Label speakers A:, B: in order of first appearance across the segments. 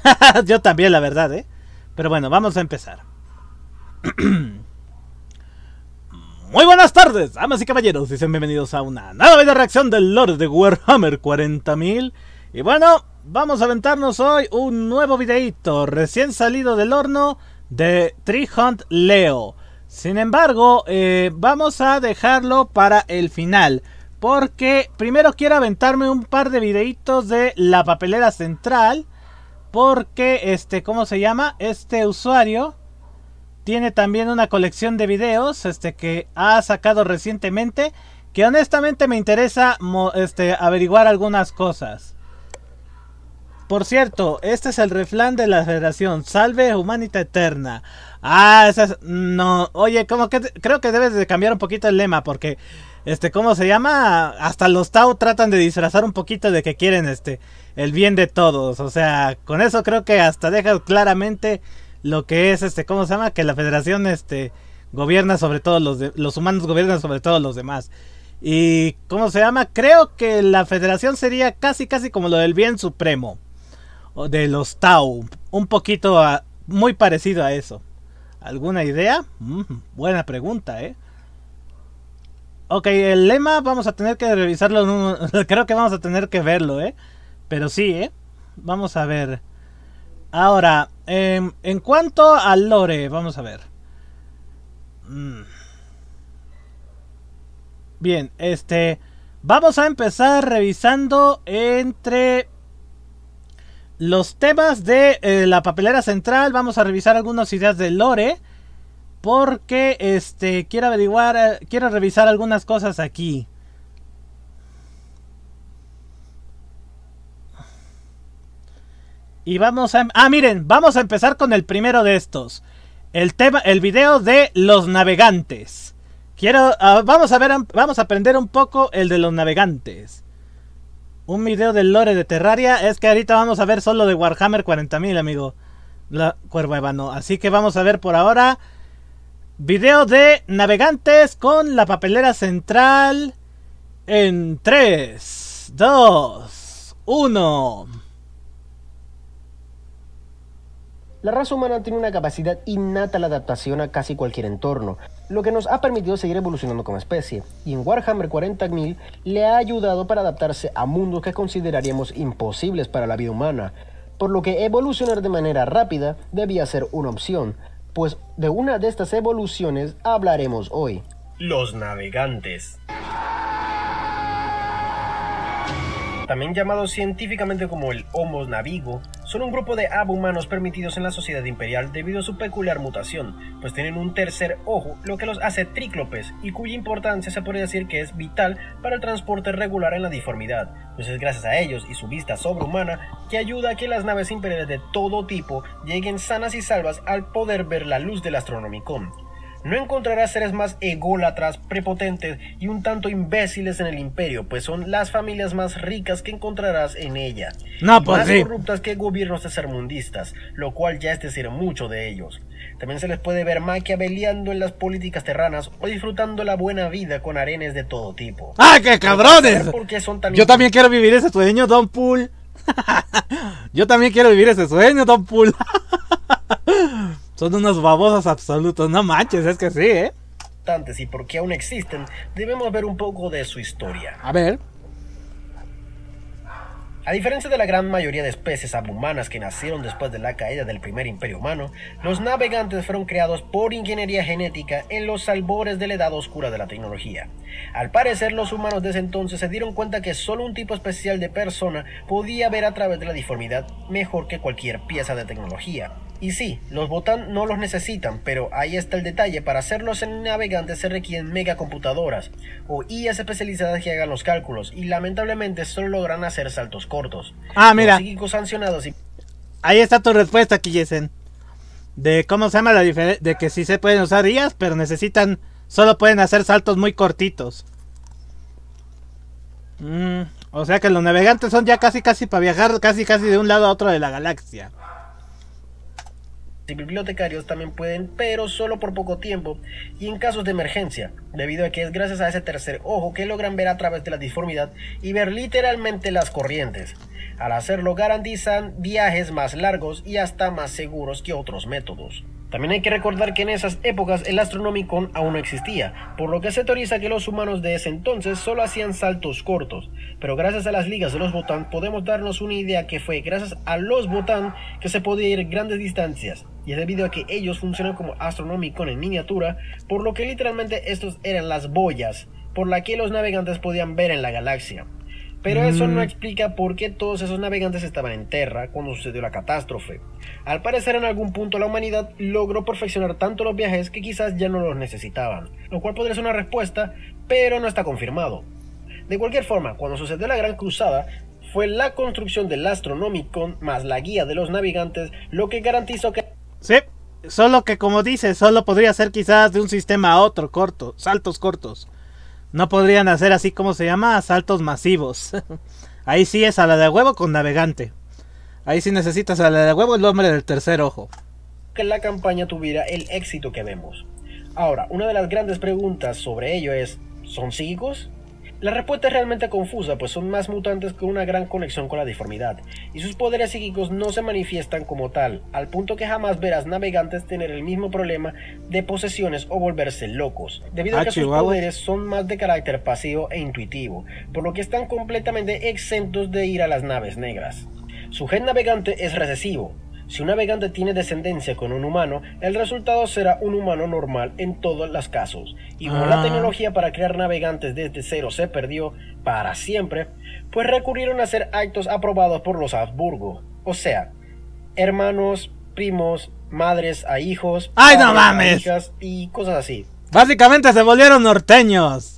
A: Yo también, la verdad, ¿eh? Pero bueno, vamos a empezar. Muy buenas tardes, damas y caballeros, y sean bienvenidos a una nueva video reacción del lore de Warhammer 40.000. Y bueno, vamos a aventarnos hoy un nuevo videito recién salido del horno de Tree Hunt Leo. Sin embargo, vamos a dejarlo para el final, porque primero quiero aventarme un par de videitos de la papelera central. Porque, ¿cómo se llama? Este usuario tiene también una colección de videos, que ha sacado recientemente, que honestamente me interesa, averiguar algunas cosas. Por cierto, este es el refrán de la Federación, Salve Humanita Eterna. Ah, esa es, no, oye, como que creo que debes de cambiar un poquito el lema, porque, ¿cómo se llama? Hasta los Tau tratan de disfrazar un poquito de que quieren, el bien de todos. O sea, con eso creo que hasta deja claramente lo que es, ¿cómo se llama? Que la Federación, gobierna sobre todos los humanos gobiernan sobre todos los demás. Y, ¿cómo se llama? Creo que la Federación sería casi como lo del bien supremo. O de los Tau. Un poquito, muy parecido a eso. ¿Alguna idea? Buena pregunta, Ok, el lema vamos a tener que revisarlo. Creo que vamos a tener que verlo, Pero sí, vamos a ver. Ahora, en cuanto al lore, vamos a ver. Bien, vamos a empezar revisando entre los temas de la papelera central. Vamos a revisar algunas ideas del lore, porque quiero revisar algunas cosas aquí. Y vamos a... miren, vamos a empezar con el primero de estos. El video de los navegantes. Vamos a aprender un poco el de los navegantes. Un video del lore de Terraria. Es que ahorita vamos a ver solo de Warhammer 40.000, amigo. La Cuervo Ébano. Así que vamos a ver por ahora video de navegantes con la papelera central. En 3, 2, 1...
B: La raza humana tiene una capacidad innata a la adaptación a casi cualquier entorno, lo que nos ha permitido seguir evolucionando como especie, y en Warhammer 40.000 le ha ayudado para adaptarse a mundos que consideraríamos imposibles para la vida humana, por lo que evolucionar de manera rápida debía ser una opción, pues de una de estas evoluciones hablaremos hoy.
C: Los navegantes. También llamados científicamente como el Homo Navigo, son un grupo de abhumanos permitidos en la sociedad imperial debido a su peculiar mutación, pues tienen un tercer ojo, lo que los hace tríclopes, y cuya importancia se podría decir que es vital para el transporte regular en la diformidad, pues es gracias a ellos y su vista sobrehumana que ayuda a que las naves imperiales de todo tipo lleguen sanas y salvas al poder ver la luz del Astronomicon. No encontrarás seres más ególatras, prepotentes y un tanto imbéciles en el imperio, pues son las familias más ricas que encontrarás en ella.
A: No, pues
C: más
A: sí.
C: corruptas que gobiernos tercermundistas, lo cual ya es decir mucho de ellos. También se les puede ver maquiaveleando en las políticas terranas o disfrutando la buena vida con arenes de todo tipo.
A: ¡Ah, qué cabrones!
C: ¿Por qué son tan
A: Yo también quiero vivir ese sueño, Don Pool. Yo también quiero vivir ese sueño, Don Pool. Son unos babosos absolutos, no manches, es que sí,
C: y por qué aún existen, debemos ver un poco de su historia.
A: A ver.
C: A diferencia de la gran mayoría de especies abhumanas que nacieron después de la caída del primer imperio humano, los navegantes fueron creados por ingeniería genética en los albores de la edad oscura de la tecnología. Al parecer, los humanos desde entonces se dieron cuenta que solo un tipo especial de persona podía ver a través de la diformidad mejor que cualquier pieza de tecnología. Y sí, los Votann no los necesitan, pero ahí está el detalle: para hacerlos en navegantes se requieren megacomputadoras o IAs especializadas que hagan los cálculos, y lamentablemente solo logran hacer saltos cortos.
A: Mira.
C: Los psíquicos sancionados y...
A: Ahí está tu respuesta, Killesen. De cómo se llama la diferencia, de que sí se pueden usar IAs, pero solo pueden hacer saltos muy cortitos. O sea que los navegantes son ya casi para viajar casi de un lado a otro de la galaxia.
C: y bibliotecarios también pueden, pero solo por poco tiempo y en casos de emergencia, debido a que es gracias a ese tercer ojo que logran ver a través de la disformidad y ver literalmente las corrientes. Al hacerlo garantizan viajes más largos y hasta más seguros que otros métodos. También hay que recordar que en esas épocas el Astronomicon aún no existía, por lo que se teoriza que los humanos de ese entonces solo hacían saltos cortos, pero gracias a las ligas de los Votann podemos darnos una idea que fue gracias a los Votann que se podía ir grandes distancias, y es debido a que ellos funcionan como Astronomicon en miniatura, por lo que literalmente estos eran las boyas por las que los navegantes podían ver en la galaxia. Pero eso no explica por qué todos esos navegantes estaban en Terra cuando sucedió la catástrofe. Al parecer en algún punto la humanidad logró perfeccionar tanto los viajes que quizás ya no los necesitaban, lo cual podría ser una respuesta, pero no está confirmado. De cualquier forma, cuando sucedió la Gran Cruzada, fue la construcción del Astronomicon más la guía de los navegantes lo que garantizó que...
A: Sí, solo que como dice, solo podría ser quizás de un sistema a otro corto, saltos cortos. No podrían hacer así como se llama, saltos masivos. Ahí sí es a la de huevo con navegante. Ahí sí necesitas a la de huevo el hombre del tercer ojo.
C: Que la campaña tuviera el éxito que vemos. Ahora, una de las grandes preguntas sobre ello es, ¿son psíquicos? La respuesta es realmente confusa, pues son más mutantes con una gran conexión con la deformidad, y sus poderes psíquicos no se manifiestan como tal, al punto que jamás verás navegantes tener el mismo problema de posesiones o volverse locos, debido a que sus poderes son más de carácter pasivo e intuitivo, por lo que están completamente exentos de ir a las naves negras. Su gen navegante es recesivo. Si un navegante tiene descendencia con un humano, el resultado será un humano normal en todos los casos. Y como la tecnología para crear navegantes desde cero se perdió para siempre, pues recurrieron a hacer actos aprobados por los Habsburgo. O sea, hermanos, primos, madres a hijos,
A: ¡ay, no mames!
C: Hijas y cosas así.
A: Básicamente se volvieron norteños.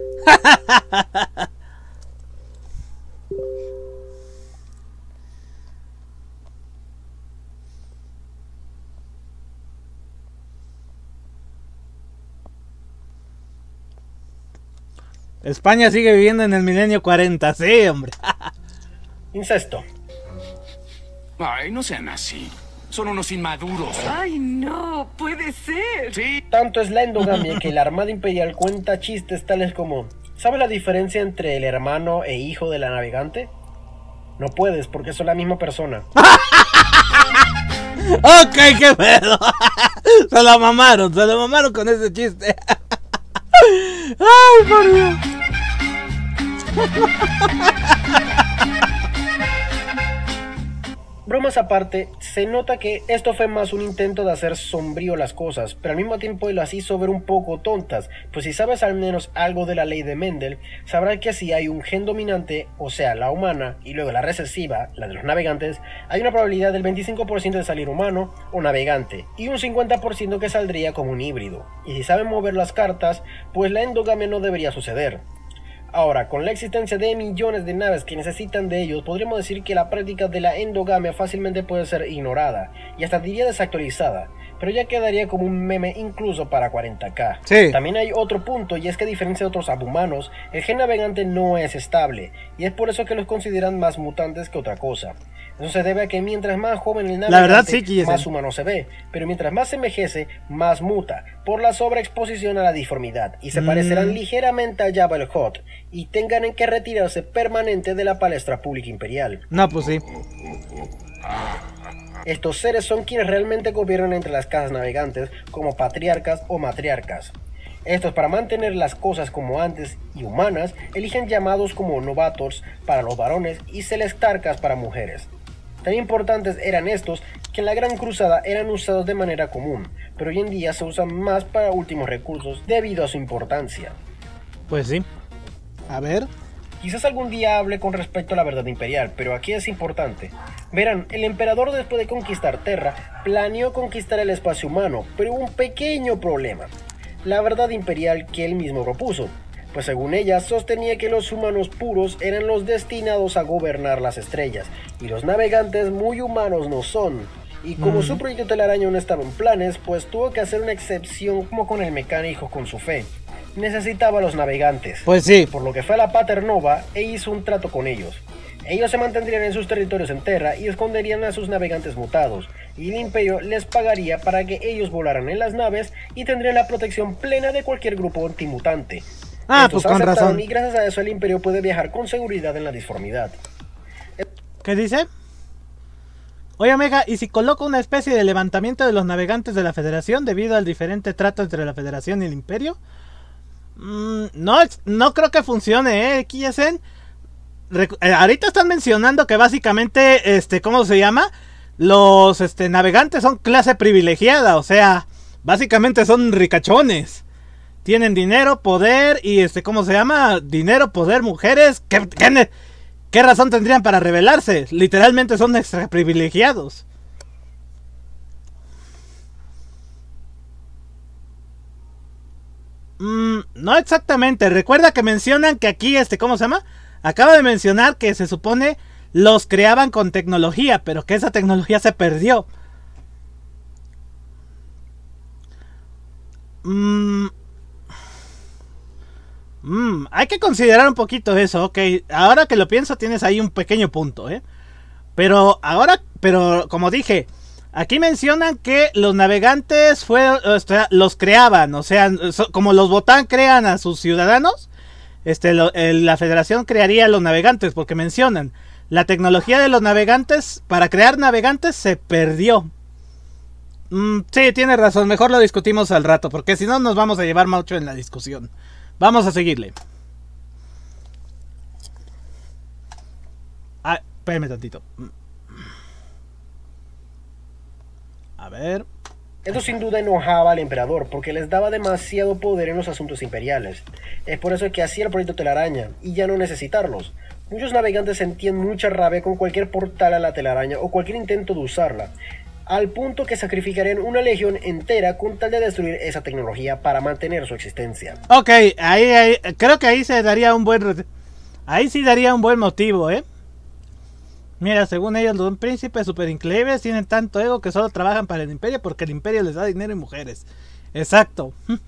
A: España sigue viviendo en el milenio 40, sí, hombre.
C: Incesto.
D: Ay, no sean así. Son unos inmaduros.
E: Ay, no, puede ser.
D: Sí.
C: Tanto es la endogamia que la Armada Imperial cuenta chistes tales como: ¿sabes la diferencia entre el hermano e hijo de la navegante? No puedes, porque son la misma persona.
A: Ok, qué pedo. Se lo mamaron con ese chiste. Ay, por Dios.
C: Bromas aparte, se nota que esto fue más un intento de hacer sombrío las cosas, pero al mismo tiempo las hizo ver un poco tontas, pues si sabes al menos algo de la ley de Mendel, sabrás que si hay un gen dominante, o sea, la humana, y luego la recesiva, la de los navegantes, hay una probabilidad del 25% de salir humano o navegante, y un 50% que saldría como un híbrido. Y si saben mover las cartas, pues la endogamia no debería suceder. Ahora, con la existencia de millones de naves que necesitan de ellos, podríamos decir que la práctica de la endogamia fácilmente puede ser ignorada, y hasta diría desactualizada, pero ya quedaría como un meme incluso para 40K.
A: Sí.
C: También hay otro punto, y es que a diferencia de otros abhumanos, el gen navegante no es estable, y es por eso que los consideran más mutantes que otra cosa. Eso se debe a que mientras más joven el navegante, sí, más humano se ve, pero mientras más se envejece, más muta, por la sobreexposición a la deformidad, y se parecerán ligeramente a Jabba el Hutt, y tengan que retirarse permanente de la palestra pública imperial.
A: No, pues sí.
C: Estos seres son quienes realmente gobiernan entre las casas navegantes como patriarcas o matriarcas. Estos, para mantener las cosas como antes y humanas, eligen llamados como novators para los varones y celestarcas para mujeres. Tan importantes eran estos que en la Gran Cruzada eran usados de manera común, pero hoy en día se usan más para últimos recursos debido a su importancia.
A: Pues sí. A ver.
C: Quizás algún día hable con respecto a la verdad imperial, pero aquí es importante. Verán, el emperador después de conquistar Terra, planeó conquistar el espacio humano, pero hubo un pequeño problema. La verdad imperial que él mismo propuso, pues según ella sostenía que los humanos puros eran los destinados a gobernar las estrellas, y los navegantes muy humanos no son. Y como su proyecto telaraña no estaba en planes, pues tuvo que hacer una excepción como con el mecánico con su fe. Necesitaba a los navegantes.
A: Pues sí.
C: Por lo que fue a la Paternova e hizo un trato con ellos. Ellos se mantendrían en sus territorios en Terra y esconderían a sus navegantes mutados, y el Imperio les pagaría para que ellos volaran en las naves y tendrían la protección plena de cualquier grupo antimutante.
A: Pues con razón.
C: Y gracias a eso el Imperio puede viajar con seguridad en la disformidad.
A: ¿Qué dice? Oye, Omega, ¿y si coloco una especie de levantamiento de los navegantes de la Federación debido al diferente trato entre la Federación y el Imperio? No creo que funcione, Kiyasen. Ahorita están mencionando que básicamente, ¿cómo se llama? Los navegantes son clase privilegiada, o sea, básicamente son ricachones. Tienen dinero, poder y ¿cómo se llama? Dinero, poder, mujeres. ¿Qué razón tendrían para rebelarse? Literalmente son extra privilegiados. No exactamente. Recuerda que mencionan que aquí, ¿cómo se llama? Acaba de mencionar que se supone los creaban con tecnología, pero que esa tecnología se perdió. Hay que considerar un poquito eso, ok. Ahora que lo pienso, tienes ahí un pequeño punto, Pero como dije, aquí mencionan que los navegantes los creaban, o sea, como los Botán crean a sus ciudadanos, la Federación crearía a los navegantes, porque mencionan, la tecnología de los navegantes, para crear navegantes, se perdió. Sí, tiene razón, mejor lo discutimos al rato, porque si no nos vamos a llevar mucho en la discusión. Vamos a seguirle. Espérame tantito. A ver.
C: Esto sin duda enojaba al emperador porque les daba demasiado poder en los asuntos imperiales. Es por eso que hacía el proyecto Telaraña y ya no necesitarlos. Muchos navegantes sentían mucha rabia con cualquier portal a la telaraña o cualquier intento de usarla, al punto que sacrificarían una legión entera con tal de destruir esa tecnología para mantener su existencia.
A: Ok, ahí creo que ahí se daría un buen... Ahí sí daría un buen motivo, Mira, según ellos, los príncipes super increíbles tienen tanto ego que solo trabajan para el imperio porque el imperio les da dinero y mujeres. Exacto.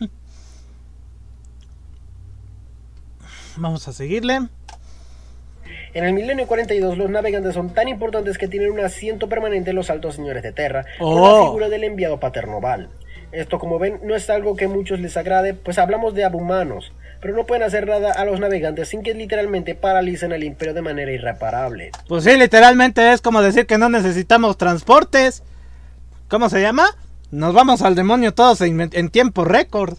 A: Vamos a seguirle.
C: En el milenio 42 los navegantes son tan importantes que tienen un asiento permanente en los altos señores de Terra con la figura del enviado paternoval. Esto, como ven, no es algo que a muchos les agrade, pues hablamos de abhumanos, pero no pueden hacer nada a los navegantes sin que literalmente paralicen al imperio de manera irreparable.
A: Pues sí, literalmente es como decir que no necesitamos transportes. ¿Cómo se llama? Nos vamos al demonio todos en tiempo récord.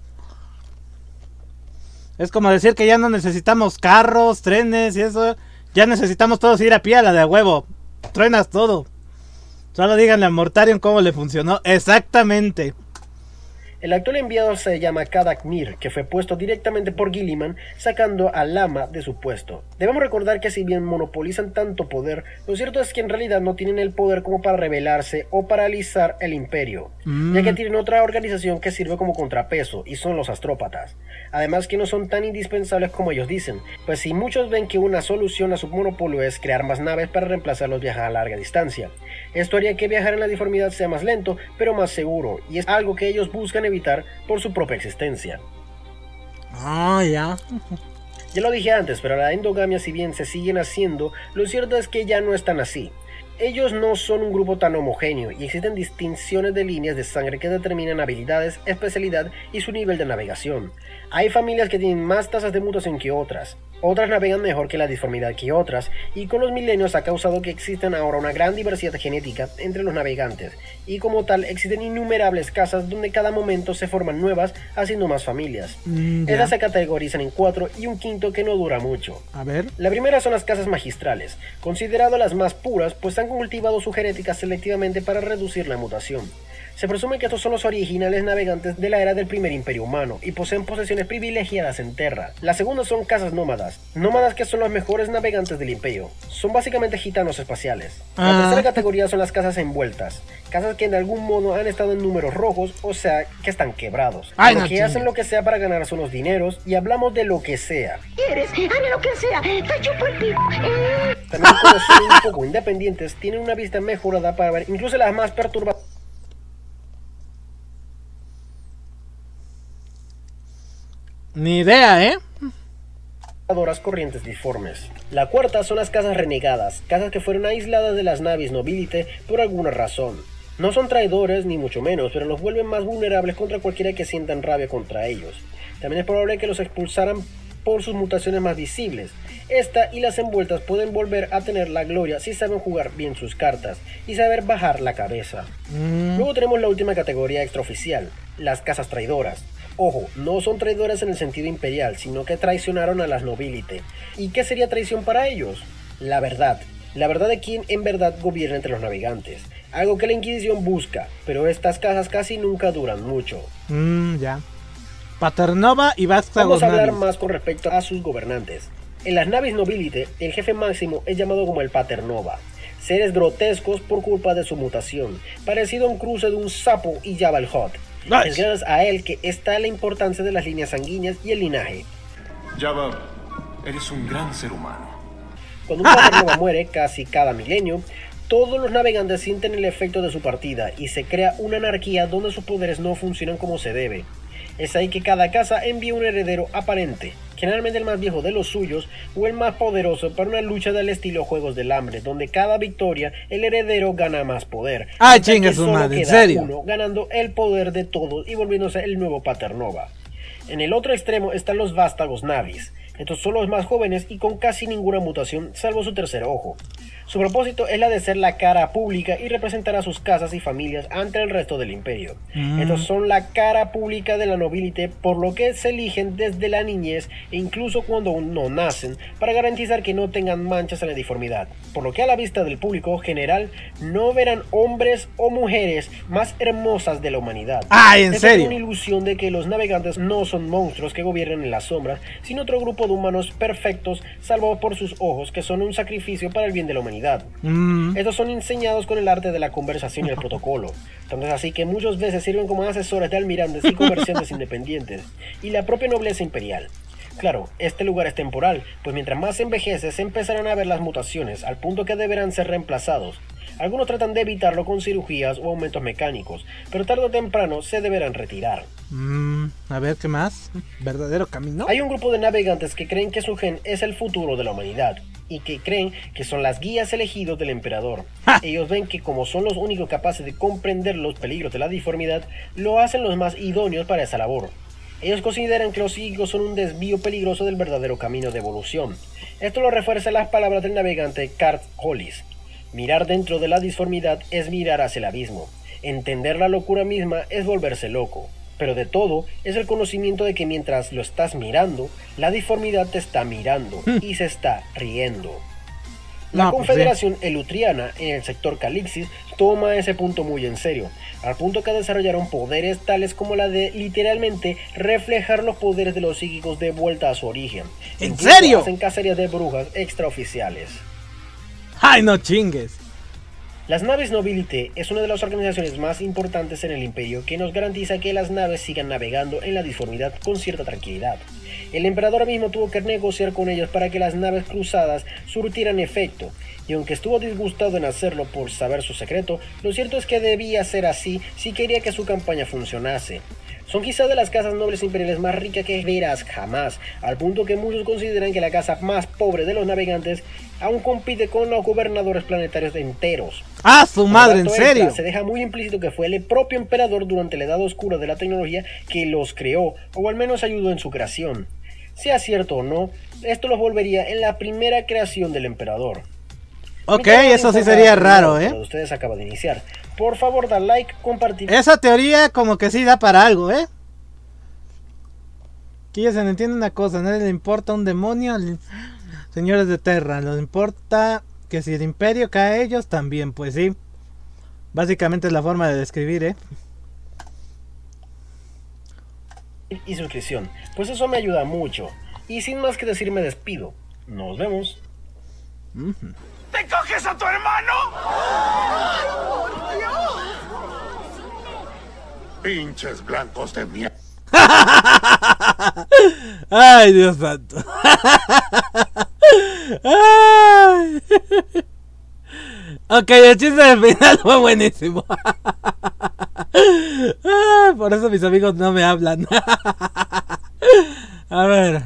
A: Es como decir que ya no necesitamos carros, trenes y eso. Ya necesitamos todos ir a pie a la de huevo. Truenas todo. Solo díganle a Mortarion cómo le funcionó. Exactamente.
C: El actual enviado se llama Kadak Mir, que fue puesto directamente por Guilliman, sacando a Lama de su puesto. Debemos recordar que si bien monopolizan tanto poder, lo cierto es que en realidad no tienen el poder como para rebelarse o paralizar el imperio, ya que tienen otra organización que sirve como contrapeso, y son los astrópatas. Además que no son tan indispensables como ellos dicen, pues si muchos ven que una solución a su monopolio es crear más naves para reemplazar los viajes a larga distancia. Esto haría que viajar en la diformidad sea más lento, pero más seguro, y es algo que ellos buscan evitar por su propia existencia.
A: Ya
C: lo dije antes, pero la endogamia, si bien se siguen haciendo, lo cierto es que ya no están así. Ellos no son un grupo tan homogéneo y existen distinciones de líneas de sangre que determinan habilidades, especialidad y su nivel de navegación. Hay familias que tienen más tasas de mutación que otras navegan mejor que la disformidad que otras, y con los milenios ha causado que existen ahora una gran diversidad genética entre los navegantes, y como tal existen innumerables casas donde cada momento se forman nuevas, haciendo más familias. Estas se categorizan en 4 y un quinto que no dura mucho.
A: A ver.
C: La primera son las casas magistrales, consideradas las más puras, pues han cultivado su genética selectivamente para reducir la mutación. Se presume que estos son los originales navegantes de la era del primer imperio humano y poseen posesiones privilegiadas en Terra. La segunda son casas nómadas que son los mejores navegantes del imperio. Son básicamente gitanos espaciales. La tercera categoría son las casas envueltas, casas que de algún modo han estado en números rojos, o sea, que están quebrados, que hacen lo que sea para ganarse unos dineros, y hablamos de lo que sea.
E: Hazme lo que sea, te chupo el pico.
C: También, como son un poco independientes, tienen una vista mejorada para ver incluso las más perturbadoras.
A: Ni idea,
C: Corrientes disformes. La cuarta son las casas renegadas, casas que fueron aisladas de las navis nobilite por alguna razón. No son traidores ni mucho menos, pero los vuelven más vulnerables contra cualquiera que sientan rabia contra ellos. También es probable que los expulsaran por sus mutaciones más visibles. Esta y las envueltas pueden volver a tener la gloria si saben jugar bien sus cartas y saber bajar la cabeza. Luego tenemos la última categoría extraoficial, las casas traidoras. Ojo, no son traidoras en el sentido imperial, sino que traicionaron a las nobility. ¿Y qué sería traición para ellos? La verdad de quien en verdad gobierna entre los navegantes. Algo que la Inquisición busca, pero estas casas casi nunca duran mucho.
A: Ya. Paternova y Vástagos
C: Vamos a hablar
A: Navis.
C: más con respecto a sus gobernantes. En las naves nobility, el jefe máximo es llamado como el Paternova. Seres grotescos por culpa de su mutación, parecido a un cruce de un sapo y Jabba el Hutt.
A: Nice.
C: Es gracias a él que está la importancia de las líneas sanguíneas y el linaje.
D: Jabba, eres un gran ser humano.
C: Cuando un Paternova muere casi cada milenio, todos los navegantes sienten el efecto de su partida y se crea una anarquía donde sus poderes no funcionan como se debe. Es ahí que cada casa envía un heredero aparente, generalmente el más viejo de los suyos o el más poderoso, para una lucha del estilo Juegos del Hambre, donde cada victoria el heredero gana más poder.
A: ¡Ay,
C: hasta
A: chinga
C: que
A: su
C: solo
A: madre! ¿En
C: queda
A: serio?
C: uno, ganando el poder de todos y volviéndose el nuevo Paternova. En el otro extremo están los Vástagos Navis. Estos son los más jóvenes y con casi ninguna mutación, salvo su tercer ojo. Su propósito es la de ser la cara pública y representar a sus casas y familias ante el resto del imperio. Estos son la cara pública de la nobility, por lo que se eligen desde la niñez e incluso cuando aún no nacen, para garantizar que no tengan manchas en la deformidad. Por lo que a la vista del público general no verán hombres o mujeres más hermosas de la humanidad.
A: ¡Ay, en
C: Esta es
A: serio!
C: una ilusión de que los navegantes no son monstruos que gobiernan en las sombras, sino otro grupo de humanos perfectos, salvo por sus ojos, que son un sacrificio para el bien de la humanidad. Estos son enseñados con el arte de la conversación y el protocolo. Tanto es así que muchas veces sirven como asesores de almirantes y comerciantes independientes, y la propia nobleza imperial. Claro, este lugar es temporal, pues mientras más envejece se empezarán a ver las mutaciones, al punto que deberán ser reemplazados. Algunos tratan de evitarlo con cirugías o aumentos mecánicos, pero tarde o temprano se deberán retirar.
A: A ver, ¿qué más? ¿Verdadero camino?
C: Hay un grupo de navegantes que creen que su gen es el futuro de la humanidad, y que creen que son las guías elegidos del emperador. Ellos ven que como son los únicos capaces de comprender los peligros de la deformidad, lo hacen los más idóneos para esa labor. Ellos consideran que los psíquicos son un desvío peligroso del verdadero camino de evolución. Esto lo refuerza las palabras del navegante Cart Hollis. Mirar dentro de la disformidad es mirar hacia el abismo. Entender la locura misma es volverse loco. Pero de todo es el conocimiento de que mientras lo estás mirando, la disformidad te está mirando y se está riendo. La
A: No, pues
C: Confederación Elutriana en el sector Calixis toma ese punto muy en serio, al punto que desarrollaron poderes tales como la de literalmente reflejar los poderes de los psíquicos de vuelta a su origen.
A: ¿En
C: Incluso
A: serio?
C: hacen cacerías de brujas extraoficiales.
A: ¡Ay, no chingues!
C: Las naves Nobility es una de las organizaciones más importantes en el imperio que nos garantiza que las naves sigan navegando en la disformidad con cierta tranquilidad. El emperador mismo tuvo que negociar con ellos para que las naves cruzadas surtieran efecto, y aunque estuvo disgustado en hacerlo por saber su secreto, lo cierto es que debía ser así si quería que su campaña funcionase. Son quizás de las casas nobles imperiales más ricas que verás jamás, al punto que muchos consideran que la casa más pobre de los navegantes aún compite con los gobernadores planetarios enteros.
A: ¡Ah, su madre, en
C: Como dato extra,
A: serio!
C: se deja muy implícito que fue el propio emperador durante la edad oscura de la tecnología que los creó, o al menos ayudó en su creación. Sea cierto o no, esto los volvería en la primera creación del emperador.
A: Ok,
C: Mi canal
A: eso sí
C: informa
A: sería
C: primero
A: raro,
C: cuando ustedes acaban de iniciar. Por favor, da like, compartir.
A: Esa teoría como que sí da para algo, ¿eh? Aquí ya se me entiende una cosa, a nadie le importa un demonio, señores de Terra, les importa que si el imperio cae a ellos también, pues sí. Básicamente es la forma de describir, ¿eh?
C: Y suscripción, pues eso me ayuda mucho. Y sin más que decir me despido. Nos vemos.
D: ¿Te coges a tu hermano?
F: Pinches blancos de mierda.
A: Ay, Dios santo. Ay. Ok, el chiste del final fue buenísimo. Ay, por eso mis amigos no me hablan. A ver.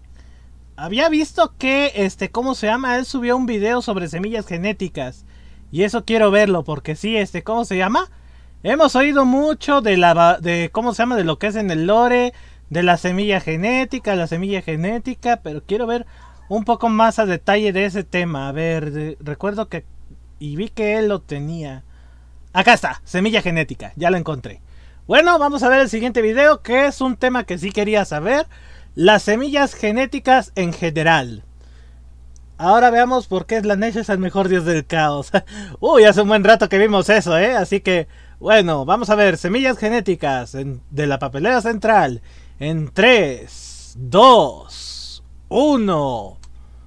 A: Había visto que, ¿cómo se llama? Él subió un video sobre semillas genéticas. Y eso quiero verlo, porque sí, ¿cómo se llama? Hemos oído mucho de ¿cómo se llama? De lo que es en el lore, de la semilla genética, pero quiero ver un poco más a detalle de ese tema. A ver, recuerdo que... Y vi que él lo tenía. Acá está, semilla genética, ya lo encontré. Bueno, vamos a ver el siguiente video, que es un tema que sí quería saber. Las semillas genéticas en general. Ahora veamos por qué Slanesh es el mejor dios del caos. Uy, hace un buen rato que vimos eso, así que... Bueno, vamos a ver, semillas genéticas de la papelera central. En 3, 2, 1...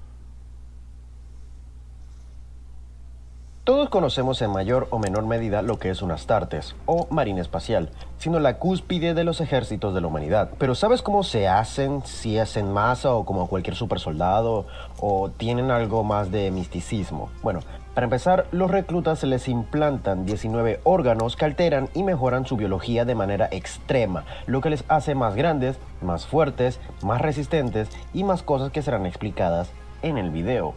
B: Todos conocemos en mayor o menor medida lo que es un Astartes, o marina espacial, siendo la cúspide de los ejércitos de la humanidad. Pero ¿sabes cómo se hacen? Si es en masa o como cualquier supersoldado, o tienen algo más de misticismo. Bueno, para empezar, los reclutas se les implantan 19 órganos que alteran y mejoran su biología de manera extrema, lo que les hace más grandes, más fuertes, más resistentes y más cosas que serán explicadas en el video.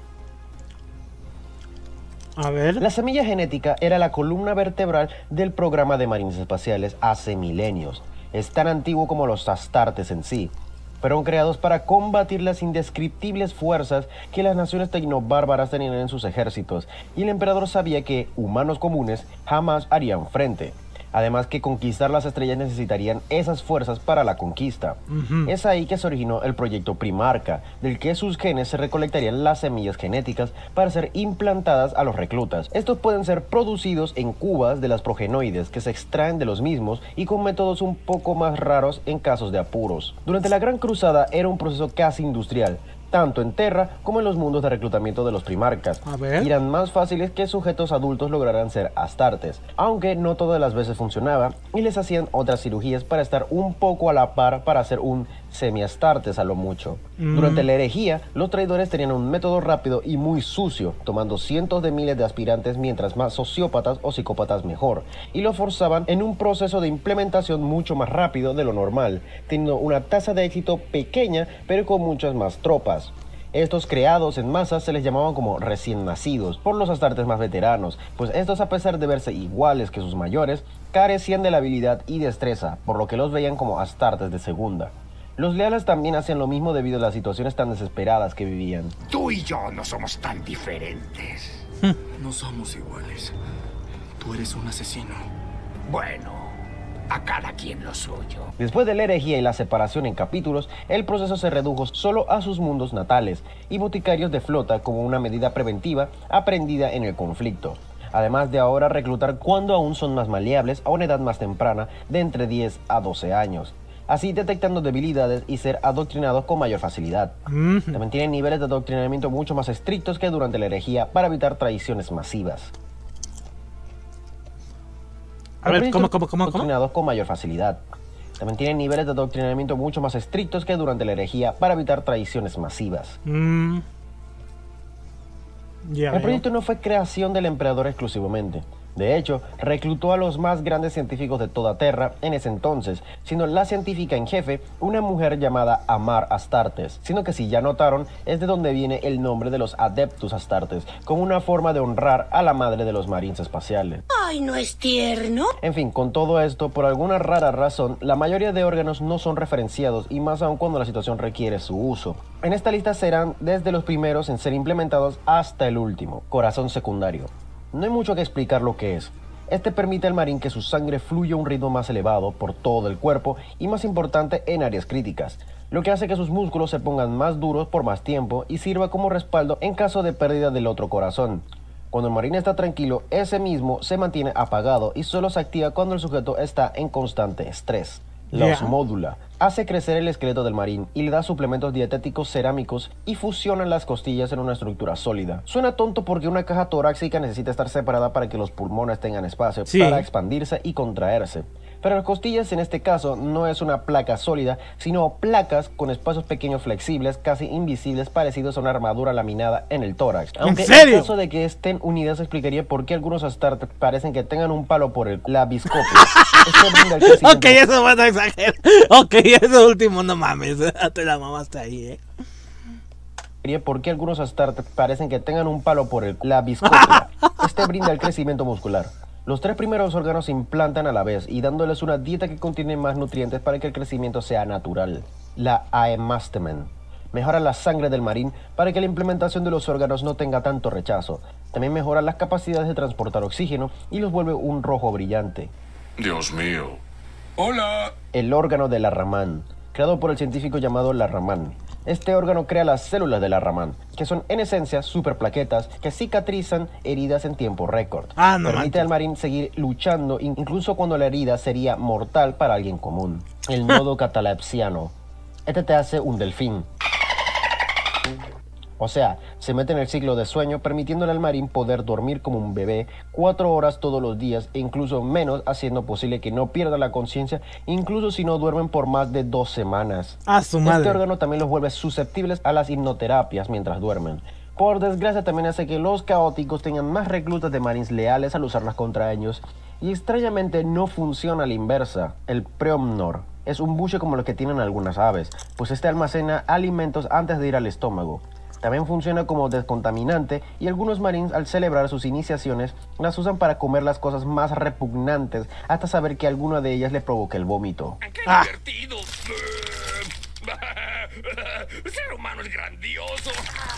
A: A ver.
B: La semilla genética era la columna vertebral del programa de marines espaciales hace milenios. Es tan antiguo como los Astartes en sí. Fueron creados para combatir las indescriptibles fuerzas que las naciones tecnobárbaras tenían en sus ejércitos, y el emperador sabía que humanos comunes jamás harían frente. Además que conquistar las estrellas necesitarían esas fuerzas para la conquista. Es ahí que se originó el proyecto Primarca, del que sus genes se recolectarían las semillas genéticas para ser implantadas a los reclutas. Estos pueden ser producidos en cubas de las progenoides que se extraen de los mismos y con métodos un poco más raros en casos de apuros. Durante la Gran Cruzada era un proceso casi industrial, tanto en Terra como en los mundos de reclutamiento de los primarcas. Y eran más fáciles que sujetos adultos lograran ser Astartes, aunque no todas las veces funcionaba, y les hacían otras cirugías para estar un poco a la par para hacer un semi-Astartes a lo mucho. Durante la herejía, los traidores tenían un método rápido y muy sucio, tomando cientos de miles de aspirantes, mientras más sociópatas o psicópatas mejor, y lo forzaban en un proceso de implementación mucho más rápido de lo normal, teniendo una tasa de éxito pequeña pero con muchas más tropas. Estos creados en masa se les llamaban como recién nacidos por los Astartes más veteranos, pues estos, a pesar de verse iguales que sus mayores, carecían de la habilidad y destreza, por lo que los veían como Astartes de segunda. Los leales también hacían lo mismo debido a las situaciones tan desesperadas que vivían.
D: Tú y yo no somos tan diferentes.
G: No somos iguales. Tú eres un asesino.
D: Bueno, a cada quien lo suyo.
B: Después de la herejía y la separación en capítulos, el proceso se redujo solo a sus mundos natales y boticarios de flota como una medida preventiva aprendida en el conflicto. Además de ahora reclutar cuando aún son más maleables a una edad más temprana de entre 10 a 12 años. Así detectando debilidades y ser adoctrinados con mayor facilidad. También tienen niveles de adoctrinamiento mucho más estrictos que durante la herejía para evitar traiciones masivas.
A: A ver, ¿cómo?
B: Adoctrinados con mayor facilidad. También tienen niveles de adoctrinamiento mucho más estrictos que durante la herejía para evitar traiciones masivas. El proyecto no fue creación del emperador exclusivamente. De hecho, reclutó a los más grandes científicos de toda Terra en ese entonces, siendo la científica en jefe una mujer llamada Amar Astartes, siendo que, si ya notaron, es de donde viene el nombre de los Adeptus Astartes, como una forma de honrar a la madre de los marines espaciales.
E: Ay, ¿no es tierno?
B: En fin, con todo esto, por alguna rara razón, la mayoría de órganos no son referenciados, y más aún cuando la situación requiere su uso. En esta lista serán desde los primeros en ser implementados hasta el último, corazón secundario. No hay mucho que explicar lo que es. Este permite al marín que su sangre fluya a un ritmo más elevado por todo el cuerpo y, más importante, en áreas críticas, lo que hace que sus músculos se pongan más duros por más tiempo y sirva como respaldo en caso de pérdida del otro corazón. Cuando el marín está tranquilo, ese mismo se mantiene apagado y solo se activa cuando el sujeto está en constante estrés. La osmódula hace crecer el esqueleto del marín y le da suplementos dietéticos cerámicos y fusiona las costillas en una estructura sólida. Suena tonto porque una caja torácica necesita estar separada para que los pulmones tengan espacio para expandirse y contraerse. Pero las costillas en este caso no es una placa sólida, sino placas con espacios pequeños flexibles, casi invisibles, parecidos a una armadura laminada en el tórax. Aunque en caso de que estén unidas explicaría por qué algunos Astartes parecen que tengan un palo por la biscopia.
A: Ok, eso fue exagerar. Ok, eso último no mames, te la mamaste ahí,
B: por qué algunos Astartes parecen que tengan un palo por la viscosidad. Este brinda el crecimiento muscular. Los 3 primeros órganos se implantan a la vez y dándoles una dieta que contiene más nutrientes para que el crecimiento sea natural. La aemastamen mejora la sangre del marín para que la implementación de los órganos no tenga tanto rechazo. También mejora las capacidades de transportar oxígeno y los vuelve un rojo brillante.
F: Dios mío.
D: Hola.
B: El órgano de la Raman, creado por el científico llamado la Raman. Este órgano crea las células de la Raman, que son en esencia superplaquetas que cicatrizan heridas en tiempo récord. Permite al marín seguir luchando incluso cuando la herida sería mortal para alguien común. El nodo catalepsiano. Este te hace un delfín. O sea, se mete en el ciclo de sueño, permitiéndole al marín poder dormir como un bebé 4 horas todos los días e incluso menos, haciendo posible que no pierda la conciencia, incluso si no duermen por más de 2 semanas.
A: ¡A su madre!
B: Este órgano también los vuelve susceptibles a las hipnoterapias mientras duermen. Por desgracia también hace que los caóticos tengan más reclutas de marines leales al usarlas contra ellos, y extrañamente no funciona a la inversa. El preomnor es un buche como los que tienen algunas aves, pues este almacena alimentos antes de ir al estómago. También funciona como descontaminante y algunos marines al celebrar sus iniciaciones las usan para comer las cosas más repugnantes hasta saber que alguna de ellas le provoca el vómito.
D: ¡Qué divertido! ¡Ser humano es grandioso!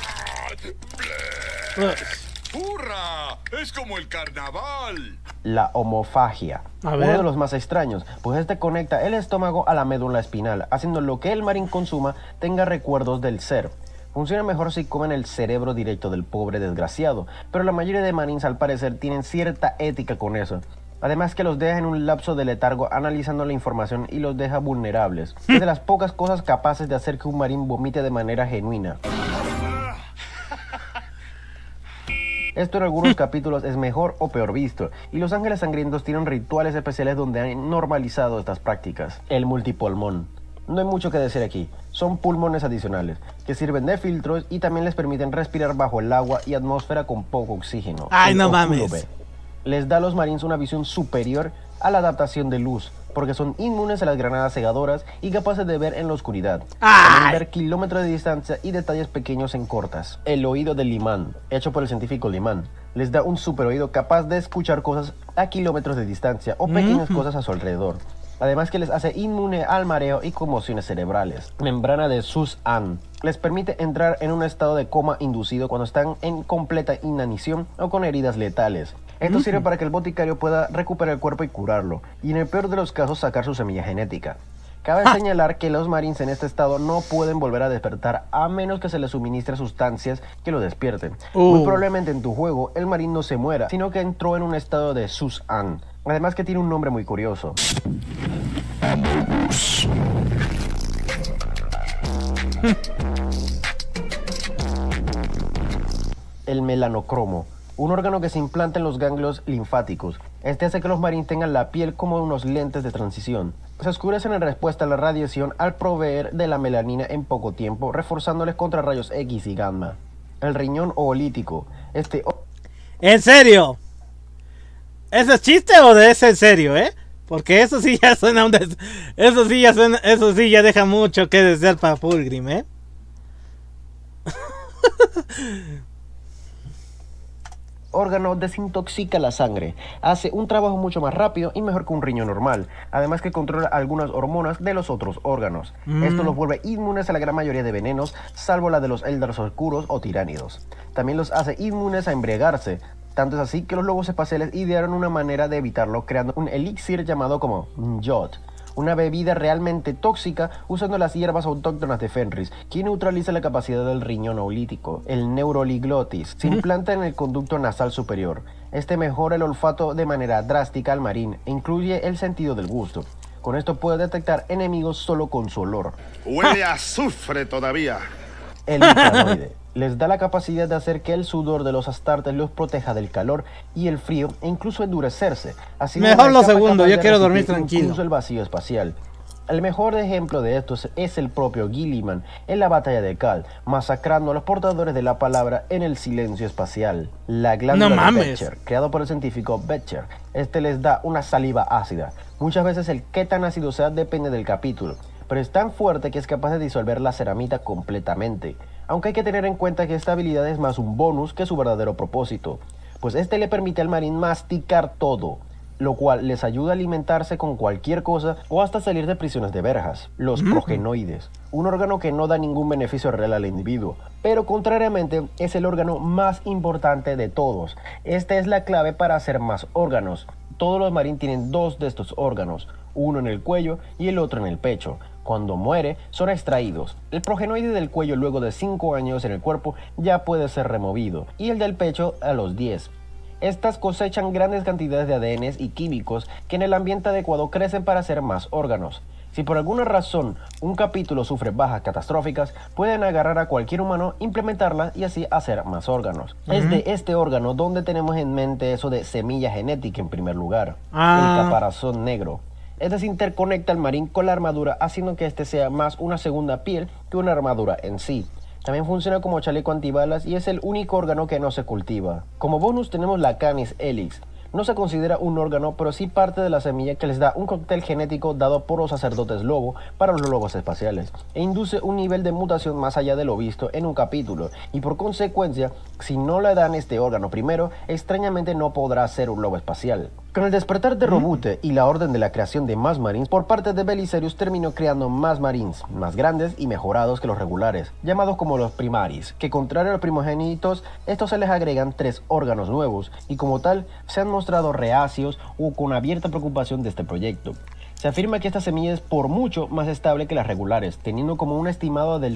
D: ¡Hurra! ¡Es como el carnaval!
B: La homofagia. Uno de los más extraños, pues este conecta el estómago a la médula espinal, haciendo lo que el marín consuma tenga recuerdos del ser. Funciona mejor si comen el cerebro directo del pobre desgraciado, pero la mayoría de marines al parecer tienen cierta ética con eso. Además que los deja en un lapso de letargo analizando la información y los deja vulnerables. Es de las pocas cosas capaces de hacer que un marín vomite de manera genuina. Esto en algunos capítulos es mejor o peor visto, y los ángeles sangrientos tienen rituales especiales donde han normalizado estas prácticas. El multipulmón. No hay mucho que decir aquí, son pulmones adicionales, que sirven de filtros y también les permiten respirar bajo el agua y atmósfera con poco oxígeno.
A: ¡Ay, no mames!
B: B les da a los marines una visión superior a la adaptación de luz, porque son inmunes a las granadas cegadoras y capaces de ver en la oscuridad. Pueden ver kilómetros de distancia y detalles pequeños en cortas. El oído del Liman, hecho por el científico Liman, les da un super oído capaz de escuchar cosas a kilómetros de distancia o pequeñas cosas a su alrededor. Además que les hace inmune al mareo y conmociones cerebrales. Membrana de Sus-An. Les permite entrar en un estado de coma inducido cuando están en completa inanición o con heridas letales. Esto sirve para que el boticario pueda recuperar el cuerpo y curarlo, y en el peor de los casos sacar su semilla genética. Cabe señalar que los marines en este estado no pueden volver a despertar a menos que se les suministre sustancias que lo despierten. Muy probablemente en tu juego el marín no se muera, sino que entró en un estado de Sus-An. Además que tiene un nombre muy curioso. El melanocromo. Un órgano que se implanta en los ganglios linfáticos. Este hace que los marines tengan la piel como unos lentes de transición. Se oscurecen en respuesta a la radiación al proveer de la melanina en poco tiempo, reforzándoles contra rayos X y gamma. El riñón oolítico.
A: ¿En serio? ¿Eso es chiste o de ese en serio, Porque eso sí ya suena eso sí ya deja mucho que desear para Fulgrim,
B: Órgano desintoxica la sangre, hace un trabajo mucho más rápido y mejor que un riñón normal, además que controla algunas hormonas de los otros órganos. Esto los vuelve inmunes a la gran mayoría de venenos, salvo la de los Eldars oscuros o tiránidos. También los hace inmunes a embriagarse, tanto es así que los lobos espaciales idearon una manera de evitarlo creando un elixir llamado como Njot, una bebida realmente tóxica usando las hierbas autóctonas de Fenris, que neutraliza la capacidad del riñón oolítico. El neuroliglotis se implanta en el conducto nasal superior. Este mejora el olfato de manera drástica al marín e incluye el sentido del gusto. Con esto puede detectar enemigos solo con su olor.
F: Huele a azufre todavía.
B: El icanoide les da la capacidad de hacer que el sudor de los Astartes los proteja del calor y el frío e incluso endurecerse. Así
A: mejor lo segundo, yo quiero dormir tranquilo.
B: Incluso el vacío espacial. El mejor ejemplo de esto es el propio Gilliman en la batalla de Khal, masacrando a los portadores de la palabra en el silencio espacial. La glándula de Becher, creado por el científico Becher, este les da una saliva ácida. Muchas veces el qué tan ácido sea depende del capítulo. pero es tan fuerte que es capaz de disolver la ceramita completamente, aunque hay que tener en cuenta que esta habilidad es más un bonus que su verdadero propósito, pues este le permite al marín masticar todo, lo cual les ayuda a alimentarse con cualquier cosa o hasta salir de prisiones de verjas. Los progenoides, un órgano que no da ningún beneficio real al individuo, pero contrariamente es el órgano más importante de todos. Esta es la clave para hacer más órganos. Todos los marines tienen dos de estos órganos, uno en el cuello y el otro en el pecho. Cuando muere, son extraídos. El progenoide del cuello luego de 5 años en el cuerpo ya puede ser removido, y el del pecho a los 10. Estas cosechan grandes cantidades de ADN y químicos que en el ambiente adecuado crecen para hacer más órganos. Si por alguna razón un capítulo sufre bajas catastróficas, pueden agarrar a cualquier humano, implementarla y así hacer más órganos. Es de este órgano donde tenemos en mente eso de semilla genética en primer lugar. El caparazón negro. Este se interconecta al marín con la armadura, haciendo que este sea más una segunda piel que una armadura en sí. También funciona como chaleco antibalas y es el único órgano que no se cultiva. Como bonus tenemos la Canis Helix. No se considera un órgano, pero sí parte de la semilla que les da un cóctel genético dado por los sacerdotes lobo para los lobos espaciales, e induce un nivel de mutación más allá de lo visto en un capítulo, y por consecuencia, si no le dan este órgano primero, extrañamente no podrá ser un lobo espacial. Con el despertar de Roboute y la orden de la creación de más marines por parte de Belisarius, terminó creando más marines, más grandes y mejorados que los regulares, llamados como los primaris, que contrario a los primogénitos, estos se les agregan 3 órganos nuevos, y como tal, se han mostrado reacios o con abierta preocupación de este proyecto. Se afirma que esta semilla es por mucho más estable que las regulares, teniendo como un estimado del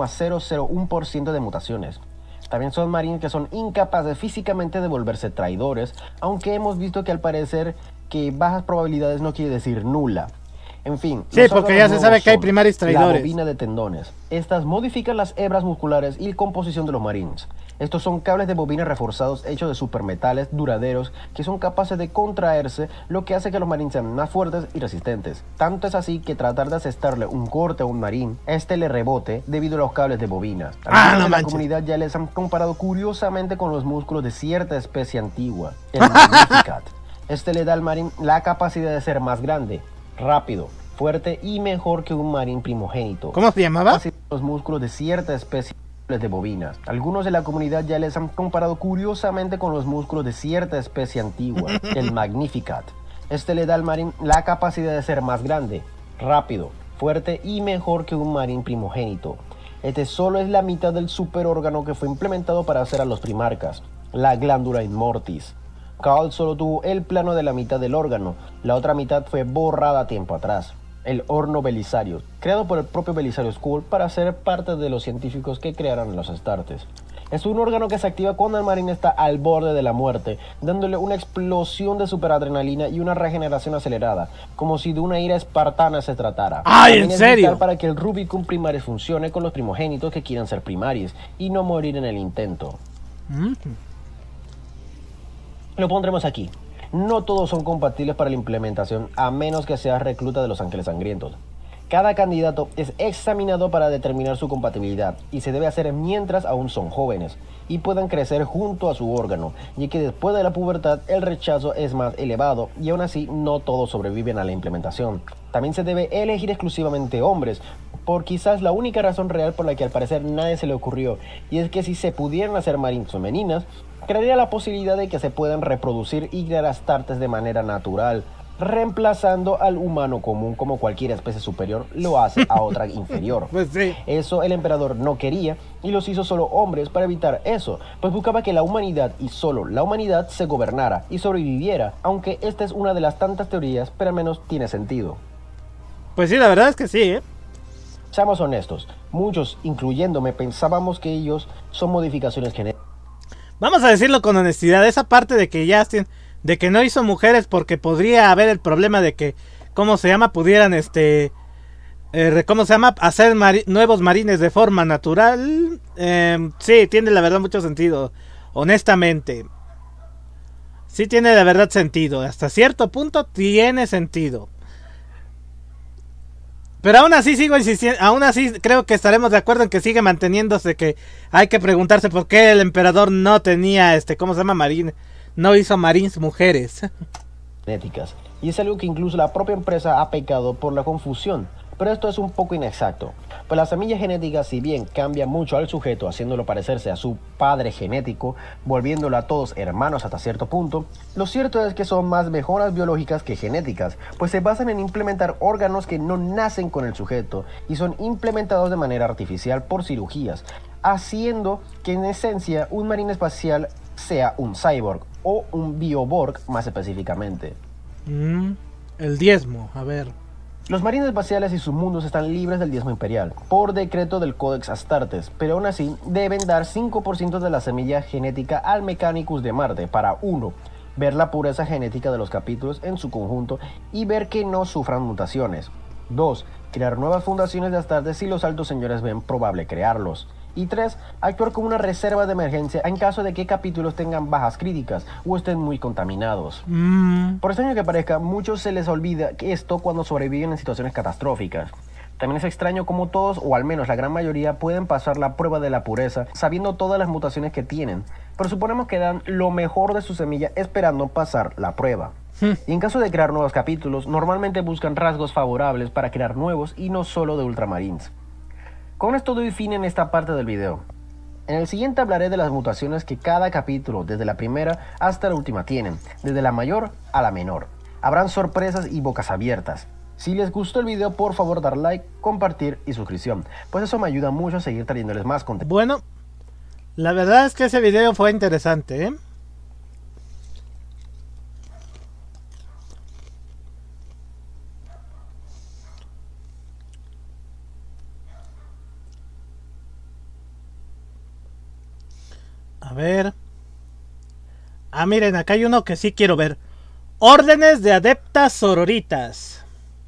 B: 0,001% de mutaciones. También son marines que son incapaces físicamente de volverse traidores, aunque hemos visto que al parecer que bajas probabilidades no quiere decir nula. En fin,
A: sí, porque ya se sabe que hay primaris traidores.
B: La bobina de tendones. Estas modifican las hebras musculares y la composición de los marines. Estos son cables de bobina reforzados hechos de supermetales duraderos que son capaces de contraerse, lo que hace que los marines sean más fuertes y resistentes. Tanto es así que tratar de asestarle un corte a un marín, este le rebote debido a los cables de bobina. Algunos de la comunidad ya les han comparado curiosamente con los músculos de cierta especie antigua, el Magnificat. Este le da al marín la capacidad de ser más grande, rápido, fuerte y mejor que un marín primogénito.
A: ¿Cómo se llamaba?
B: Así los músculos de cierta especie de bovinas. Algunos de la comunidad ya les han comparado curiosamente con los músculos de cierta especie antigua, el Magnificat. Este le da al marín la capacidad de ser más grande, rápido, fuerte y mejor que un marín primogénito. Este solo es la mitad del superórgano que fue implementado para hacer a los primarcas, la glándula immortis. Carl solo tuvo el plano de la mitad del órgano, la otra mitad fue borrada tiempo atrás. El horno Belisarius, creado por el propio Belisarius School para ser parte de los científicos que crearon los Astartes. Es un órgano que se activa cuando el marine está al borde de la muerte, dándole una explosión de superadrenalina y una regeneración acelerada, como si de una ira espartana se tratara.
A: ¡Ay, en serio!
B: Es vital para que el Rubicon Primaris funcione con los primogénitos que quieran ser primaris y no morir en el intento. Lo pondremos aquí. No todos son compatibles para la implementación, a menos que seas recluta de los Ángeles Sangrientos. Cada candidato es examinado para determinar su compatibilidad y se debe hacer mientras aún son jóvenes y puedan crecer junto a su órgano, ya que después de la pubertad el rechazo es más elevado y aún así no todos sobreviven a la implementación. También se debe elegir exclusivamente hombres, por quizás la única razón real por la que al parecer nadie se le ocurrió, y es que si se pudieran hacer marines femeninas, crearía la posibilidad de que se puedan reproducir y crear astartes de manera natural, reemplazando al humano común como cualquier especie superior lo hace a otra inferior.
A: Pues sí.
B: Eso el emperador no quería y los hizo solo hombres para evitar eso, pues buscaba que la humanidad y solo la humanidad se gobernara y sobreviviera, aunque esta es una de las tantas teorías, pero al menos tiene sentido.
A: Pues sí, la verdad es que sí,
B: Seamos honestos, muchos, incluyéndome, pensábamos que ellos son modificaciones genéticas.
A: Vamos a decirlo con honestidad, esa parte de que Justin, de que no hizo mujeres porque podría haber el problema de que, ¿cómo se llama? Pudieran, ¿cómo se llama? Hacer nuevos marines de forma natural. Sí, tiene la verdad mucho sentido, honestamente. Sí tiene la verdad sentido, hasta cierto punto tiene sentido. Pero aún así sigo insistiendo, aún así creo que estaremos de acuerdo en que sigue manteniéndose que hay que preguntarse por qué el emperador no tenía, ¿cómo se llama? Marine, no hizo marines mujeres.
B: Genéticas. Y es algo que incluso la propia empresa ha pecado por la confusión, pero esto es un poco inexacto, pues la semilla genética, si bien cambia mucho al sujeto haciéndolo parecerse a su padre genético, volviéndolo a todos hermanos hasta cierto punto, lo cierto es que son más mejoras biológicas que genéticas, pues se basan en implementar órganos que no nacen con el sujeto y son implementados de manera artificial por cirugías, haciendo que en esencia un marine espacial sea un cyborg o un bioborg más específicamente.
A: El diezmo, a ver.
B: Los marines espaciales y sus mundos están libres del diezmo imperial, por decreto del Codex Astartes, pero aún así deben dar 5% de la semilla genética al Mechanicus de Marte para 1. Ver la pureza genética de los capítulos en su conjunto y ver que no sufran mutaciones. 2. Crear nuevas fundaciones de Astartes si los altos señores ven probable crearlos. Y 3. Actuar como una reserva de emergencia en caso de que capítulos tengan bajas críticas o estén muy contaminados. Por extraño que parezca, a muchos se les olvida esto cuando sobreviven en situaciones catastróficas. También es extraño cómo todos, o al menos la gran mayoría, pueden pasar la prueba de la pureza sabiendo todas las mutaciones que tienen, pero suponemos que dan lo mejor de su semilla esperando pasar la prueba. Y en caso de crear nuevos capítulos, normalmente buscan rasgos favorables para crear nuevos y no solo de ultramarines. Con esto doy fin en esta parte del video. En el siguiente hablaré de las mutaciones que cada capítulo, desde la primera hasta la última, tienen, desde la mayor a la menor. Habrán sorpresas y bocas abiertas. Si les gustó el video, por favor dar like, compartir y suscripción, pues eso me ayuda mucho a seguir trayéndoles más contenido.
A: Bueno, la verdad es que ese video fue interesante, ¿eh? A ver. Ah, miren, acá hay uno que sí quiero ver. Órdenes de adeptas sororitas.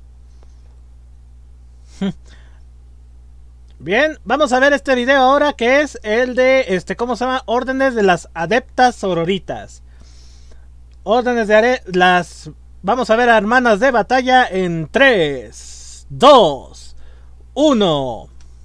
A: Bien, vamos a ver este video ahora, que es el de, ¿cómo se llama? Órdenes de las adeptas sororitas. Órdenes de las... Vamos a ver a hermanas de batalla en 3, 2, 1...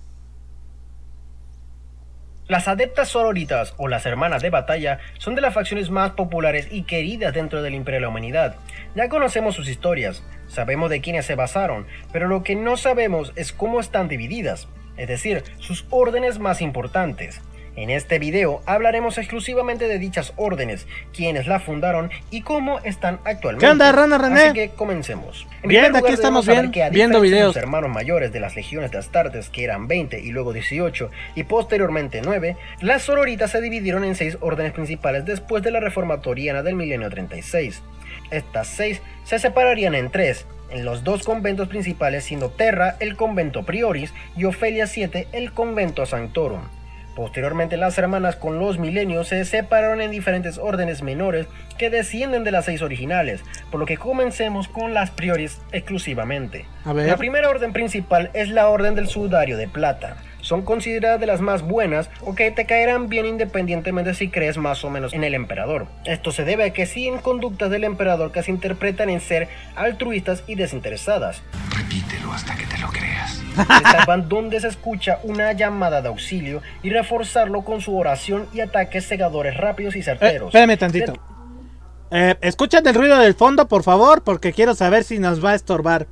C: Las adeptas sororitas o las hermanas de batalla son de las facciones más populares y queridas dentro del Imperio de la Humanidad. Ya conocemos sus historias, sabemos de quiénes se basaron, pero lo que no sabemos es cómo están divididas, es decir, sus órdenes más importantes. En este video hablaremos exclusivamente de dichas órdenes, quiénes la fundaron y cómo están actualmente.
A: ¿Qué onda, Rana René?
C: Así que comencemos.
A: Bien, aquí estamos viendo videos.
C: Los hermanos mayores de las legiones de Astartes, que eran 20 y luego 18 y posteriormente 9, las sororitas se dividieron en 6 órdenes principales después de la reformatoriana del milenio 36. Estas 6 se separarían en 3, en los 2 conventos principales, siendo Terra el convento Prioris y Ofelia 7 el convento Sanctorum. Posteriormente, las hermanas con los milenios se separaron en diferentes órdenes menores que descienden de las 6 originales, por lo que comencemos con las Prioris exclusivamente. La primera orden principal es la Orden del Sudario de Plata. Son consideradas de las más buenas o que te caerán bien independientemente si crees más o menos en el emperador. Esto se debe a que siguen conductas del emperador que se interpretan en ser altruistas y desinteresadas.
G: Repítelo hasta que te lo creas.
C: Se salvan donde se escucha una llamada de auxilio y reforzarlo con su oración y ataques cegadores rápidos y certeros.
A: Espérame tantito. Escuchen el ruido del fondo, por favor, porque quiero saber si nos va a estorbar.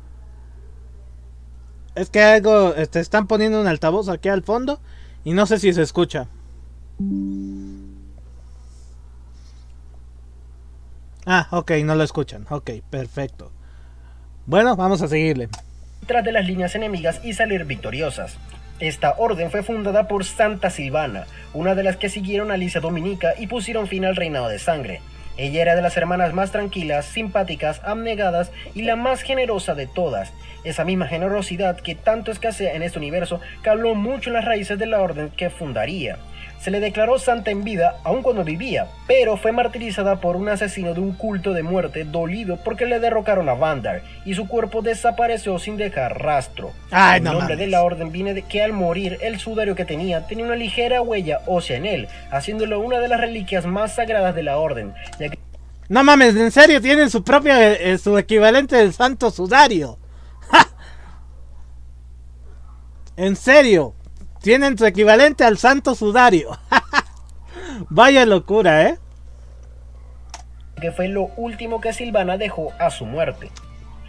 A: Es que algo, están poniendo un altavoz aquí al fondo y no sé si se escucha. Ah, ok, no lo escuchan. Ok, perfecto. Bueno, vamos a seguirle.
C: Tras de las líneas enemigas y salir victoriosas. Esta orden fue fundada por Santa Silvana, una de las que siguieron a Alicia Dominica y pusieron fin al reinado de sangre. Ella era de las hermanas más tranquilas, simpáticas, abnegadas y la más generosa de todas. Esa misma generosidad que tanto escasea en este universo caló mucho en las raíces de la orden que fundaría. Se le declaró santa en vida, aun cuando vivía, pero fue martirizada por un asesino de un culto de muerte dolido porque le derrocaron a Vandar y su cuerpo desapareció sin dejar rastro. El nombre de la orden viene de que al morir el sudario que tenía una ligera huella ósea en él, haciéndolo una de las reliquias más sagradas de la orden. Ya que...
A: No mames, en serio, tienen su propia, su equivalente del santo sudario. ¡Ja! En serio. Tienen su equivalente al santo sudario. Vaya locura, ¿eh?
C: Que fue lo último que Silvana dejó a su muerte.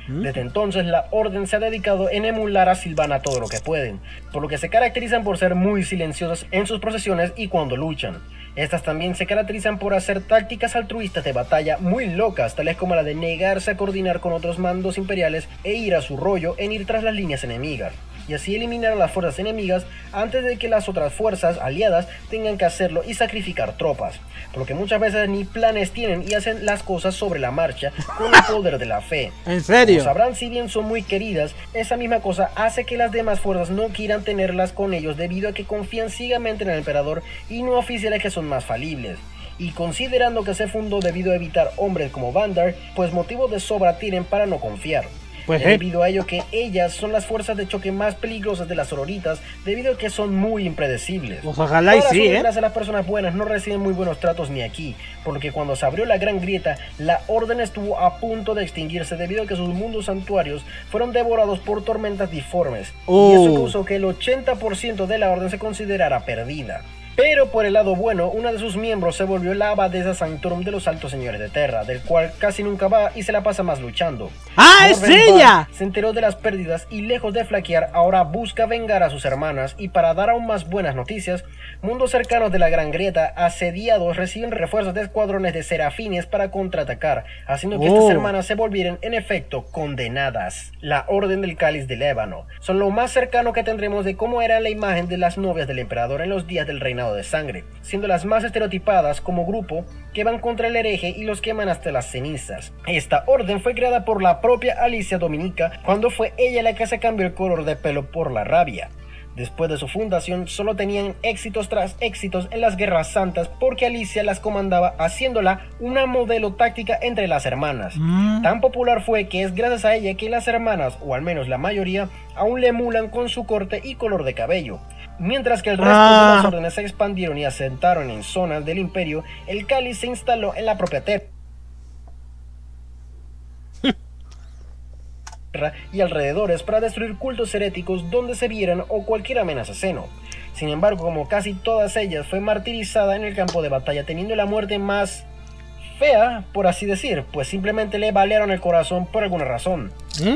C: Desde entonces la orden se ha dedicado en emular a Sylvana todo lo que pueden, por lo que se caracterizan por ser muy silenciosas en sus procesiones y cuando luchan. Estas también se caracterizan por hacer tácticas altruistas de batalla muy locas, tales como la de negarse a coordinar con otros mandos imperiales e ir a su rollo en ir tras las líneas enemigas, y así eliminar a las fuerzas enemigas antes de que las otras fuerzas aliadas tengan que hacerlo y sacrificar tropas, porque muchas veces ni planes tienen y hacen las cosas sobre la marcha con el poder de la fe.
A: ¿En serio?
C: Como sabrán, si bien son muy queridas, esa misma cosa hace que las demás fuerzas no quieran tenerlas con ellos debido a que confían ciegamente en el emperador y no oficiales que son más falibles. Y considerando que se fundó debido a evitar hombres como Vandar, pues motivos de sobra tienen para no confiar.
A: Pues,
C: Es debido a ello que ellas son las fuerzas de choque más peligrosas de las sororitas, debido a que son muy impredecibles.
A: Pues ojalá y
C: Todas
A: sí,
C: las otras de las personas buenas no reciben muy buenos tratos ni aquí, por lo que cuando se abrió la Gran Grieta, la orden estuvo a punto de extinguirse debido a que sus mundos santuarios fueron devorados por tormentas disformes, y eso causó que el 80% de la orden se considerara perdida. Pero por el lado bueno, una de sus miembros se volvió la abadesa Sanctorum de los Altos Señores de Terra, del cual casi nunca va y se la pasa más luchando.
A: ¡Ah, es
C: Morvenn
A: ella!
C: se enteró de las pérdidas y lejos de flaquear, ahora busca vengar a sus hermanas, y para dar aún más buenas noticias, mundos cercanos de la Gran Grieta, asediados, reciben refuerzos de escuadrones de serafines para contraatacar, haciendo que estas hermanas se volvieran en efecto condenadas. La Orden del Cáliz del Ébano son lo más cercano que tendremos de cómo era la imagen de las novias del emperador en los días del reinado de sangre, siendo las más estereotipadas como grupo que van contra el hereje y los queman hasta las cenizas. Esta orden fue creada por la propia Alicia Dominica cuando fue ella la que se cambió el color de pelo por la rabia. Después de su fundación solo tenían éxitos tras éxitos en las guerras santas porque Alicia las comandaba haciéndola una modelo táctica entre las hermanas. Tan popular fue que es gracias a ella que las hermanas, o al menos la mayoría, aún le emulan con su corte y color de cabello. Mientras que el resto de las órdenes se expandieron y asentaron en zonas del imperio, el cáliz se instaló en la propia Terra y alrededores para destruir cultos heréticos donde se vieran o cualquier amenaza seno. Sin embargo, como casi todas ellas, fue martirizada en el campo de batalla, teniendo la muerte más fea, por así decir, pues simplemente le balearon el corazón por alguna razón.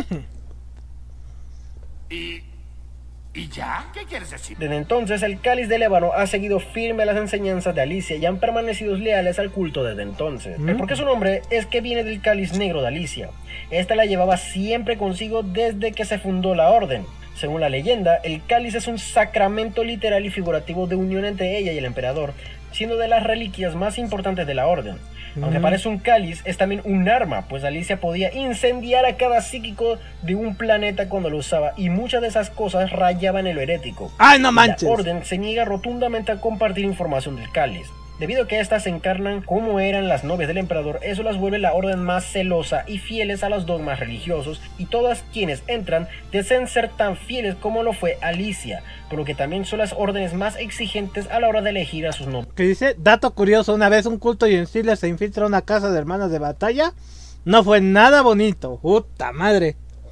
D: ¿Y ya? ¿Qué quieres decir?
C: Desde entonces, el Cáliz del Ébano ha seguido firme a las enseñanzas de Alicia y han permanecido leales al culto desde entonces. El por qué su nombre es que viene del Cáliz Negro de Alicia. Esta la llevaba siempre consigo desde que se fundó la orden. Según la leyenda, el cáliz es un sacramento literal y figurativo de unión entre ella y el emperador, siendo de las reliquias más importantes de la orden. Aunque parece un cáliz, es también un arma, pues Alicia podía incendiar a cada psíquico de un planeta cuando lo usaba, y muchas de esas cosas rayaban en lo herético.
A: ¡Ay, no manches!
C: La orden se niega rotundamente a compartir información del cáliz. Debido a que estas encarnan como eran las novias del emperador, eso las vuelve la orden más celosa y fieles a los dogmas religiosos, y todas quienes entran desean ser tan fieles como lo fue Alicia, por lo que también son las órdenes más exigentes a la hora de elegir a sus novios.
A: Que dice, dato curioso, una vez un culto y en Siria se infiltra a una casa de hermanas de batalla, no fue nada bonito, puta madre.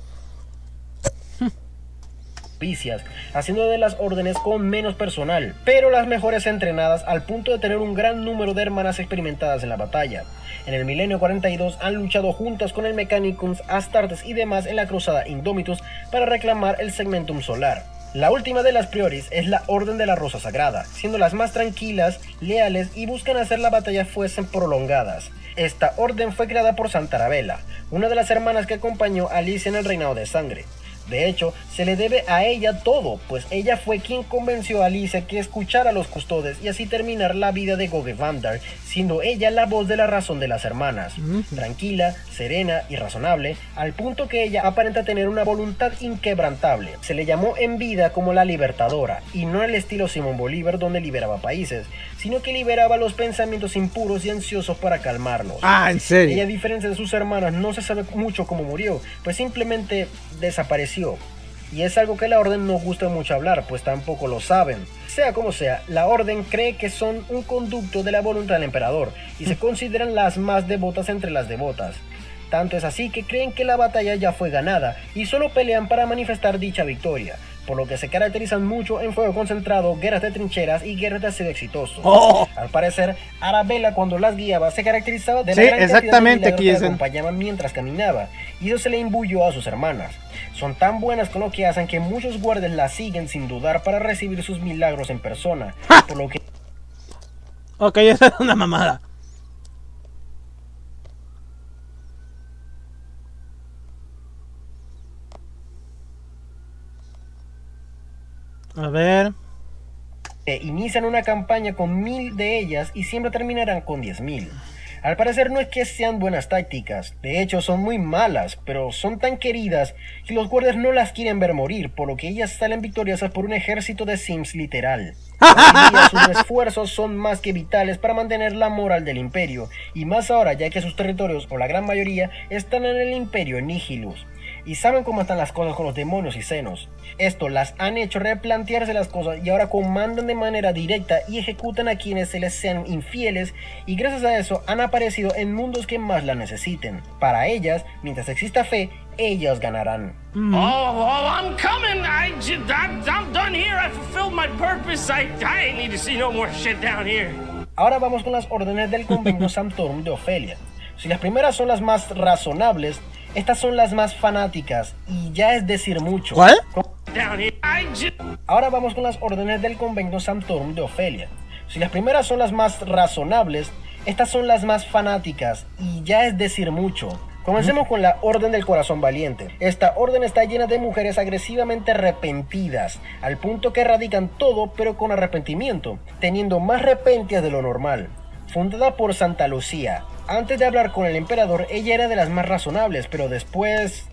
C: Haciendo de las órdenes con menos personal, pero las mejores entrenadas al punto de tener un gran número de hermanas experimentadas en la batalla. En el milenio 42 han luchado juntas con el Mechanicums, Astartes y demás en la cruzada Indomitus para reclamar el segmentum solar. La última de las prioris es la Orden de la Rosa Sagrada, siendo las más tranquilas, leales y buscan hacer la batalla fuesen prolongadas. Esta orden fue creada por Santa Arabella, una de las hermanas que acompañó a Alicia en el reinado de sangre. De hecho, se le debe a ella todo, pues ella fue quien convenció a Alicia que escuchara a los custodes y así terminar la vida de Goge Vandar, siendo ella la voz de la razón de las hermanas, tranquila, serena y razonable, al punto que ella aparenta tener una voluntad inquebrantable. Se le llamó en vida como la libertadora, y no al estilo Simón Bolívar donde liberaba países, sino que liberaba los pensamientos impuros y ansiosos para calmarlos.
A: Ah, ¿en serio?
C: Ella, a diferencia de sus hermanas, no se sabe mucho cómo murió, pues simplemente desapareció. Y es algo que la orden no gusta mucho hablar, pues tampoco lo saben. Sea como sea, la orden cree que son un conducto de la voluntad del emperador y se consideran las más devotas entre las devotas. Tanto es así que creen que la batalla ya fue ganada y solo pelean para manifestar dicha victoria, por lo que se caracterizan mucho en fuego concentrado, guerras de trincheras y guerras de asedio exitosos. Al parecer, Arabella, cuando las guiaba, se caracterizaba de la gran
A: exactamente,
C: cantidad de milagros que la acompañaban mientras caminaba, y eso se le imbuyó a sus hermanas. Son tan buenas con lo que hacen que muchos guardias la siguen sin dudar para recibir sus milagros en persona, por lo que...
A: Ok, esa es una mamada. A ver.
C: Inician una campaña con 1000 de ellas y siempre terminarán con 10.000. Al parecer no es que sean buenas tácticas, de hecho son muy malas, pero son tan queridas que los guardias no las quieren ver morir, por lo que ellas salen victoriosas por un ejército de Sims literal. Hoy en día sus esfuerzos son más que vitales para mantener la moral del imperio, y más ahora ya que sus territorios, o la gran mayoría, están en el imperio Nihilus. Y saben cómo están las cosas con los demonios y senos. Esto las han hecho replantearse las cosas y ahora comandan de manera directa y ejecutan a quienes se les sean infieles, y gracias a eso han aparecido en mundos que más la necesiten. Para ellas, mientras exista fe, ellas ganarán.
H: I'm coming. I'm done here. I fulfilled my purpose. I need to see no more shit down here.
C: Ahora vamos con las órdenes del Convento Sanctorum de Ofelia. Si las primeras son las más razonables, estas son las más fanáticas, y ya es decir mucho.
A: ¿Cuál?
C: Ahora vamos con las órdenes del Convento Sanctorum de Ofelia. Si las primeras son las más razonables, estas son las más fanáticas, y ya es decir mucho. Comencemos con la Orden del Corazón Valiente. Esta orden está llena de mujeres agresivamente arrepentidas, al punto que erradican todo pero con arrepentimiento, teniendo más repentias de lo normal. Fundada por Santa Lucía. Antes de hablar con el emperador, ella era de las más razonables, pero después...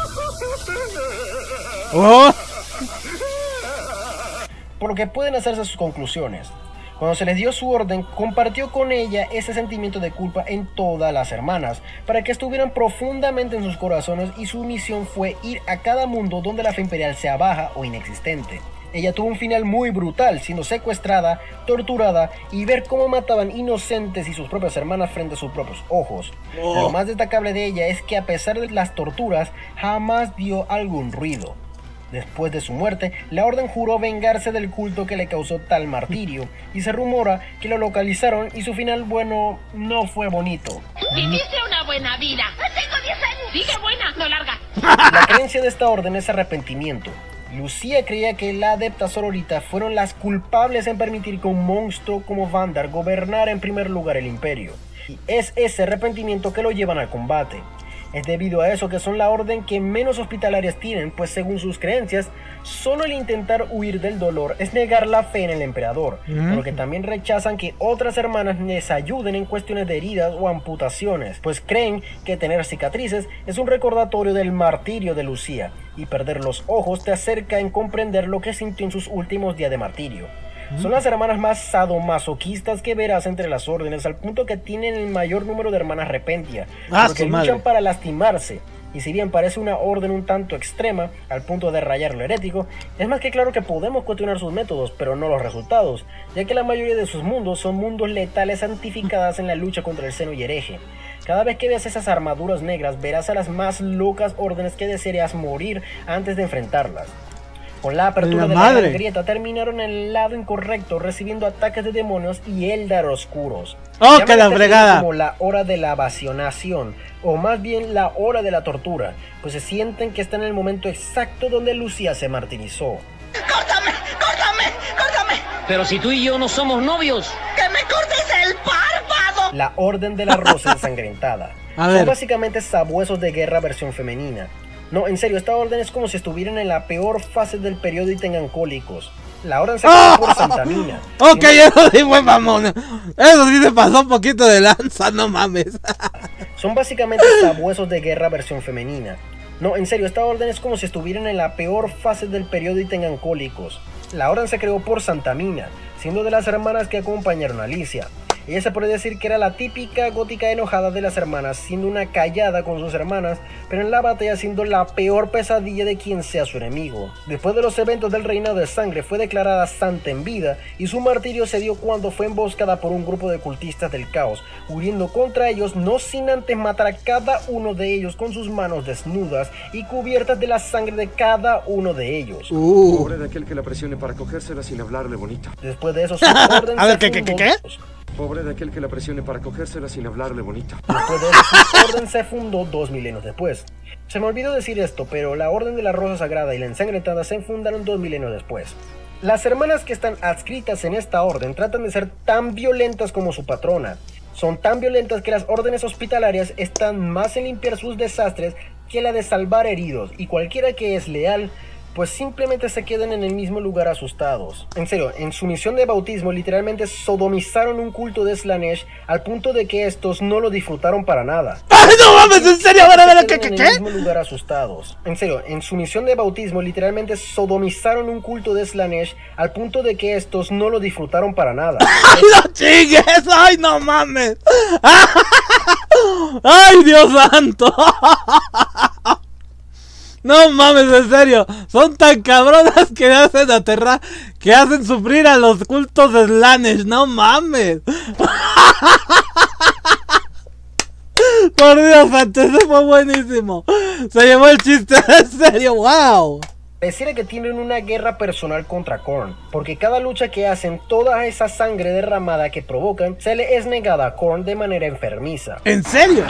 C: Por lo que pueden hacerse sus conclusiones. Cuando se les dio su orden, compartió con ella ese sentimiento de culpa en todas las hermanas, para que estuvieran profundamente en sus corazones, y su misión fue ir a cada mundo donde la fe imperial sea baja o inexistente. Ella tuvo un final muy brutal, siendo secuestrada, torturada y ver cómo mataban inocentes y sus propias hermanas frente a sus propios ojos. Lo más destacable de ella es que a pesar de las torturas, jamás dio algún ruido. Después de su muerte, la orden juró vengarse del culto que le causó tal martirio, y se rumora que lo localizaron y su final, bueno, no fue bonito.
E: Viviste una buena vida. Tengo 10 años. Dije buena, no larga.
C: La creencia de esta orden es arrepentimiento. Lucía creía que la adepta sororita fueron las culpables en permitir que un monstruo como Vandar gobernara en primer lugar el imperio. Y es ese arrepentimiento que lo llevan al combate. Es debido a eso que son la orden que menos hospitalarias tienen, pues según sus creencias, solo el intentar huir del dolor es negar la fe en el emperador, por lo que también rechazan que otras hermanas les ayuden en cuestiones de heridas o amputaciones, pues creen que tener cicatrices es un recordatorio del martirio de Lucía, y perder los ojos te acerca en comprender lo que sintió en sus últimos días de martirio. Son las hermanas más sadomasoquistas que verás entre las órdenes, al punto que tienen el mayor número de hermanas repentia, porque luchan para lastimarse. Y si bien parece una orden un tanto extrema, al punto de rayar lo herético, es más que claro que podemos cuestionar sus métodos, pero no los resultados, ya que la mayoría de sus mundos son mundos letales santificadas en la lucha contra el seno y hereje. Cada vez que veas esas armaduras negras, verás a las más locas órdenes que desearías morir antes de enfrentarlas. Con la apertura de la Gran Grieta terminaron en el lado incorrecto, recibiendo ataques de demonios y Eldar oscuros.
A: ¡Oh, que la fregada!
C: Como la hora de la vacionación, o más bien la hora de la tortura, pues se sienten que están en el momento exacto donde Lucía se martirizó.
E: ¡Córtame! ¡Córtame! ¡Córtame!
I: Pero si tú y yo no somos novios.
E: ¡Que me cortes el párpado!
C: La Orden de la Rosa Ensangrentada. Son básicamente sabuesos de guerra versión femenina. No, en serio, esta orden es como si estuvieran en la peor fase del periodo y tengan cólicos. La orden se creó por Santa Mina.
A: Ok, eso sí fue mamón. Eso sí se pasó un poquito de lanza, no mames.
C: Son básicamente sabuesos de guerra versión femenina. No, en serio, esta orden es como si estuvieran en la peor fase del periodo y tengan cólicos. La orden se creó por Santa Mina, siendo de las hermanas que acompañaron a Alicia. Ella se puede decir que era la típica gótica enojada de las hermanas, siendo una callada con sus hermanas, pero en la batalla siendo la peor pesadilla de quien sea su enemigo. Después de los eventos del Reinado de Sangre fue declarada santa en vida y su martirio se dio cuando fue emboscada por un grupo de cultistas del caos, muriendo contra ellos no sin antes matar a cada uno de ellos con sus manos desnudas y cubiertas de la sangre de cada uno de ellos.
G: Pobre de aquel que la presione para cogérsela sin hablarle bonito.
C: Después de eso su orden
A: A ver,
C: se
A: ¿qué?
G: Pobre de aquel que la presione para cogérsela sin hablarle bonito.
C: Después de eso, su orden se fundó 2 milenios después. Se me olvidó decir esto, pero la Orden de la Rosa Sagrada y la Ensangrentada se fundaron 2 milenios después. Las hermanas que están adscritas en esta orden tratan de ser tan violentas como su patrona. Son tan violentas que las órdenes hospitalarias están más en limpiar sus desastres que la de salvar heridos, y cualquiera que es leal pues simplemente se quedan en el mismo lugar asustados. En serio, en su misión de bautismo literalmente sodomizaron un culto de Slaanesh al punto de que estos no lo disfrutaron para nada.
A: ¡Ay, no mames! ¿En serio? ¿Qué?
C: En el mismo lugar asustados. En serio, en su misión de bautismo literalmente sodomizaron un culto de Slaanesh al punto de que estos no lo disfrutaron para nada.
A: ¡Ay, no chingues! ¡Ay, no mames! ¡Ay, Dios santo! No mames, en serio, son tan cabronas que hacen aterrar, que hacen sufrir a los cultos de Slaanesh, no mames. Por Dios santo, eso fue buenísimo. Se llevó el chiste, en serio, wow.
C: Pareciera que tienen una guerra personal contra Khorne, porque cada lucha que hacen, toda esa sangre derramada que provocan, se le es negada a Khorne de manera enfermiza.
A: ¿En serio?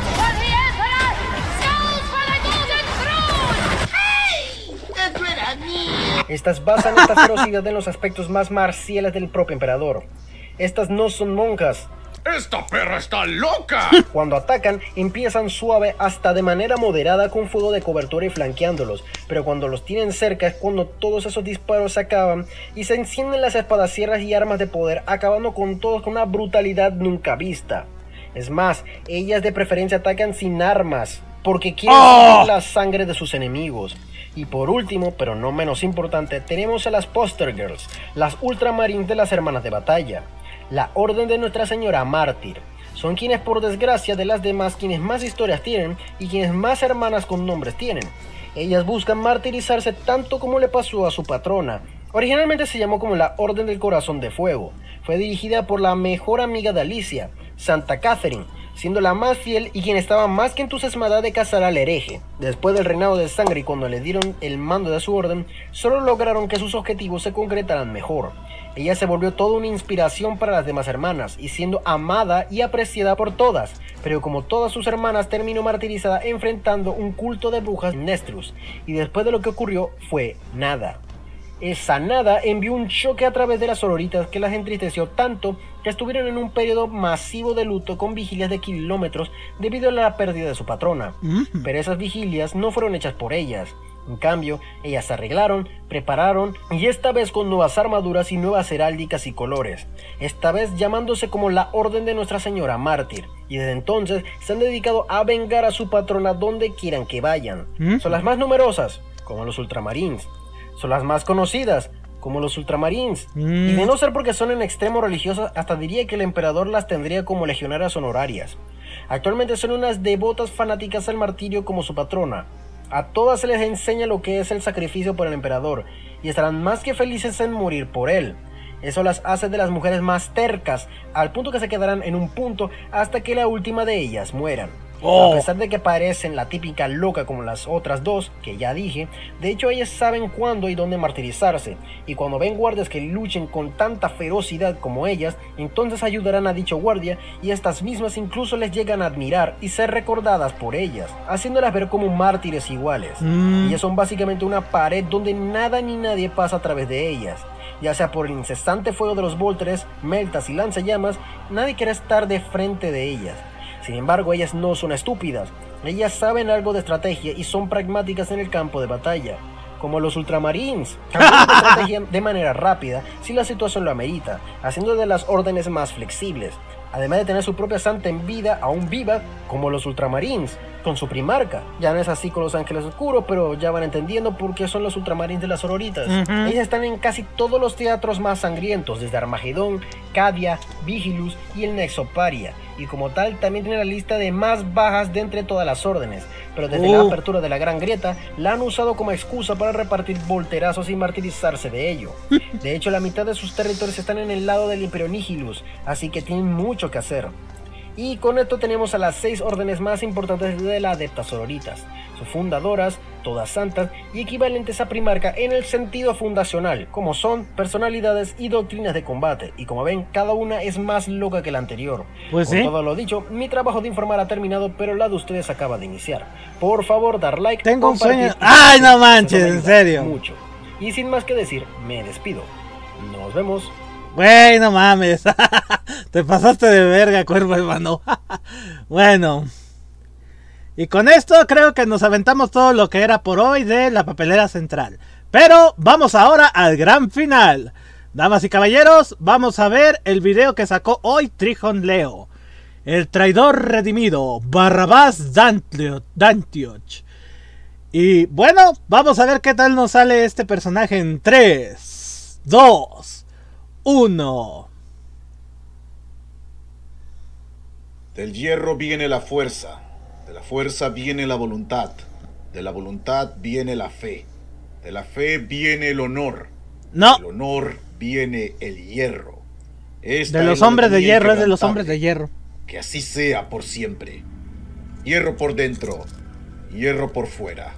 C: Estas basan esta ferocidad en los aspectos más marciales del propio emperador. Estas no son monjas.
D: ¡Esta perra está loca!
C: Cuando atacan, empiezan suave hasta de manera moderada con fuego de cobertura y flanqueándolos, pero cuando los tienen cerca es cuando todos esos disparos se acaban y se encienden las espadasierras y armas de poder, acabando con todos con una brutalidad nunca vista. Es más, ellas de preferencia atacan sin armas, porque quieren sacar la sangre de sus enemigos. Y por último, pero no menos importante, tenemos a las Poster Girls, las Ultramarines de las Hermanas de Batalla, la Orden de Nuestra Señora Mártir. Son quienes por desgracia de las demás quienes más historias tienen y quienes más hermanas con nombres tienen. Ellas buscan martirizarse tanto como le pasó a su patrona. Originalmente se llamó como la Orden del Corazón de Fuego. Fue dirigida por la mejor amiga de Alicia, Santa Catherine, siendo la más fiel y quien estaba más que entusiasmada de cazar al hereje. Después del Reinado de Sangre y cuando le dieron el mando de su orden, solo lograron que sus objetivos se concretaran mejor. Ella se volvió toda una inspiración para las demás hermanas y siendo amada y apreciada por todas, pero como todas sus hermanas terminó martirizada enfrentando un culto de brujas en Nestrus, y después de lo que ocurrió fue nada. Esa nada envió un choque a través de las sororitas que las entristeció tanto que estuvieron en un periodo masivo de luto con vigilias de kilómetros debido a la pérdida de su patrona. Pero esas vigilias no fueron hechas por ellas. En cambio, ellas se arreglaron, prepararon y esta vez con nuevas armaduras y nuevas heráldicas y colores. Esta vez llamándose como la Orden de Nuestra Señora Mártir. Y desde entonces se han dedicado a vengar a su patrona donde quieran que vayan. Son las más numerosas, como los Ultramarines. Son las más conocidas, como los Ultramarines. Y de no ser porque son en extremo religiosas, hasta diría que el emperador las tendría como legionarias honorarias. Actualmente son unas devotas fanáticas al martirio como su patrona. A todas se les enseña lo que es el sacrificio por el emperador, y estarán más que felices en morir por él. Eso las hace de las mujeres más tercas, al punto que se quedarán en un punto hasta que la última de ellas mueran. A pesar de que parecen la típica loca como las otras dos, que ya dije, de hecho ellas saben cuándo y dónde martirizarse, y cuando ven guardias que luchen con tanta ferocidad como ellas, entonces ayudarán a dicho guardia, y estas mismas incluso les llegan a admirar y ser recordadas por ellas, haciéndolas ver como mártires iguales. Ellas son básicamente una pared donde nada ni nadie pasa a través de ellas. Ya sea por el incesante fuego de los Voltores, Meltas y lanzallamas, nadie quiere estar de frente de ellas. Sin embargo, ellas no son estúpidas, ellas saben algo de estrategia y son pragmáticas en el campo de batalla, como los Ultramarines, cambiando de estrategia de manera rápida si la situación lo amerita, haciendo de las órdenes más flexibles, además de tener su propia santa en vida aún viva, como los Ultramarines, con su primarca. Ya no es así con los Ángeles Oscuros, pero ya van entendiendo por qué son los Ultramarines de las sororitas. Ellas están en casi todos los teatros más sangrientos, desde Armagedón, Cadia, Vigilus y el Nexoparia, y como tal también tiene la lista de más bajas de entre todas las órdenes, pero desde la apertura de la Gran Grieta la han usado como excusa para repartir volterazos y martirizarse de ello. De hecho, la mitad de sus territorios están en el lado del Imperio Nihilus, así que tienen mucho que hacer. Y con esto tenemos a las 6 órdenes más importantes de la Adeptas Sororitas, sus fundadoras, todas santas y equivalentes a Primarca en el sentido fundacional, como son personalidades y doctrinas de combate, y como ven, cada una es más loca que la anterior.
A: Pues
C: Con
A: sí.
C: todo lo dicho, mi trabajo de informar ha terminado, pero la de ustedes acaba de iniciar. Por favor, dar like,
A: Tengo un
C: compartir
A: sueño.
C: y
A: ¡Ay, no
C: eso
A: manches!
C: me
A: En
C: ayuda
A: serio.
C: mucho. Y sin más que decir, me despido. Nos vemos.
A: Güey, no mames. Te pasaste de verga, cuervo hermano. Bueno. Y con esto creo que nos aventamos todo lo que era por hoy de la papelera central. Pero vamos ahora al gran final. Damas y caballeros, vamos a ver el video que sacó hoy Trijón Leo. El traidor redimido, Barrabás Dantioch. Y bueno, vamos a ver qué tal nos sale este personaje en 3, 2, 1.
J: Del hierro viene la fuerza, de la fuerza viene la voluntad, de la voluntad viene la fe, de la fe viene el honor,
A: No.
J: del honor viene el hierro. Esta
A: De los
J: es la
A: hombres de
J: armonía
A: hierro, es de los
J: inquebrantable.
A: hombres de hierro.
J: Que así sea por siempre. Hierro por dentro, hierro por fuera.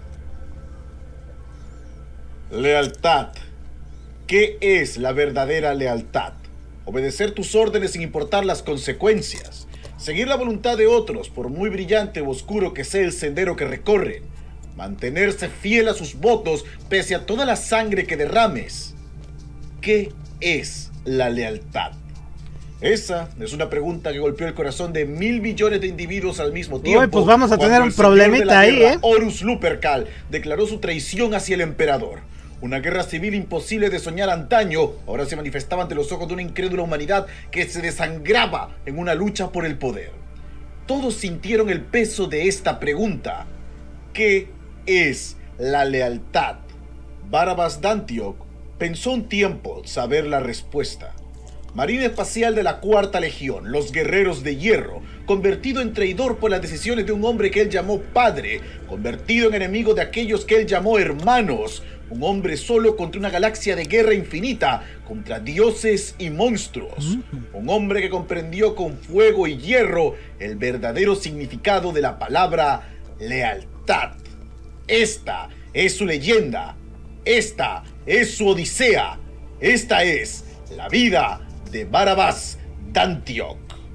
J: Lealtad. ¿Qué es la verdadera lealtad? Obedecer tus órdenes sin importar las consecuencias. Seguir la voluntad de otros, por muy brillante o oscuro que sea el sendero que recorren. Mantenerse fiel a sus votos pese a toda la sangre que derrames. ¿Qué es la lealtad? Esa es una pregunta que golpeó el corazón de 1.000 millones de individuos al mismo tiempo.
A: Uy, pues vamos a tener
J: cuando
A: un
J: el señor
A: problemita
J: de la
A: ahí,
J: guerra,
A: ¿eh?
J: Horus Lupercal declaró su traición hacia el emperador. Una guerra civil imposible de soñar antaño, ahora se manifestaba ante los ojos de una incrédula humanidad que se desangraba en una lucha por el poder. Todos sintieron el peso de esta pregunta. ¿Qué es la lealtad? Barrabás Dantioch pensó un tiempo saber la respuesta. Marina espacial de la Cuarta Legión, los Guerreros de Hierro, convertido en traidor por las decisiones de un hombre que él llamó padre, convertido en enemigo de aquellos que él llamó hermanos, un hombre solo contra una galaxia de guerra infinita, contra dioses y monstruos, un hombre que comprendió con fuego y hierro el verdadero significado de la palabra lealtad. Esta es su leyenda, esta es su odisea, esta es la vida de Barrabás Dantioch.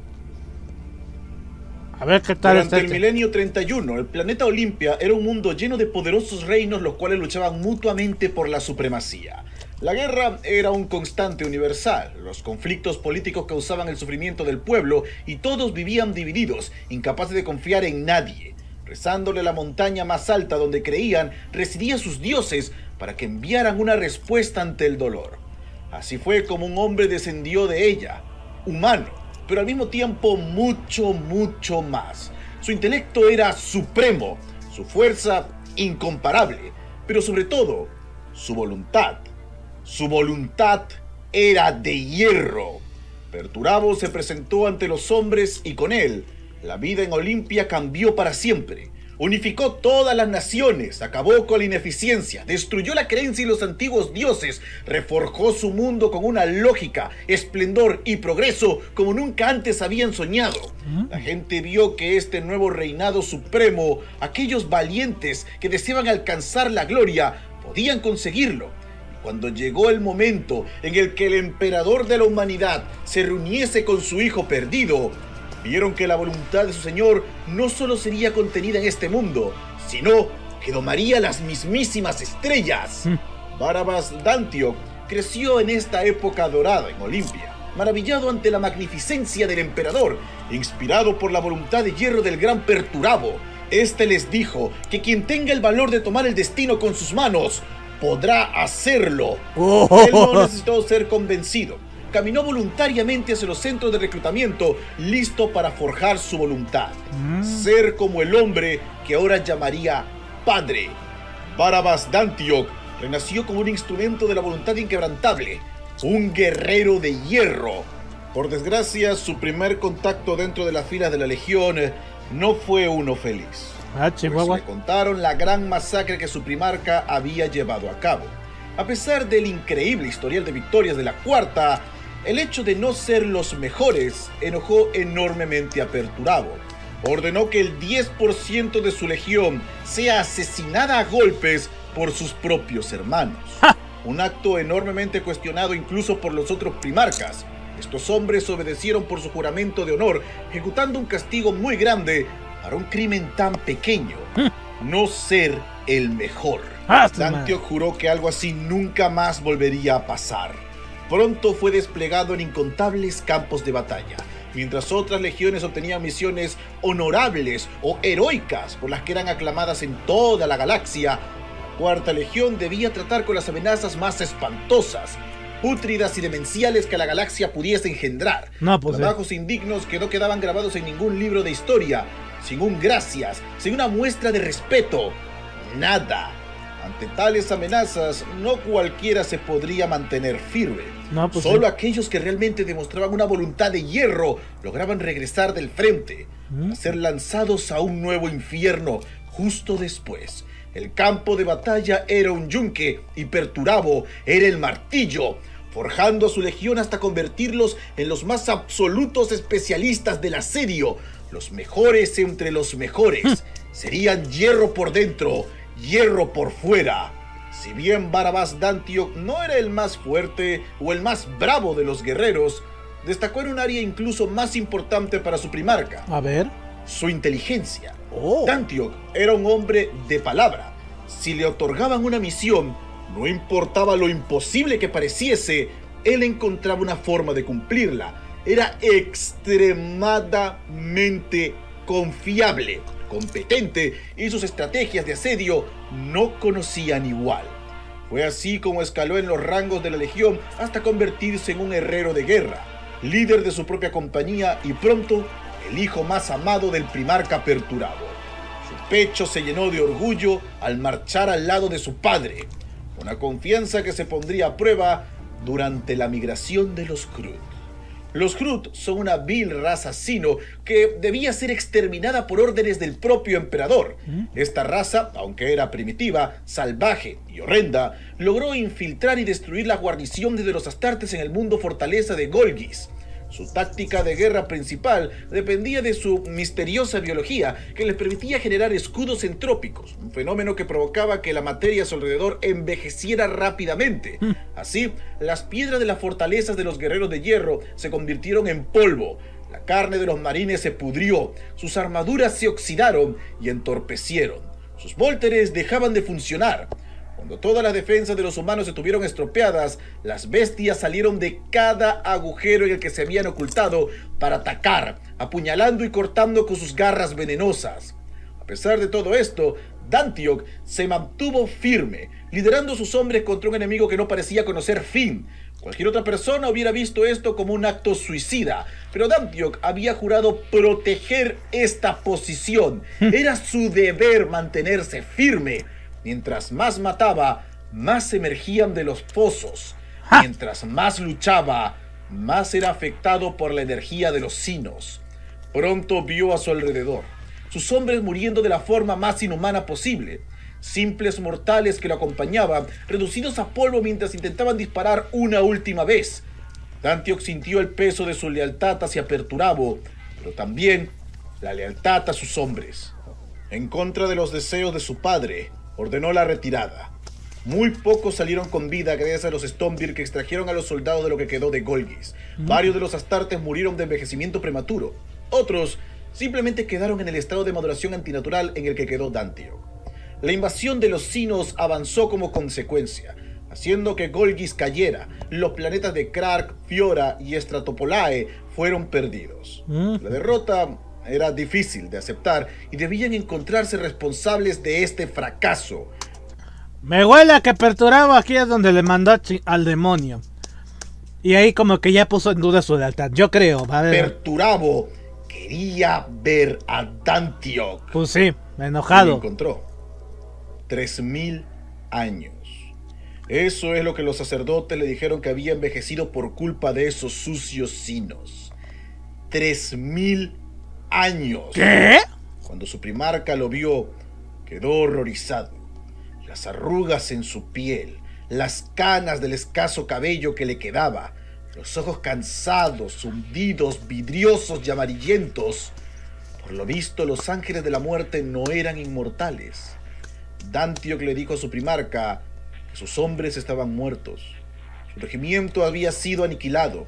A: A ver qué tal
J: Durante
A: está
J: el milenio 31, el planeta Olimpia era un mundo lleno de poderosos reinos los cuales luchaban mutuamente por la supremacía. La guerra era un constante universal, los conflictos políticos causaban el sufrimiento del pueblo y todos vivían divididos, incapaces de confiar en nadie. Rezándole a la montaña más alta donde creían residían sus dioses para que enviaran una respuesta ante el dolor. Así fue como un hombre descendió de ella, humano, pero al mismo tiempo mucho más. Su intelecto era supremo, su fuerza incomparable, pero sobre todo, su voluntad. Su voluntad era de hierro. Perturabo se presentó ante los hombres y con él, la vida en Olimpia cambió para siempre. Unificó todas las naciones, acabó con la ineficiencia, destruyó la creencia en los antiguos dioses, reforjó su mundo con una lógica, esplendor y progreso como nunca antes habían soñado. La gente vio que este nuevo reinado supremo, aquellos valientes que deseaban alcanzar la gloria, podían conseguirlo. Y cuando llegó el momento en el que el emperador de la humanidad se reuniese con su hijo perdido, vieron que la voluntad de su señor no solo sería contenida en este mundo, sino que domaría las mismísimas estrellas. Barrabás Dantioch creció en esta época dorada en Olimpia, maravillado ante la magnificencia del emperador, inspirado por la voluntad de hierro del gran Perturabo. Este les dijo que quien tenga el valor de tomar el destino con sus manos, podrá hacerlo. Él no necesitó ser convencido. Caminó voluntariamente hacia los centros de reclutamiento, listo para forjar su voluntad. Ser como el hombre que ahora llamaría padre. Barrabás Dantioch renació como un instrumento de la voluntad inquebrantable, un guerrero de hierro. Por desgracia, su primer contacto dentro de las filas de la Legión no fue uno feliz. Pues le contaron la gran masacre que su primarca había llevado a cabo. A pesar del increíble historial de victorias de la Cuarta, el hecho de no ser los mejores enojó enormemente a Perturabo. Ordenó que el 10% de su legión sea asesinada a golpes por sus propios hermanos. ¡Ja! Un acto enormemente cuestionado incluso por los otros primarcas. Estos hombres obedecieron por su juramento de honor, ejecutando un castigo muy grande para un crimen tan pequeño: no ser el mejor. Dantiok juró que algo así nunca más volvería a pasar. Pronto fue desplegado en incontables campos de batalla, mientras otras legiones obtenían misiones honorables o heroicas por las que eran aclamadas en toda la galaxia. La Cuarta Legión debía tratar con las amenazas más espantosas, pútridas y demenciales que la galaxia pudiese engendrar. Trabajos indignos que no quedaban grabados en ningún libro de historia, sin un gracias, sin una muestra de respeto, nada. Ante tales amenazas, no cualquiera se podría mantener firme. Solo aquellos que realmente demostraban una voluntad de hierro lograban regresar del frente, a ser lanzados a un nuevo infierno justo después. El campo de batalla era un yunque y Perturabo era el martillo, forjando a su legión hasta convertirlos en los más absolutos especialistas del asedio, los mejores entre los mejores. Serían hierro por dentro, hierro por fuera. Si bien Barabás Dantiok no era el más fuerte o el más bravo de los guerreros, destacó en un área incluso más importante para su primarca.
A: A ver.
J: Su inteligencia. Dantiok era un hombre de palabra. Si le otorgaban una misión, no importaba lo imposible que pareciese, él encontraba una forma de cumplirla. Era extremadamente confiable, competente, y sus estrategias de asedio no conocían igual. Fue así como escaló en los rangos de la legión hasta convertirse en un herrero de guerra, líder de su propia compañía y pronto el hijo más amado del primarca Perturabo. Su pecho se llenó de orgullo al marchar al lado de su padre, una confianza que se pondría a prueba durante la migración de los Krut. Los Krut son una vil raza sino que debía ser exterminada por órdenes del propio emperador. Esta raza, aunque era primitiva, salvaje y horrenda, logró infiltrar y destruir la guarnición de los Astartes en el mundo fortaleza de Golgis. Su táctica de guerra principal dependía de su misteriosa biología, que les permitía generar escudos entrópicos, un fenómeno que provocaba que la materia a su alrededor envejeciera rápidamente. Así, las piedras de las fortalezas de los guerreros de hierro se convirtieron en polvo, la carne de los marines se pudrió, sus armaduras se oxidaron y entorpecieron, sus vólteres dejaban de funcionar. Cuando todas las defensas de los humanos estuvieron estropeadas, las bestias salieron de cada agujero en el que se habían ocultado para atacar, apuñalando y cortando con sus garras venenosas. A pesar de todo esto, Dantiok se mantuvo firme, liderando a sus hombres contra un enemigo que no parecía conocer fin. Cualquier otra persona hubiera visto esto como un acto suicida, pero Dantiok había jurado proteger esta posición. Era su deber mantenerse firme. Mientras más mataba, más emergían de los pozos. Mientras más luchaba, más era afectado por la energía de los sinos. Pronto vio a su alrededor, sus hombres muriendo de la forma más inhumana posible. Simples mortales que lo acompañaban, reducidos a polvo mientras intentaban disparar una última vez. Dantiok sintió el peso de su lealtad hacia Perturabo, pero también la lealtad a sus hombres. En contra de los deseos de su padre, ordenó la retirada. Muy pocos salieron con vida gracias a los Stormbeard que extrajeron a los soldados de lo que quedó de Golgis. Varios de los Astartes murieron de envejecimiento prematuro. Otros simplemente quedaron en el estado de maduración antinatural en el que quedó Dantiok. La invasión de los sinos avanzó como consecuencia, haciendo que Golgis cayera. Los planetas de Krark, Fiora y Stratopolae fueron perdidos. La derrota era difícil de aceptar y debían encontrarse responsables de este fracaso.
A: Me huele a que Perturabo aquí es donde le mandó al demonio. Y ahí como que ya puso en duda su lealtad, yo creo. ¿Vale?
J: Perturabo quería ver a Dantiok.
A: Pues sí, enojado.
J: Lo encontró. 3000 años. Eso es lo que los sacerdotes le dijeron que había envejecido por culpa de esos sucios sinos. 3000 años.
A: ¿Qué?
J: Cuando su primarca lo vio, quedó horrorizado. Las arrugas en su piel, las canas del escaso cabello que le quedaba, los ojos cansados, hundidos, vidriosos y amarillentos. Por lo visto, los ángeles de la muerte no eran inmortales. Dantiok le dijo a su primarca que sus hombres estaban muertos. Su regimiento había sido aniquilado.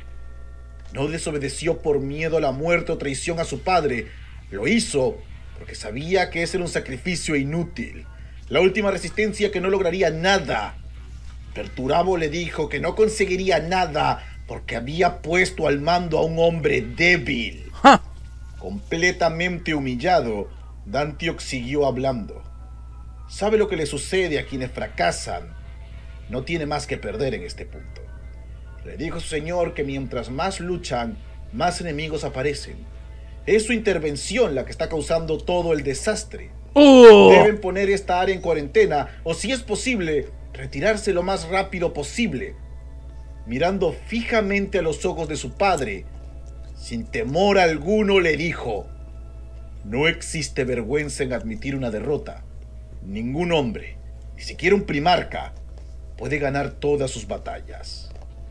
J: No desobedeció por miedo a la muerte o traición a su padre. Lo hizo porque sabía que ese era un sacrificio inútil. La última resistencia que no lograría nada. Perturabo le dijo que no conseguiría nada porque había puesto al mando a un hombre débil.
A: ¡Ja!
J: Completamente humillado, Dantiok siguió hablando. Sabe lo que le sucede a quienes fracasan. No tiene más que perder en este punto. Le dijo a su señor que mientras más luchan, más enemigos aparecen. Es su intervención la que está causando todo el desastre. Deben poner esta área en cuarentena o, si es posible, retirarse lo más rápido posible. Mirando fijamente a los ojos de su padre, sin temor alguno le dijo: no existe vergüenza en admitir una derrota. Ningún hombre, ni siquiera un primarca, puede ganar todas sus batallas.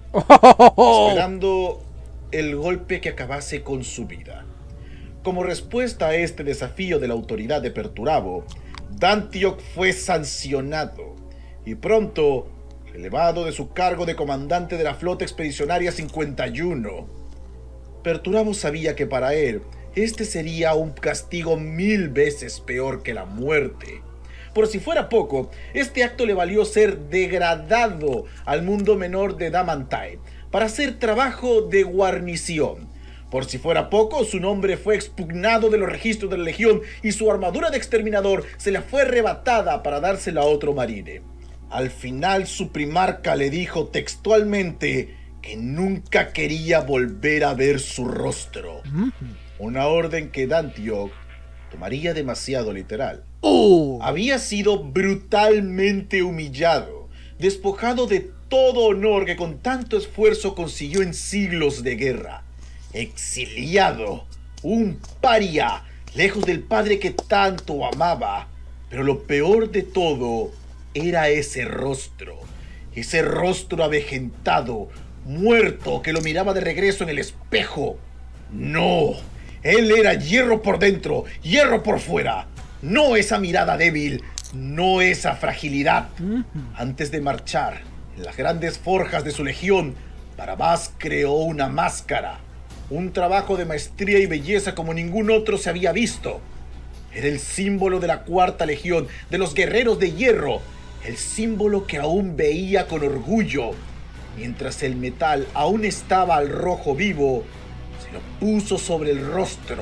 J: Esperando el golpe que acabase con su vida. Como respuesta a este desafío de la autoridad de Perturabo, Dantiok fue sancionado y pronto elevado de su cargo de comandante de la flota expedicionaria 51. Perturabo sabía que para él este sería un castigo 1000 veces peor que la muerte. Por si fuera poco, este acto le valió ser degradado al mundo menor de Damantine para hacer trabajo de guarnición. Por si fuera poco, su nombre fue expugnado de los registros de la Legión y su armadura de exterminador se le fue arrebatada para dársela a otro marine. Al final, su primarca le dijo textualmente que nunca quería volver a ver su rostro. Una orden que Dantiok tomaría demasiado literal. Había sido brutalmente humillado, despojado de todo honor que con tanto esfuerzo consiguió en siglos de guerra. Exiliado, un paria, lejos del padre que tanto amaba. Pero lo peor de todo era ese rostro avejentado, muerto, que lo miraba de regreso en el espejo. No, él era hierro por dentro, hierro por fuera. No esa mirada débil, no esa fragilidad. Antes de marchar, en las grandes forjas de su legión, Barabás creó una máscara. Un trabajo de maestría y belleza como ningún otro se había visto. Era el símbolo de la Cuarta Legión, de los guerreros de hierro. El símbolo que aún veía con orgullo. Mientras el metal aún estaba al rojo vivo, se lo puso sobre el rostro.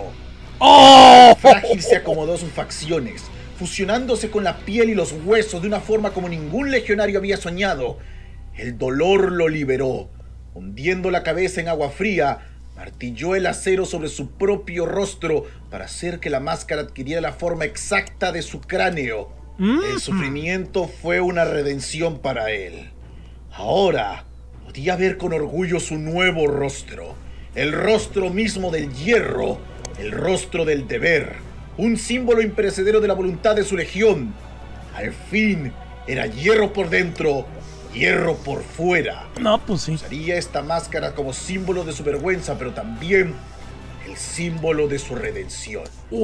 J: Frágil se acomodó sus facciones, fusionándose con la piel y los huesos de una forma como ningún legionario había soñado. El dolor lo liberó. Hundiendo la cabeza en agua fría, martilló el acero sobre su propio rostro para hacer que la máscara adquiriera la forma exacta de su cráneo. El sufrimiento fue una redención para él. Ahora podía ver con orgullo su nuevo rostro. El rostro mismo del hierro. El rostro del deber, un símbolo imperecedero de la voluntad de su legión. Al fin, era hierro por dentro, hierro por fuera.
A: No, pues sí.
J: Usaría esta máscara como símbolo de su vergüenza, pero también el símbolo de su redención.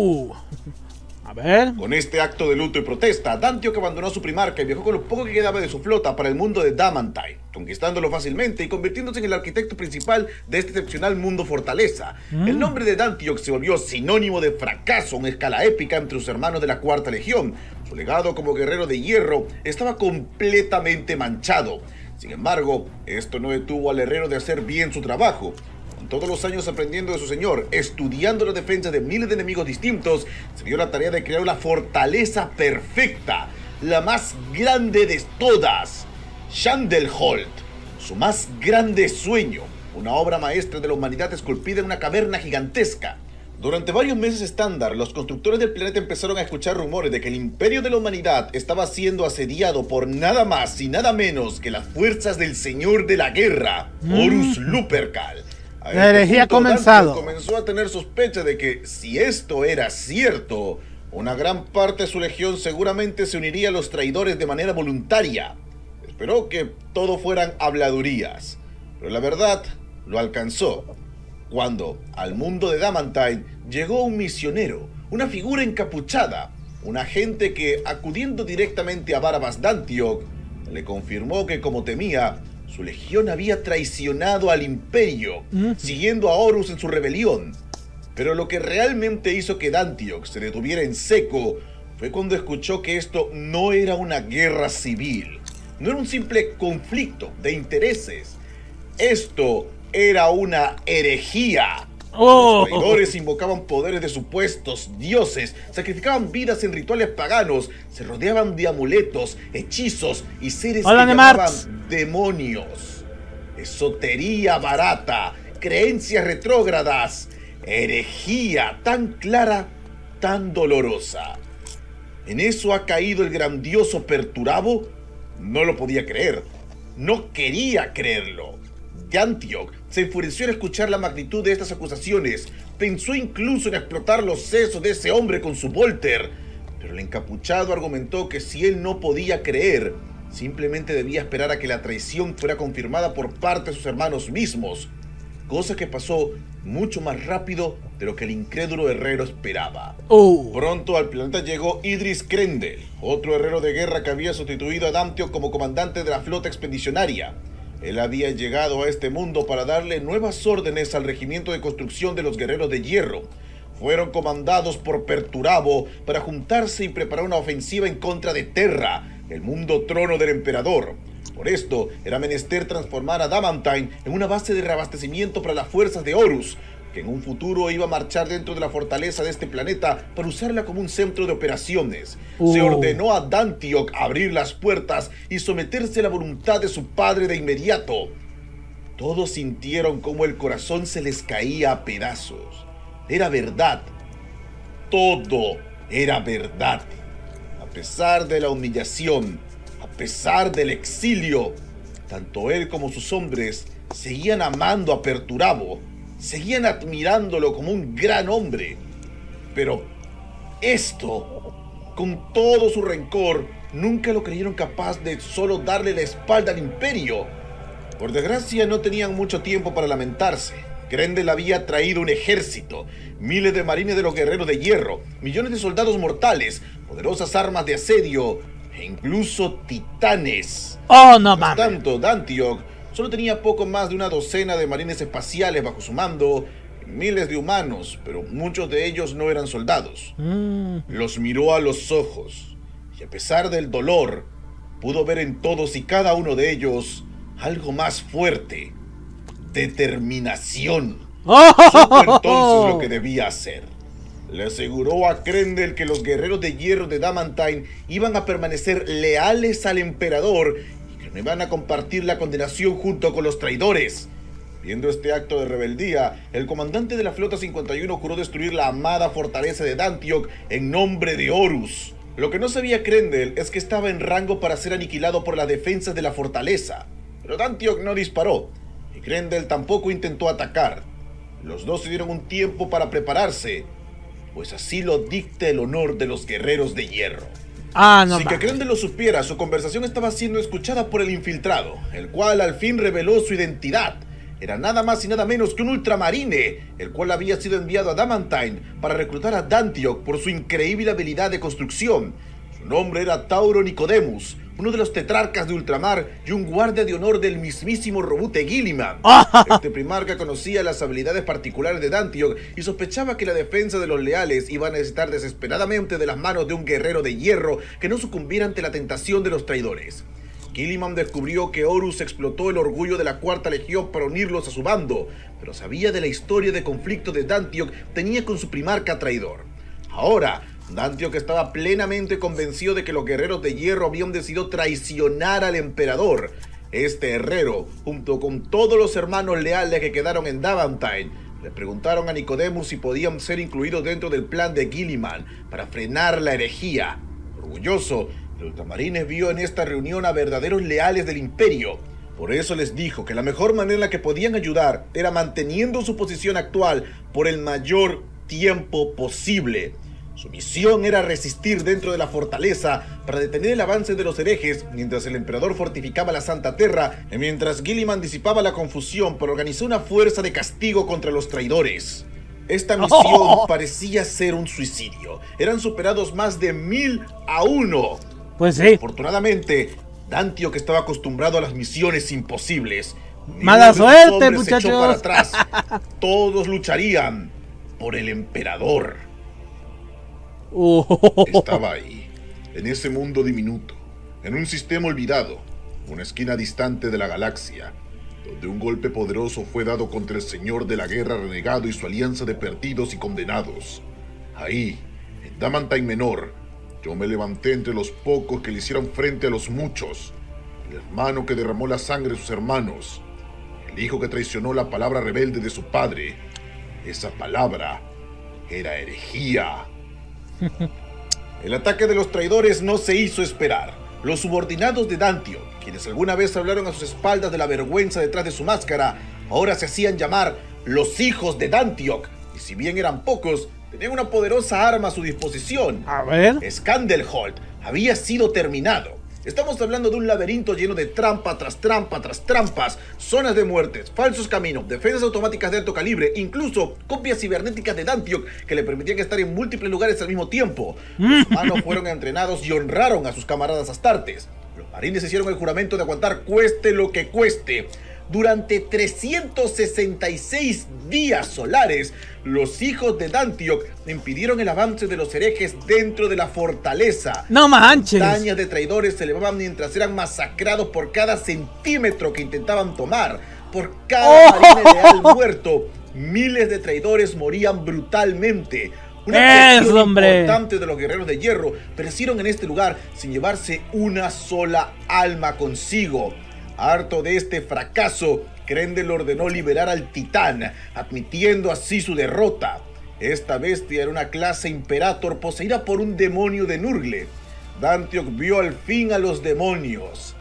A: A ver.
J: Con este acto de luto y protesta, Dantiok abandonó su primarca y viajó con lo poco que quedaba de su flota para el mundo de Damantine, conquistándolo fácilmente y convirtiéndose en el arquitecto principal de este excepcional mundo fortaleza. El nombre de Dantiok se volvió sinónimo de fracaso en escala épica entre sus hermanos de la Cuarta Legión. Su legado como guerrero de hierro estaba completamente manchado. Sin embargo, esto no detuvo al herrero de hacer bien su trabajo. Todos los años aprendiendo de su señor, estudiando la defensa de miles de enemigos distintos, se dio la tarea de crear la fortaleza perfecta, la más grande de todas, Shandelholt, su más grande sueño, una obra maestra de la humanidad esculpida en una caverna gigantesca. Durante varios meses estándar, los constructores del planeta empezaron a escuchar rumores de que el imperio de la humanidad estaba siendo asediado por nada más y nada menos que las fuerzas del señor de la guerra, Horus Lupercal.
A: La herejía ha comenzado.
J: Comenzó a tener sospecha de que, si esto era cierto, una gran parte de su legión seguramente se uniría a los traidores de manera voluntaria. Esperó que todo fueran habladurías, pero la verdad lo alcanzó cuando al mundo de Damantine llegó un misionero, una figura encapuchada, un agente que, acudiendo directamente a Barabas Dantioch, le confirmó que, como temía, su legión había traicionado al imperio, siguiendo a Horus en su rebelión. Pero lo que realmente hizo que Dantioch se detuviera en seco fue cuando escuchó que esto no era una guerra civil, no era un simple conflicto de intereses. Esto era una herejía. Los traidores invocaban poderes de supuestos dioses, sacrificaban vidas en rituales paganos, se rodeaban de amuletos, hechizos y seres que llamaban demonios. Esotería barata, creencias retrógradas, herejía tan clara, tan dolorosa. ¿En eso ha caído el grandioso Perturabo? No lo podía creer, no quería creerlo. Dantioch se enfureció al escuchar la magnitud de estas acusaciones. Pensó incluso en explotar los sesos de ese hombre con su Volter. Pero el encapuchado argumentó que si él no podía creer, simplemente debía esperar a que la traición fuera confirmada por parte de sus hermanos mismos. Cosa que pasó mucho más rápido de lo que el incrédulo herrero esperaba. Pronto al planeta llegó Idris Krendel, otro herrero de guerra que había sustituido a Dantioch como comandante de la flota expedicionaria. Él había llegado a este mundo para darle nuevas órdenes al regimiento de construcción de los guerreros de hierro. Fueron comandados por Perturabo para juntarse y preparar una ofensiva en contra de Terra, el mundo trono del emperador. Por esto, era menester transformar a Damantine en una base de reabastecimiento para las fuerzas de Horus, que en un futuro iba a marchar dentro de la fortaleza de este planeta para usarla como un centro de operaciones. Se ordenó a Dantioch abrir las puertas y someterse a la voluntad de su padre de inmediato. Todos sintieron cómo el corazón se les caía a pedazos. Era verdad. Todo era verdad. A pesar de la humillación, a pesar del exilio, tanto él como sus hombres seguían amando a Perturabo. Seguían admirándolo como un gran hombre. Pero esto, con todo su rencor, nunca lo creyeron capaz de solo darle la espalda al imperio. Por desgracia, no tenían mucho tiempo para lamentarse. Krendel había traído un ejército, miles de marines de los guerreros de hierro, millones de soldados mortales, poderosas armas de asedio e incluso titanes.
A: ¡Oh, no mames!
J: Por tanto, Dantioch solo tenía poco más de una docena de marines espaciales bajo su mando, miles de humanos, pero muchos de ellos no eran soldados. Los miró a los ojos, y a pesar del dolor, pudo ver en todos y cada uno de ellos algo más fuerte: determinación. Supo entonces lo que debía hacer. Le aseguró a Krendel que los guerreros de hierro de Damantine iban a permanecer leales al emperador y que no iban a compartir la condenación junto con los traidores. Viendo este acto de rebeldía, el comandante de la Flota 51 juró destruir la amada fortaleza de Dantioch en nombre de Horus. Lo que no sabía Krendel es que estaba en rango para ser aniquilado por las defensas de la fortaleza. Pero Dantioch no disparó, y Krendel tampoco intentó atacar. Los dos se dieron un tiempo para prepararse, pues así lo dicta el honor de los guerreros de hierro. Sin que Krendel lo supiera, su conversación estaba siendo escuchada por el infiltrado, el cual al fin reveló su identidad. Era nada más y nada menos que un ultramarine, el cual había sido enviado a Damantine para reclutar a Dantioch por su increíble habilidad de construcción. Su nombre era Tauro Nicodemus, uno de los tetrarcas de ultramar y un guardia de honor del mismísimo Robute Guilliman. Este primarca conocía las habilidades particulares de Dantioch y sospechaba que la defensa de los leales iba a necesitar desesperadamente de las manos de un guerrero de hierro que no sucumbiera ante la tentación de los traidores. Guilliman descubrió que Horus explotó el orgullo de la Cuarta Legión para unirlos a su bando, pero sabía de la historia de conflicto de Dantioch tenía con su primarca traidor. Ahora, Dantioch estaba plenamente convencido de que los guerreros de hierro habían decidido traicionar al emperador. Este herrero, junto con todos los hermanos leales que quedaron en Damantine, Le preguntaron a Nicodemus si podían ser incluidos dentro del plan de Guilliman para frenar la herejía. Orgulloso, el Ultramarines vio en esta reunión a verdaderos leales del Imperio. Por eso les dijo que la mejor manera en la que podían ayudar era manteniendo su posición actual por el mayor tiempo posible. Su misión era resistir dentro de la fortaleza para detener el avance de los herejes mientras el emperador fortificaba la Santa Tierra y mientras Guilliman disipaba la confusión para organizar una fuerza de castigo contra los traidores. Esta misión parecía ser un suicidio. Eran superados más de 1000-1.
A: Pues sí.
J: Afortunadamente, Dantioch estaba acostumbrado a las misiones imposibles.
A: ¡Mala suerte, muchachos!
J: Se echó para atrás. Todos lucharían por el emperador. Estaba ahí, en ese mundo diminuto, en un sistema olvidado, una esquina distante de la galaxia, donde un golpe poderoso fue dado contra el señor de la guerra renegado y su alianza de perdidos y condenados. Ahí, en Damantine Menor, yo me levanté entre los pocos que le hicieron frente a los muchos, el hermano que derramó la sangre de sus hermanos, el hijo que traicionó la palabra rebelde de su padre. Esa palabra era herejía. El ataque de los traidores no se hizo esperar. Los subordinados de Dantioch, quienes alguna vez hablaron a sus espaldas de la vergüenza detrás de su máscara, ahora se hacían llamar los hijos de Dantioch, y si bien eran pocos, tenían una poderosa arma a su disposición.
A: A ver.
J: Scandelholt había sido terminado. Estamos hablando de un laberinto lleno de trampa tras trampa tras trampas, zonas de muertes, falsos caminos, defensas automáticas de alto calibre, incluso copias cibernéticas de Dantioch que le permitían estar en múltiples lugares al mismo tiempo. Los humanos fueron entrenados y honraron a sus camaradas astartes. Los marines hicieron el juramento de aguantar cueste lo que cueste. Durante 366 días solares, los hijos de Dantioch impidieron el avance de los herejes dentro de la fortaleza.
A: ¡No manches!
J: Montañas de traidores se elevaban mientras eran masacrados por cada centímetro que intentaban tomar. Por cada marine leal muerto, miles de traidores morían brutalmente. Una porción importante de los guerreros de hierro perecieron en este lugar sin llevarse una sola alma consigo. Harto de este fracaso, Krendel ordenó liberar al titán, admitiendo así su derrota. Esta bestia era una clase Imperator poseída por un demonio de Nurgle. Dantioch vio al fin a los demonios.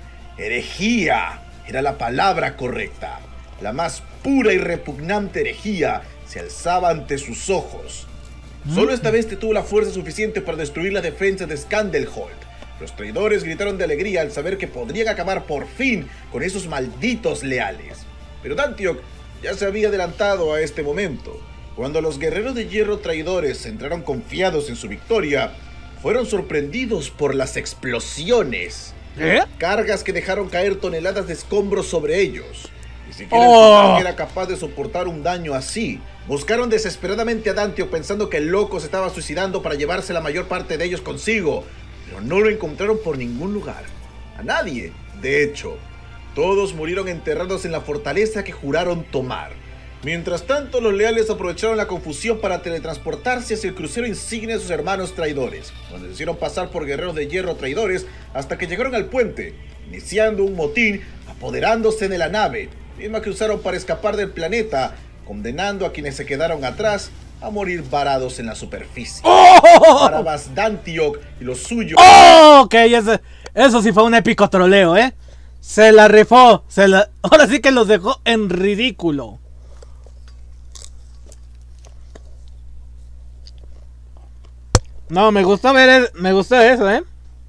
J: Herejía era la palabra correcta. La más pura y repugnante herejía se alzaba ante sus ojos. Solo esta bestia tuvo la fuerza suficiente para destruir la defensa de Scandelholt. Los traidores gritaron de alegría al saber que podrían acabar por fin con esos malditos leales. Pero Dantioch ya se había adelantado a este momento. Cuando los guerreros de hierro traidores entraron confiados en su victoria, fueron sorprendidos por las explosiones. Cargas que dejaron caer toneladas de escombros sobre ellos. Ni siquiera el titán era capaz de soportar un daño así. Buscaron desesperadamente a Dantioch pensando que el loco se estaba suicidando para llevarse la mayor parte de ellos consigo. Pero no lo encontraron por ningún lugar. A nadie, de hecho. Todos murieron enterrados en la fortaleza que juraron tomar. Mientras tanto, los leales aprovecharon la confusión para teletransportarse hacia el crucero insignia de sus hermanos traidores, donde se hicieron pasar por guerreros de hierro traidores hasta que llegaron al puente, iniciando un motín, apoderándose de la nave, misma que usaron para escapar del planeta, condenando a quienes se quedaron atrás a morir varados en la superficie. Barabas Dantioch y los suyos.
A: Ok, eso sí fue un épico troleo, ¿eh? Se la rifó. Ahora sí que los dejó en ridículo. No, me gustó eso, ¿eh?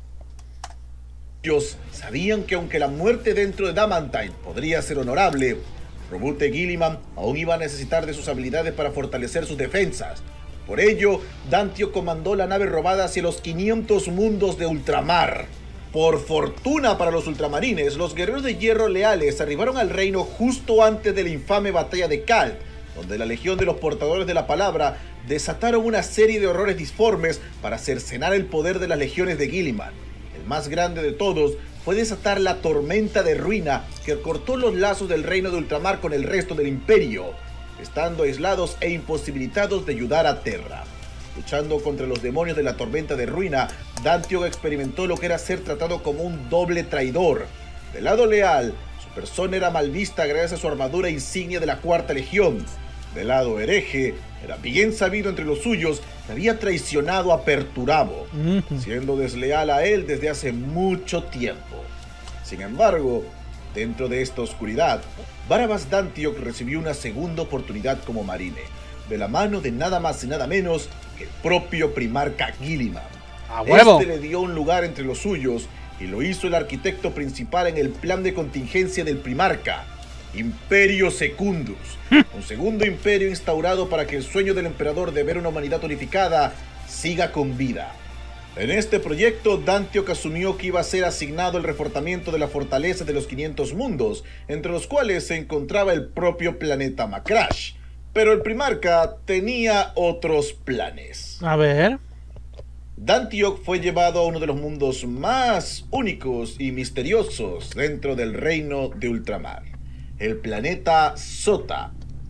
J: Ellos sabían que aunque la muerte dentro de Damantine podría ser honorable, Roboute Guilliman aún iba a necesitar de sus habilidades para fortalecer sus defensas. Por ello, Dantioch comandó la nave robada hacia los 500 mundos de ultramar. Por fortuna para los ultramarines, los guerreros de hierro leales arribaron al reino justo antes de la infame batalla de Khald, donde la legión de los portadores de la palabra desataron una serie de horrores disformes para cercenar el poder de las legiones de Guilliman. El más grande de todos fue desatar la tormenta de ruina que cortó los lazos del reino de ultramar con el resto del imperio, estando aislados e imposibilitados de ayudar a Terra. Luchando contra los demonios de la tormenta de ruina, Dantioch experimentó lo que era ser tratado como un doble traidor. Del lado leal, su persona era mal vista gracias a su armadura insignia de la Cuarta Legión. Del lado hereje, era bien sabido entre los suyos que había traicionado a Perturabo, siendo desleal a él desde hace mucho tiempo. Sin embargo, dentro de esta oscuridad, Barabas Dantioch recibió una segunda oportunidad como marine, de la mano de nada más y nada menos que el propio primarca Guilliman.
A: ¡A huevo!
J: Este le dio un lugar entre los suyos y lo hizo el arquitecto principal en el plan de contingencia del primarca, Imperio Secundus, un segundo imperio instaurado para que el sueño del emperador de ver una humanidad unificada siga con vida. En este proyecto, Dantioch asumió que iba a ser asignado el reforzamiento de la fortaleza de los 500 mundos, entre los cuales se encontraba el propio planeta Macrash. Pero el primarca tenía otros planes.
A: A ver.
J: Dantioch fue llevado a uno de los mundos más únicos y misteriosos dentro del reino de Ultramar, el planeta Sota.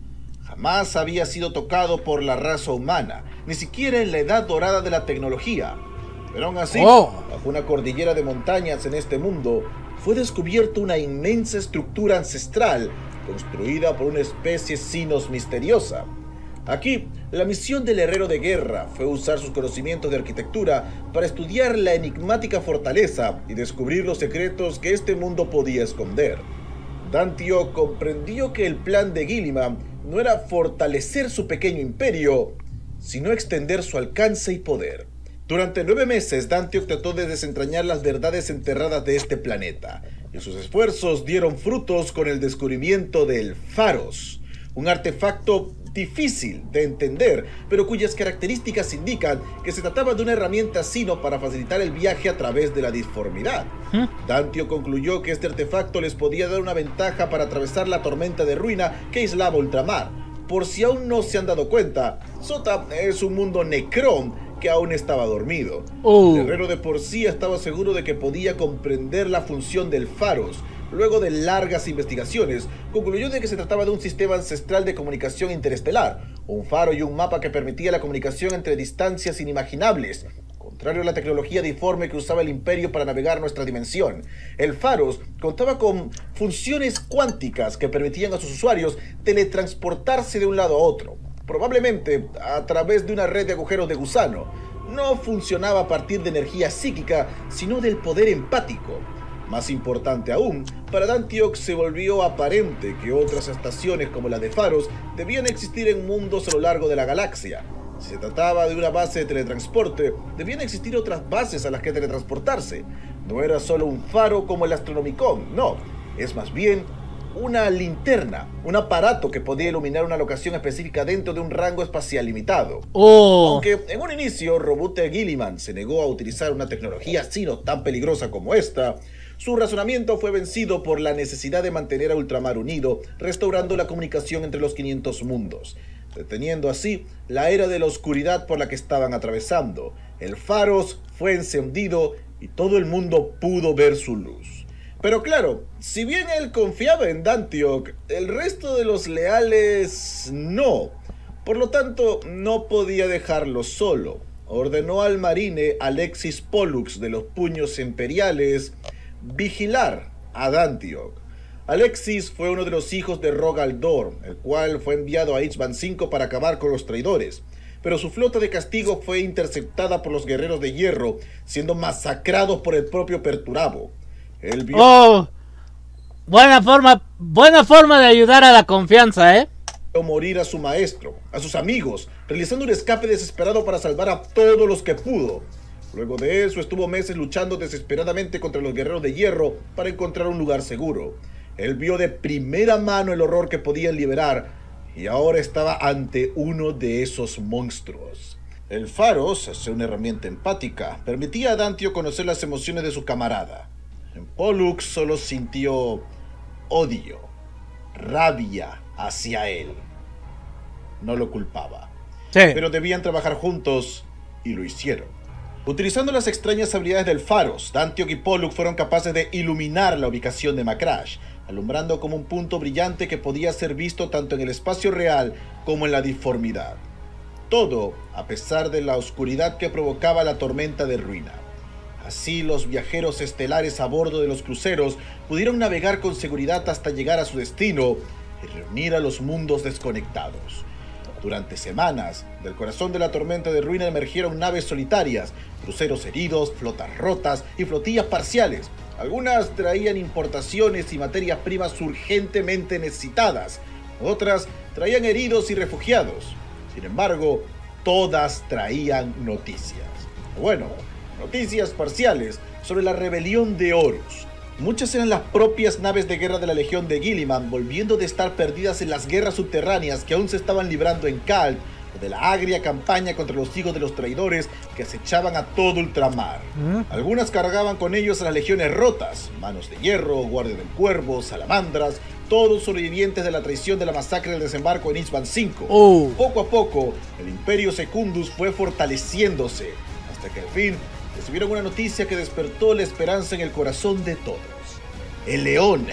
J: Jamás había sido tocado por la raza humana, ni siquiera en la edad dorada de la tecnología. Pero aún así, bajo una cordillera de montañas en este mundo, fue descubierta una inmensa estructura ancestral construida por una especie sinos misteriosa. Aquí, la misión del herrero de guerra fue usar sus conocimientos de arquitectura para estudiar la enigmática fortaleza y descubrir los secretos que este mundo podía esconder. Dantioch comprendió que el plan de Guilliman no era fortalecer su pequeño imperio, sino extender su alcance y poder. Durante 9 meses, Dantioch trató de desentrañar las verdades enterradas de este planeta, y sus esfuerzos dieron frutos con el descubrimiento del Pharos, un artefacto difícil de entender, pero cuyas características indican que se trataba de una herramienta sino para facilitar el viaje a través de la disformidad. Dantioch concluyó que este artefacto les podía dar una ventaja para atravesar la tormenta de ruina que aislaba Ultramar. Por si aún no se han dado cuenta, Sota es un mundo Necrón que aún estaba dormido. El herrero de por sí estaba seguro de que podía comprender la función del Pharos. Luego de largas investigaciones, concluyó de que se trataba de un sistema ancestral de comunicación interestelar, un faro y un mapa que permitía la comunicación entre distancias inimaginables, contrario a la tecnología diforme que usaba el Imperio para navegar nuestra dimensión. El Pharos contaba con funciones cuánticas que permitían a sus usuarios teletransportarse de un lado a otro, probablemente a través de una red de agujeros de gusano. No funcionaba a partir de energía psíquica, sino del poder empático. Más importante aún, para Dantioch se volvió aparente que otras estaciones como la de Pharos debían existir en mundos a lo largo de la galaxia. Si se trataba de una base de teletransporte, debían existir otras bases a las que teletransportarse. No era solo un faro como el Astronomicon, no, es más bien una linterna, un aparato que podía iluminar una locación específica dentro de un rango espacial limitado. Aunque en un inicio Roboute Guilliman se negó a utilizar una tecnología sino tan peligrosa como esta, su razonamiento fue vencido por la necesidad de mantener a Ultramar unido, restaurando la comunicación entre los 500 mundos, deteniendo así la era de la oscuridad por la que estaban atravesando. El Pharos fue encendido y todo el mundo pudo ver su luz. Pero claro, si bien él confiaba en Dantioch, el resto de los leales no. Por lo tanto, no podía dejarlo solo. Ordenó al marine Alexis Pollux de los Puños Imperiales vigilar a Dantioch. Alexis fue uno de los hijos de Rogal Dorn, el cual fue enviado a H-Band 5 para acabar con los traidores, pero su flota de castigo fue interceptada por los guerreros de hierro, siendo masacrados por el propio Perturabo. Él vio
A: buena forma de ayudar a la confianza,
J: morir a su maestro, a sus amigos, realizando un escape desesperado para salvar a todos los que pudo. Luego de eso estuvo meses luchando desesperadamente contra los guerreros de hierro para encontrar un lugar seguro. Él vio de primera mano el horror que podían liberar y ahora estaba ante uno de esos monstruos. El Pharos, al ser una herramienta empática, permitía a Dantioch conocer las emociones de su camarada. En Pollux solo sintió odio, rabia hacia él. No lo culpaba. Pero debían trabajar juntos y lo hicieron. Utilizando las extrañas habilidades del Pharos, Dantioch y Pollux fueron capaces de iluminar la ubicación de Macrash, alumbrando como un punto brillante que podía ser visto tanto en el espacio real como en la disformidad. Todo a pesar de la oscuridad que provocaba la tormenta de ruina. Así los viajeros estelares a bordo de los cruceros pudieron navegar con seguridad hasta llegar a su destino y reunir a los mundos desconectados. Durante semanas, del corazón de la tormenta de ruina emergieron naves solitarias, cruceros heridos, flotas rotas y flotillas parciales. Algunas traían importaciones y materias primas urgentemente necesitadas, otras traían heridos y refugiados. Sin embargo, todas traían noticias. Bueno, noticias parciales sobre la rebelión de Horus. Muchas eran las propias naves de guerra de la Legión de Guilliman, volviendo de estar perdidas en las guerras subterráneas que aún se estaban librando en Khald, o de la agria campaña contra los hijos de los traidores que acechaban a todo ultramar. Algunas cargaban con ellos a las legiones rotas, Manos de Hierro, Guardia del Cuervo, Salamandras, todos sobrevivientes de la traición de la masacre del desembarco en Ishban 5. Poco a poco, el Imperio Secundus fue fortaleciéndose, hasta que al fin recibieron una noticia que despertó la esperanza en el corazón de todos. El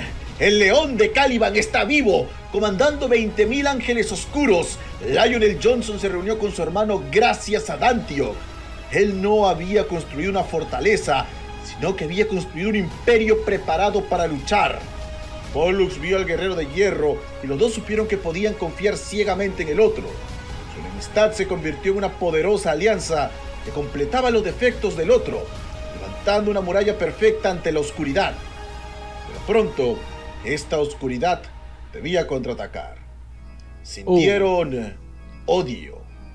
J: león de Caliban está vivo, comandando 20.000 ángeles oscuros. Lionel Johnson se reunió con su hermano gracias a Dantioch. Él no había construido una fortaleza, sino que había construido un imperio preparado para luchar. Pollux vio al guerrero de hierro y los dos supieron que podían confiar ciegamente en el otro. Su enemistad se convirtió en una poderosa alianza que completaba los defectos del otro, levantando una muralla perfecta ante la oscuridad. Pero pronto, esta oscuridad debía contraatacar. Sintieron odio,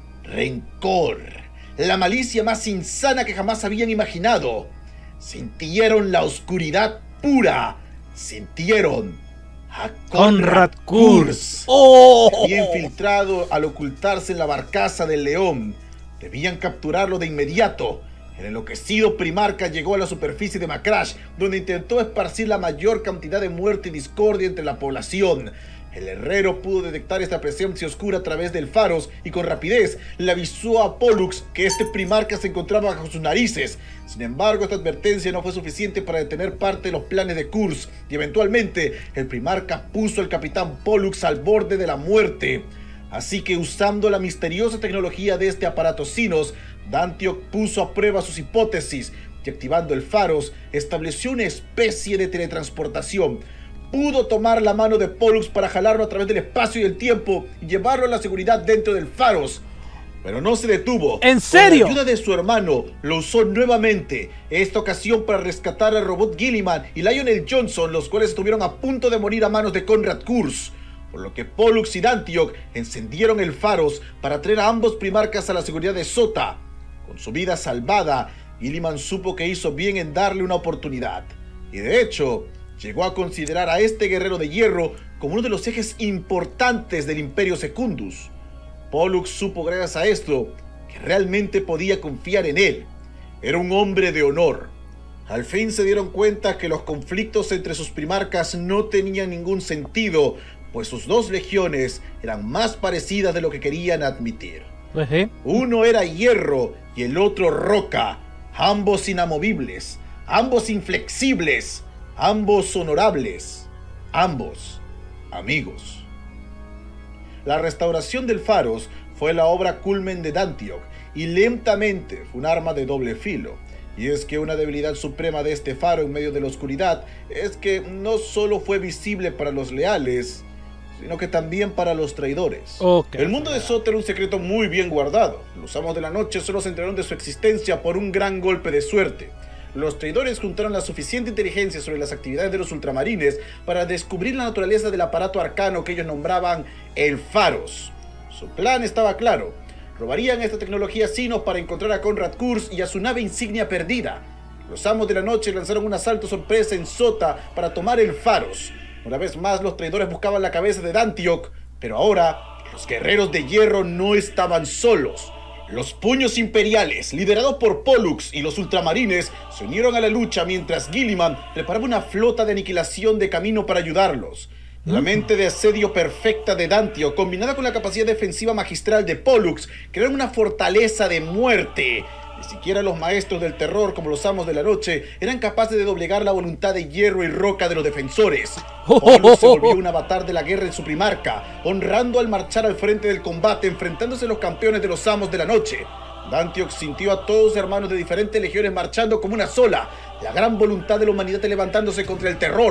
J: rencor, la malicia más insana que jamás habían imaginado. Sintieron la oscuridad pura. Sintieron a Konrad Curze. Había infiltrado al ocultarse en la barcaza del león. Debían capturarlo de inmediato. El enloquecido primarca llegó a la superficie de Macrash, donde intentó esparcir la mayor cantidad de muerte y discordia entre la población. El herrero pudo detectar esta presencia oscura a través del Pharos y con rapidez le avisó a Pollux que este primarca se encontraba bajo sus narices. Sin embargo, esta advertencia no fue suficiente para detener parte de los planes de Curze, y eventualmente el primarca puso al capitán Pollux al borde de la muerte. Así que, usando la misteriosa tecnología de este aparato Sinos, Dantioch puso a prueba sus hipótesis y, activando el Pharos, estableció una especie de teletransportación. Pudo tomar la mano de Pollux para jalarlo a través del espacio y el tiempo y llevarlo a la seguridad dentro del Pharos. Pero no se detuvo.
A: ¿En serio?
J: Con la ayuda de su hermano, lo usó nuevamente, esta ocasión para rescatar al robot Guilliman y Lionel Johnson, los cuales estuvieron a punto de morir a manos de Konrad Curze. Por lo que Pollux y Dantioch encendieron el Pharos para traer a ambos primarcas a la seguridad de Sota. Con su vida salvada, Guilliman supo que hizo bien en darle una oportunidad. Y de hecho, llegó a considerar a este guerrero de hierro como uno de los ejes importantes del Imperio Secundus. Pollux supo gracias a esto que realmente podía confiar en él. Era un hombre de honor. Al fin se dieron cuenta que los conflictos entre sus primarcas no tenían ningún sentido, pues sus dos legiones eran más parecidas de lo que querían admitir. Uno era hierro y el otro roca, ambos inamovibles, ambos inflexibles, ambos honorables, ambos amigos. La restauración del Pharos fue la obra culmen de Dantioch y lentamente fue un arma de doble filo. Y es que una debilidad suprema de este faro en medio de la oscuridad es que no solo fue visible para los leales, sino que también para los traidores. El mundo de Sota era un secreto muy bien guardado. Los amos de la noche solo se enteraron de su existencia por un gran golpe de suerte. Los traidores juntaron la suficiente inteligencia sobre las actividades de los ultramarines para descubrir la naturaleza del aparato arcano que ellos nombraban el Pharos. Su plan estaba claro. Robarían esta tecnología Sinos para encontrar a Konrad Curze y a su nave insignia perdida. Los amos de la noche lanzaron un asalto sorpresa en Sota para tomar el Pharos. Una vez más los traidores buscaban la cabeza de Dantioch, pero ahora los guerreros de hierro no estaban solos. Los puños imperiales, liderados por Pollux y los ultramarines, se unieron a la lucha mientras Guilliman preparaba una flota de aniquilación de camino para ayudarlos. La mente de asedio perfecta de Dantioch, combinada con la capacidad defensiva magistral de Pollux, crearon una fortaleza de muerte. Ni siquiera los maestros del terror, como los amos de la noche, eran capaces de doblegar la voluntad de hierro y roca de los defensores. Pollux se volvió un avatar de la guerra en su primarca, honrando al marchar al frente del combate, enfrentándose a los campeones de los amos de la noche. Dantioch sintió a todos sus hermanos de diferentes legiones marchando como una sola, la gran voluntad de la humanidad levantándose contra el terror.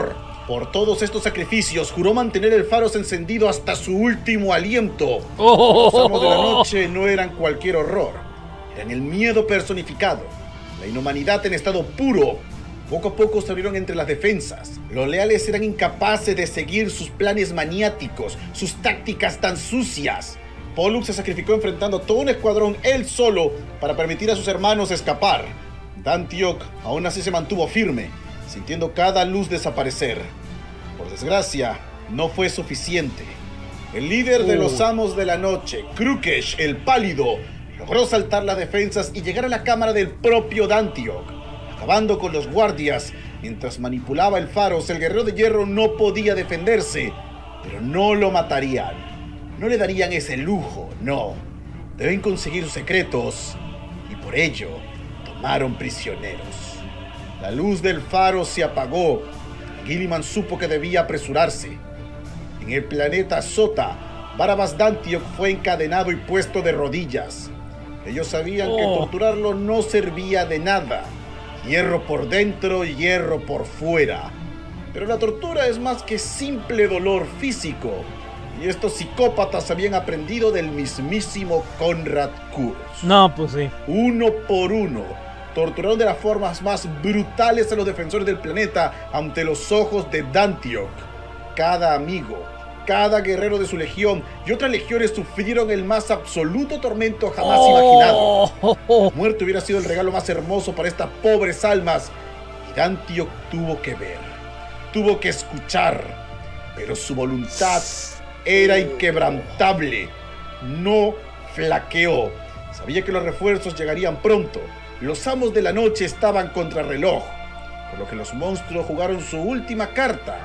J: Por todos estos sacrificios, juró mantener el Pharos encendido hasta su último aliento.
A: Oh.
J: Los amos de la noche no eran cualquier horror. Eran el miedo personificado, la inhumanidad en estado puro. Poco a poco se abrieron entre las defensas. Los leales eran incapaces de seguir sus planes maniáticos, sus tácticas tan sucias. Pollux se sacrificó enfrentando a todo un escuadrón él solo para permitir a sus hermanos escapar. Dantioch aún así se mantuvo firme, sintiendo cada luz desaparecer. Por desgracia, no fue suficiente. El líder de los amos de la noche, Krukesh el Pálido, logró saltar las defensas y llegar a la cámara del propio Dantioch. Acabando con los guardias, mientras manipulaba el Pharos, el guerrero de hierro no podía defenderse, pero no lo matarían. No le darían ese lujo, no. Deben conseguir sus secretos, y por ello tomaron prisioneros. La luz del Pharos se apagó. Guilliman supo que debía apresurarse. En el planeta Sota, Barabas Dantioch fue encadenado y puesto de rodillas. Ellos sabían que torturarlo no servía de nada. Hierro por dentro, hierro por fuera. Pero la tortura es más que simple dolor físico. Y estos psicópatas habían aprendido del mismísimo Konrad Curze.
A: No, pues sí.
J: Uno por uno, torturaron de las formas más brutales a los defensores del planeta ante los ojos de Dantioch. Cada amigo, cada guerrero de su legión y otras legiones sufrieron el más absoluto tormento jamás imaginado. La muerte hubiera sido el regalo más hermoso para estas pobres almas. Y Dantioch tuvo que ver, tuvo que escuchar, pero su voluntad era inquebrantable. No flaqueó. Sabía que los refuerzos llegarían pronto. Los amos de la noche estaban contra reloj, por lo que los monstruos jugaron su última carta.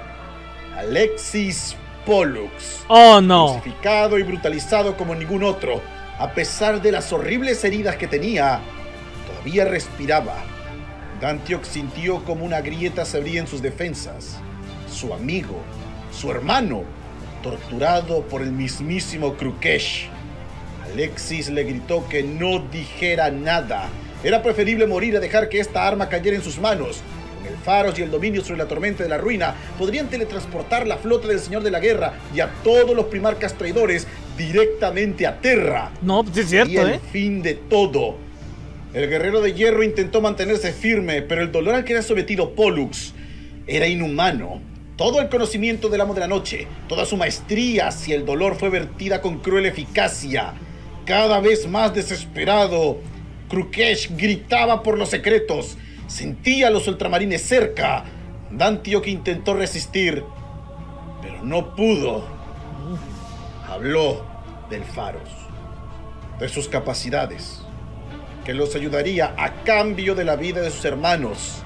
J: Alexis Pollux.
A: Oh, no.
J: Crucificado y brutalizado como ningún otro, a pesar de las horribles heridas que tenía, todavía respiraba. Dantioch sintió como una grieta se abría en sus defensas. Su amigo, su hermano, torturado por el mismísimo Krukesh. Alexis le gritó que no dijera nada. Era preferible morir a dejar que esta arma cayera en sus manos. Con el Pharos y el dominio sobre la tormenta de la ruina, podrían teletransportar la flota del Señor de la Guerra y a todos los primarcas traidores directamente a Terra.
A: No, sí es cierto,
J: y el fin de todo. El guerrero de hierro intentó mantenerse firme, pero el dolor al que era sometido Pollux era inhumano. Todo el conocimiento del amo de la noche, toda su maestría hacia el dolor fue vertida con cruel eficacia. Cada vez más desesperado, Krukesh gritaba por los secretos. Sentía a los ultramarines cerca. Dantioch intentó resistir, pero no pudo. Habló del Pharos, de sus capacidades, que los ayudaría a cambio de la vida de sus hermanos.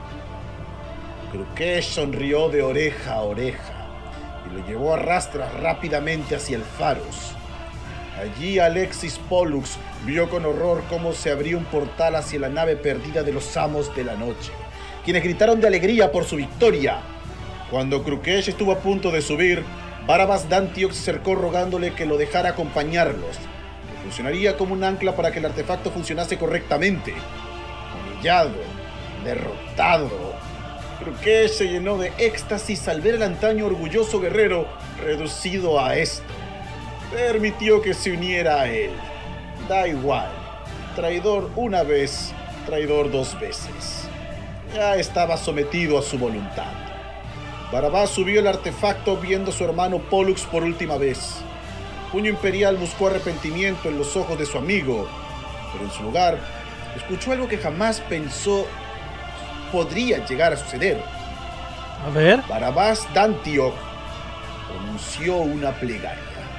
J: Krukesh sonrió de oreja a oreja y lo llevó a rastras rápidamente hacia el Pharos. Allí Alexis Pollux vio con horror cómo se abría un portal hacia la nave perdida de los amos de la noche, quienes gritaron de alegría por su victoria. Cuando Krukesh estuvo a punto de subir, Barabas Dantioch se acercó rogándole que lo dejara acompañarlos, que funcionaría como un ancla para que el artefacto funcionase correctamente. Humillado, derrotado, Krukesh se llenó de éxtasis al ver al antaño orgulloso guerrero reducido a esto. Permitió que se uniera a él. Da igual. Traidor una vez, traidor dos veces. Ya estaba sometido a su voluntad. Barabás subió el artefacto viendo a su hermano Pollux por última vez. El puño imperial buscó arrepentimiento en los ojos de su amigo, pero en su lugar escuchó algo que jamás pensó podría llegar a suceder.
A: A ver.
J: Barabás Dantioch pronunció una plegaria.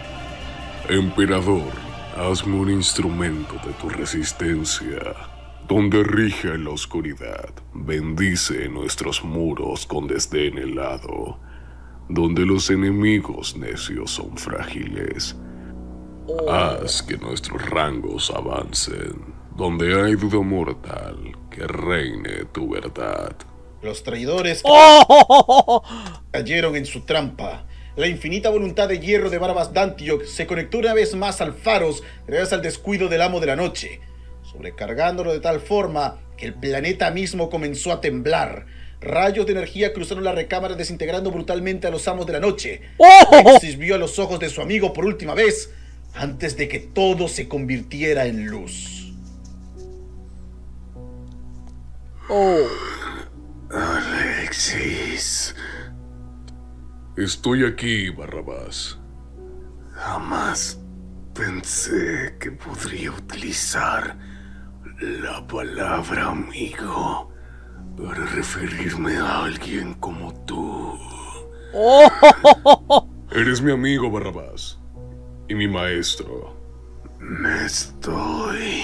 F: Emperador, hazme un instrumento de tu resistencia, donde rige en la oscuridad, bendice nuestros muros con desdén helado, donde los enemigos necios son frágiles. Haz que nuestros rangos avancen, donde hay duda mortal, que reine tu verdad.
J: Los traidores cayeron en su trampa. La infinita voluntad de hierro de Barabás Dantioch se conectó una vez más al Pharos gracias al descuido del amo de la noche, sobrecargándolo de tal forma que el planeta mismo comenzó a temblar. Rayos de energía cruzaron la recámara desintegrando brutalmente a los amos de la noche.
A: ¡Oh!
J: Alexis vio a los ojos de su amigo por última vez antes de que todo se convirtiera en luz.
A: Oh.
F: Alexis. Estoy aquí, Barrabás. Jamás pensé que podría utilizar la palabra amigo para referirme a alguien como tú.
A: Oh.
F: Eres mi amigo, Barrabás, y mi maestro. Me estoy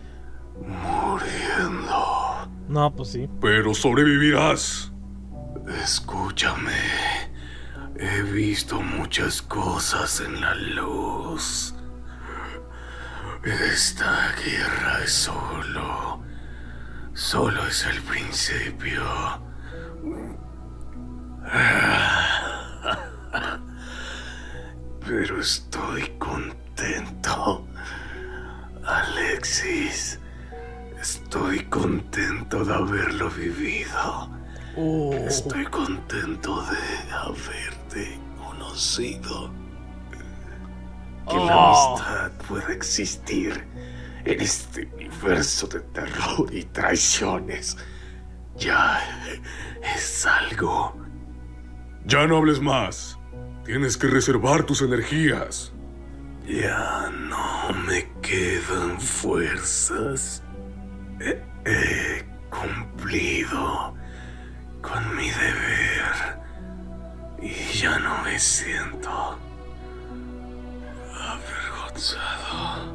F: muriendo.
A: No, pues sí.
F: Pero sobrevivirás. Escúchame. He visto muchas cosas en la luz. Esta guerra es solo es el principio. Pero estoy contento, Alexis. Estoy contento de haberlo vivido. Estoy contento de haberte conocido. Que la amistad pueda existir en este universo de terror y traiciones ya es algo. Ya no hables más. Tienes que reservar tus energías. Ya no me quedan fuerzas. He cumplido con mi deber y ya no me siento avergonzado.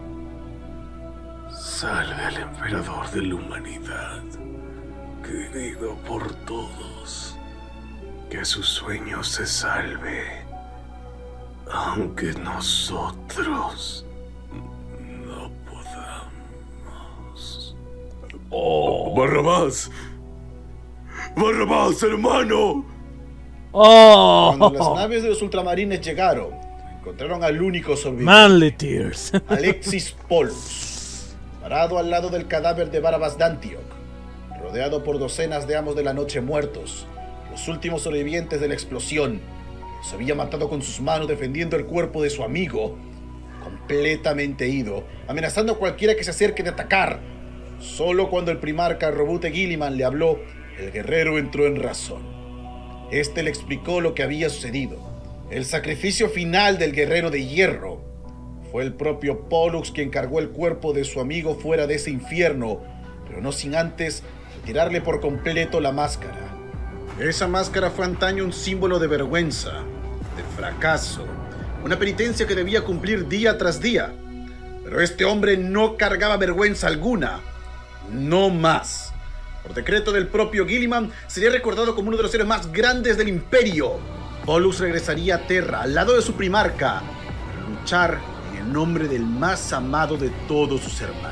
F: Salve al emperador de la humanidad, querido por todos. Que su sueño se salve, aunque nosotros no podamos. ¡Oh! ¡Barrabás! ¡Barrabás, hermano!
A: ¡Oh!
J: Cuando las naves de los ultramarines llegaron, encontraron al único sobreviviente.
A: Manly Tears.
J: Alexis Pollux, parado al lado del cadáver de Barrabás Dantioch, rodeado por docenas de amos de la noche muertos, los últimos sobrevivientes de la explosión. Los había matado con sus manos defendiendo el cuerpo de su amigo, completamente ido, amenazando a cualquiera que se acerque de atacar. Solo cuando el primarca Roboute Guilliman le habló, el guerrero entró en razón. Este le explicó lo que había sucedido. El sacrificio final del guerrero de hierro. Fue el propio Pollux quien cargó el cuerpo de su amigo fuera de ese infierno, pero no sin antes retirarle por completo la máscara. Esa máscara fue antaño un símbolo de vergüenza, de fracaso, una penitencia que debía cumplir día tras día. Pero este hombre no cargaba vergüenza alguna, no más. Por decreto del propio Guilliman, sería recordado como uno de los héroes más grandes del Imperio. Pollux regresaría a Terra, al lado de su primarca, para luchar en el nombre del más amado de todos sus hermanos.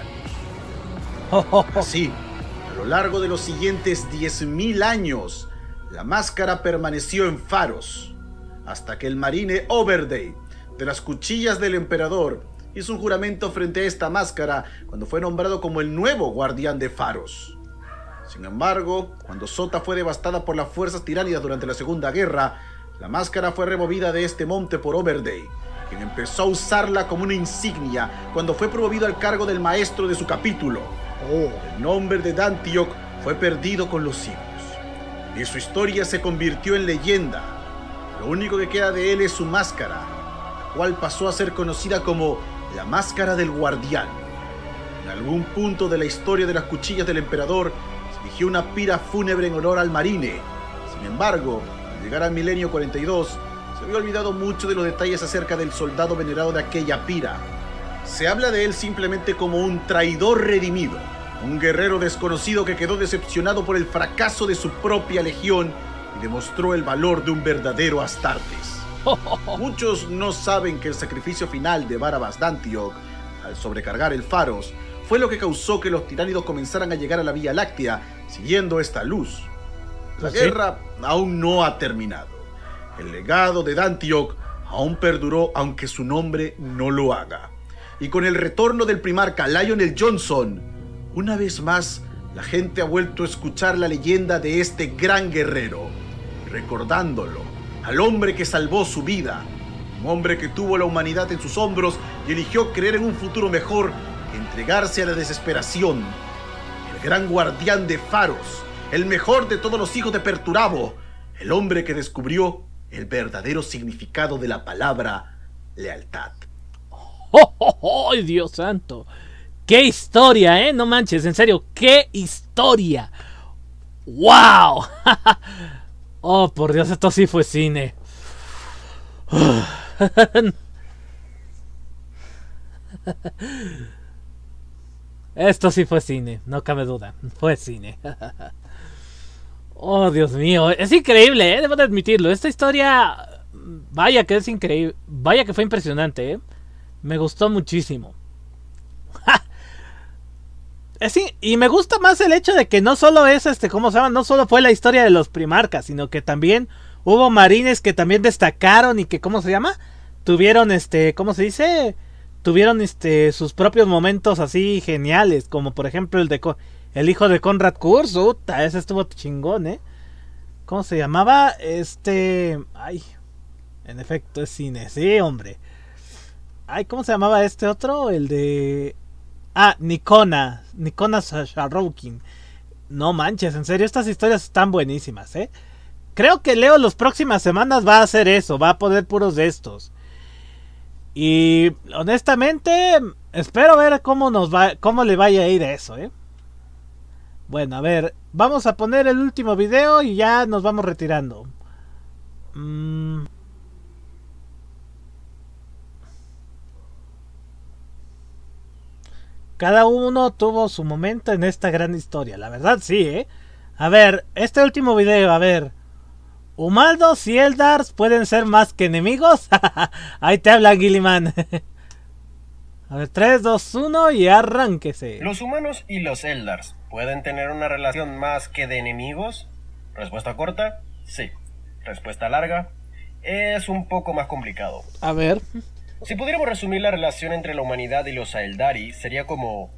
J: Así, a lo largo de los siguientes 10.000 años, la máscara permaneció en Pharos, hasta que el marine Overday, de las cuchillas del emperador, hizo un juramento frente a esta máscara cuando fue nombrado como el nuevo guardián de Pharos. Sin embargo, cuando Sota fue devastada por las fuerzas tiránidas durante la Segunda Guerra, la máscara fue removida de este monte por Overday, quien empezó a usarla como una insignia cuando fue promovido al cargo del maestro de su capítulo. El nombre de Dantioch fue perdido con los siglos, y su historia se convirtió en leyenda. Lo único que queda de él es su máscara, la cual pasó a ser conocida como la Máscara del Guardián. En algún punto de la historia de las cuchillas del emperador se erigió una pira fúnebre en honor al marine. Sin embargo, al llegar al milenio 42, se había olvidado mucho de los detalles acerca del soldado venerado de aquella pira. Se habla de él simplemente como un traidor redimido, un guerrero desconocido que quedó decepcionado por el fracaso de su propia legión y demostró el valor de un verdadero Astartes. Muchos no saben que el sacrificio final de Barrabás Dantioch, al sobrecargar el Pharos, fue lo que causó que los tiránidos comenzaran a llegar a la Vía Láctea siguiendo esta luz. La guerra aún no ha terminado. El legado de Dantioch aún perduró aunque su nombre no lo haga. Y con el retorno del primarca Lionel Johnson, una vez más la gente ha vuelto a escuchar la leyenda de este gran guerrero, recordándolo, al hombre que salvó su vida, un hombre que tuvo la humanidad en sus hombros y eligió creer en un futuro mejor que entregarse a la desesperación. El gran guardián de Faros, el mejor de todos los hijos de Perturabo, el hombre que descubrió el verdadero significado de la palabra lealtad.
A: ¡Oh, oh, oh! ¡Ay, Dios santo! ¡Qué historia, no manches! En serio, ¡qué historia! ¡Wow! ¡Oh, por Dios! Esto sí fue cine. Esto sí fue cine, no cabe duda. Fue cine. Oh, Dios mío. Es increíble, debo de admitirlo. Esta historia, vaya que es increíble. Vaya que fue impresionante, Me gustó muchísimo. Y me gusta más el hecho de que no solo es ¿cómo se llama? No solo fue la historia de los primarcas, sino que también hubo marines que también destacaron y que, ¿cómo se llama? Tuvieron ¿cómo se dice? Tuvieron sus propios momentos así geniales, como por ejemplo el hijo de Conrad Kurz. Ese estuvo chingón, ¿Cómo se llamaba? Ay, en efecto es cine, sí, hombre. Ay, ¿cómo se llamaba este otro? El de... Nikona Sharokin. No manches, en serio, estas historias están buenísimas, Creo que Leo las próximas semanas va a hacer eso, va a poner puros de estos. Y honestamente, espero ver cómo le vaya a ir a eso, Bueno, a ver, vamos a poner el último video y ya nos vamos retirando. Cada uno tuvo su momento en esta gran historia, la verdad sí, A ver, este último video, a ver. ¿Humaldos y Eldars pueden ser más que enemigos? Ahí te habla Gilliman. A ver, 3, 2, 1 y arránquese.
C: ¿Los humanos y los Eldars pueden tener una relación más que de enemigos? Respuesta corta, sí. Respuesta larga, es un poco más complicado.
A: A ver.
C: Si pudiéramos resumir la relación entre la humanidad y los Aeldari, sería como...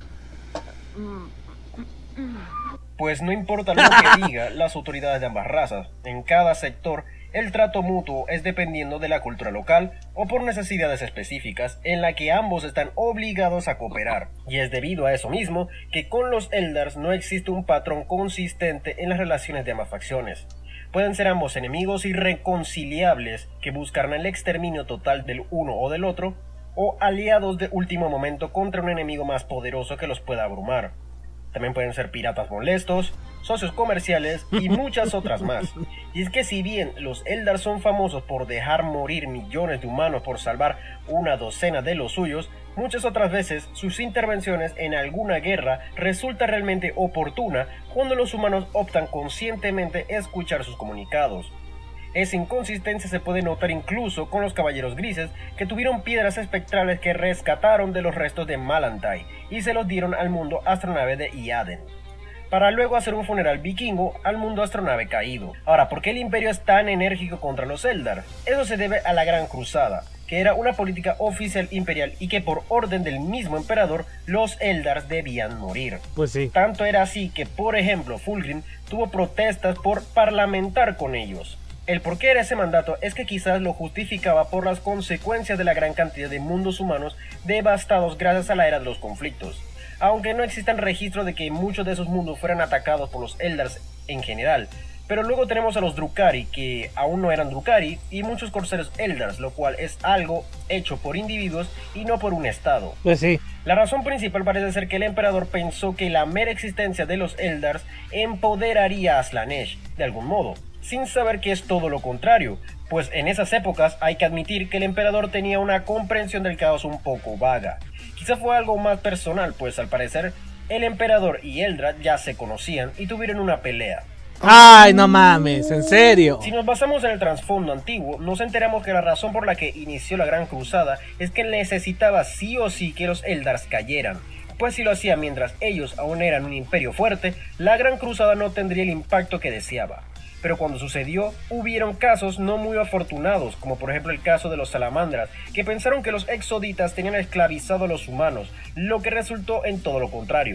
C: Pues no importa lo que digan las autoridades de ambas razas, en cada sector el trato mutuo es dependiendo de la cultura local o por necesidades específicas en la que ambos están obligados a cooperar. Y es debido a eso mismo que con los Eldars no existe un patrón consistente en las relaciones de ambas facciones. Pueden ser ambos enemigos irreconciliables que buscarán el exterminio total del uno o del otro, o aliados de último momento contra un enemigo más poderoso que los pueda abrumar. También pueden ser piratas molestos, socios comerciales y muchas otras más. Y es que si bien los Eldar son famosos por dejar morir millones de humanos por salvar una docena de los suyos, muchas otras veces sus intervenciones en alguna guerra resulta realmente oportuna cuando los humanos optan conscientemente escuchar sus comunicados. Esa inconsistencia se puede notar incluso con los caballeros grises que tuvieron piedras espectrales que rescataron de los restos de Malantai y se los dieron al mundo astronave de Iaden, para luego hacer un funeral vikingo al mundo astronave caído. Ahora, ¿por qué el imperio es tan enérgico contra los Eldar? Eso se debe a la Gran Cruzada, que era una política oficial imperial y que por orden del mismo emperador los Eldars debían morir.
A: Pues sí.
C: Tanto era así que, por ejemplo, Fulgrim tuvo protestas por parlamentar con ellos. El porqué de ese mandato es que quizás lo justificaba por las consecuencias de la gran cantidad de mundos humanos devastados gracias a la era de los conflictos. Aunque no existan registros de que muchos de esos mundos fueran atacados por los Eldars en general. Pero luego tenemos a los Drukhari, que aún no eran Drukhari, y muchos corceros Eldars, lo cual es algo hecho por individuos y no por un estado.
A: Pues sí.
C: La razón principal parece ser que el emperador pensó que la mera existencia de los Eldars empoderaría a Slaanesh, de algún modo, sin saber que es todo lo contrario, pues en esas épocas hay que admitir que el emperador tenía una comprensión del caos un poco vaga. Quizá fue algo más personal, pues al parecer el emperador y Eldrad ya se conocían y tuvieron una pelea.
A: Ay, no mames, en serio.
C: Si nos basamos en el trasfondo antiguo, nos enteramos que la razón por la que inició la Gran Cruzada es que necesitaba sí o sí que los Eldars cayeran, pues si lo hacía mientras ellos aún eran un imperio fuerte, la Gran Cruzada no tendría el impacto que deseaba. Pero cuando sucedió, hubieron casos no muy afortunados, como por ejemplo el caso de los salamandras, que pensaron que los exoditas tenían esclavizado a los humanos, lo que resultó en todo lo contrario.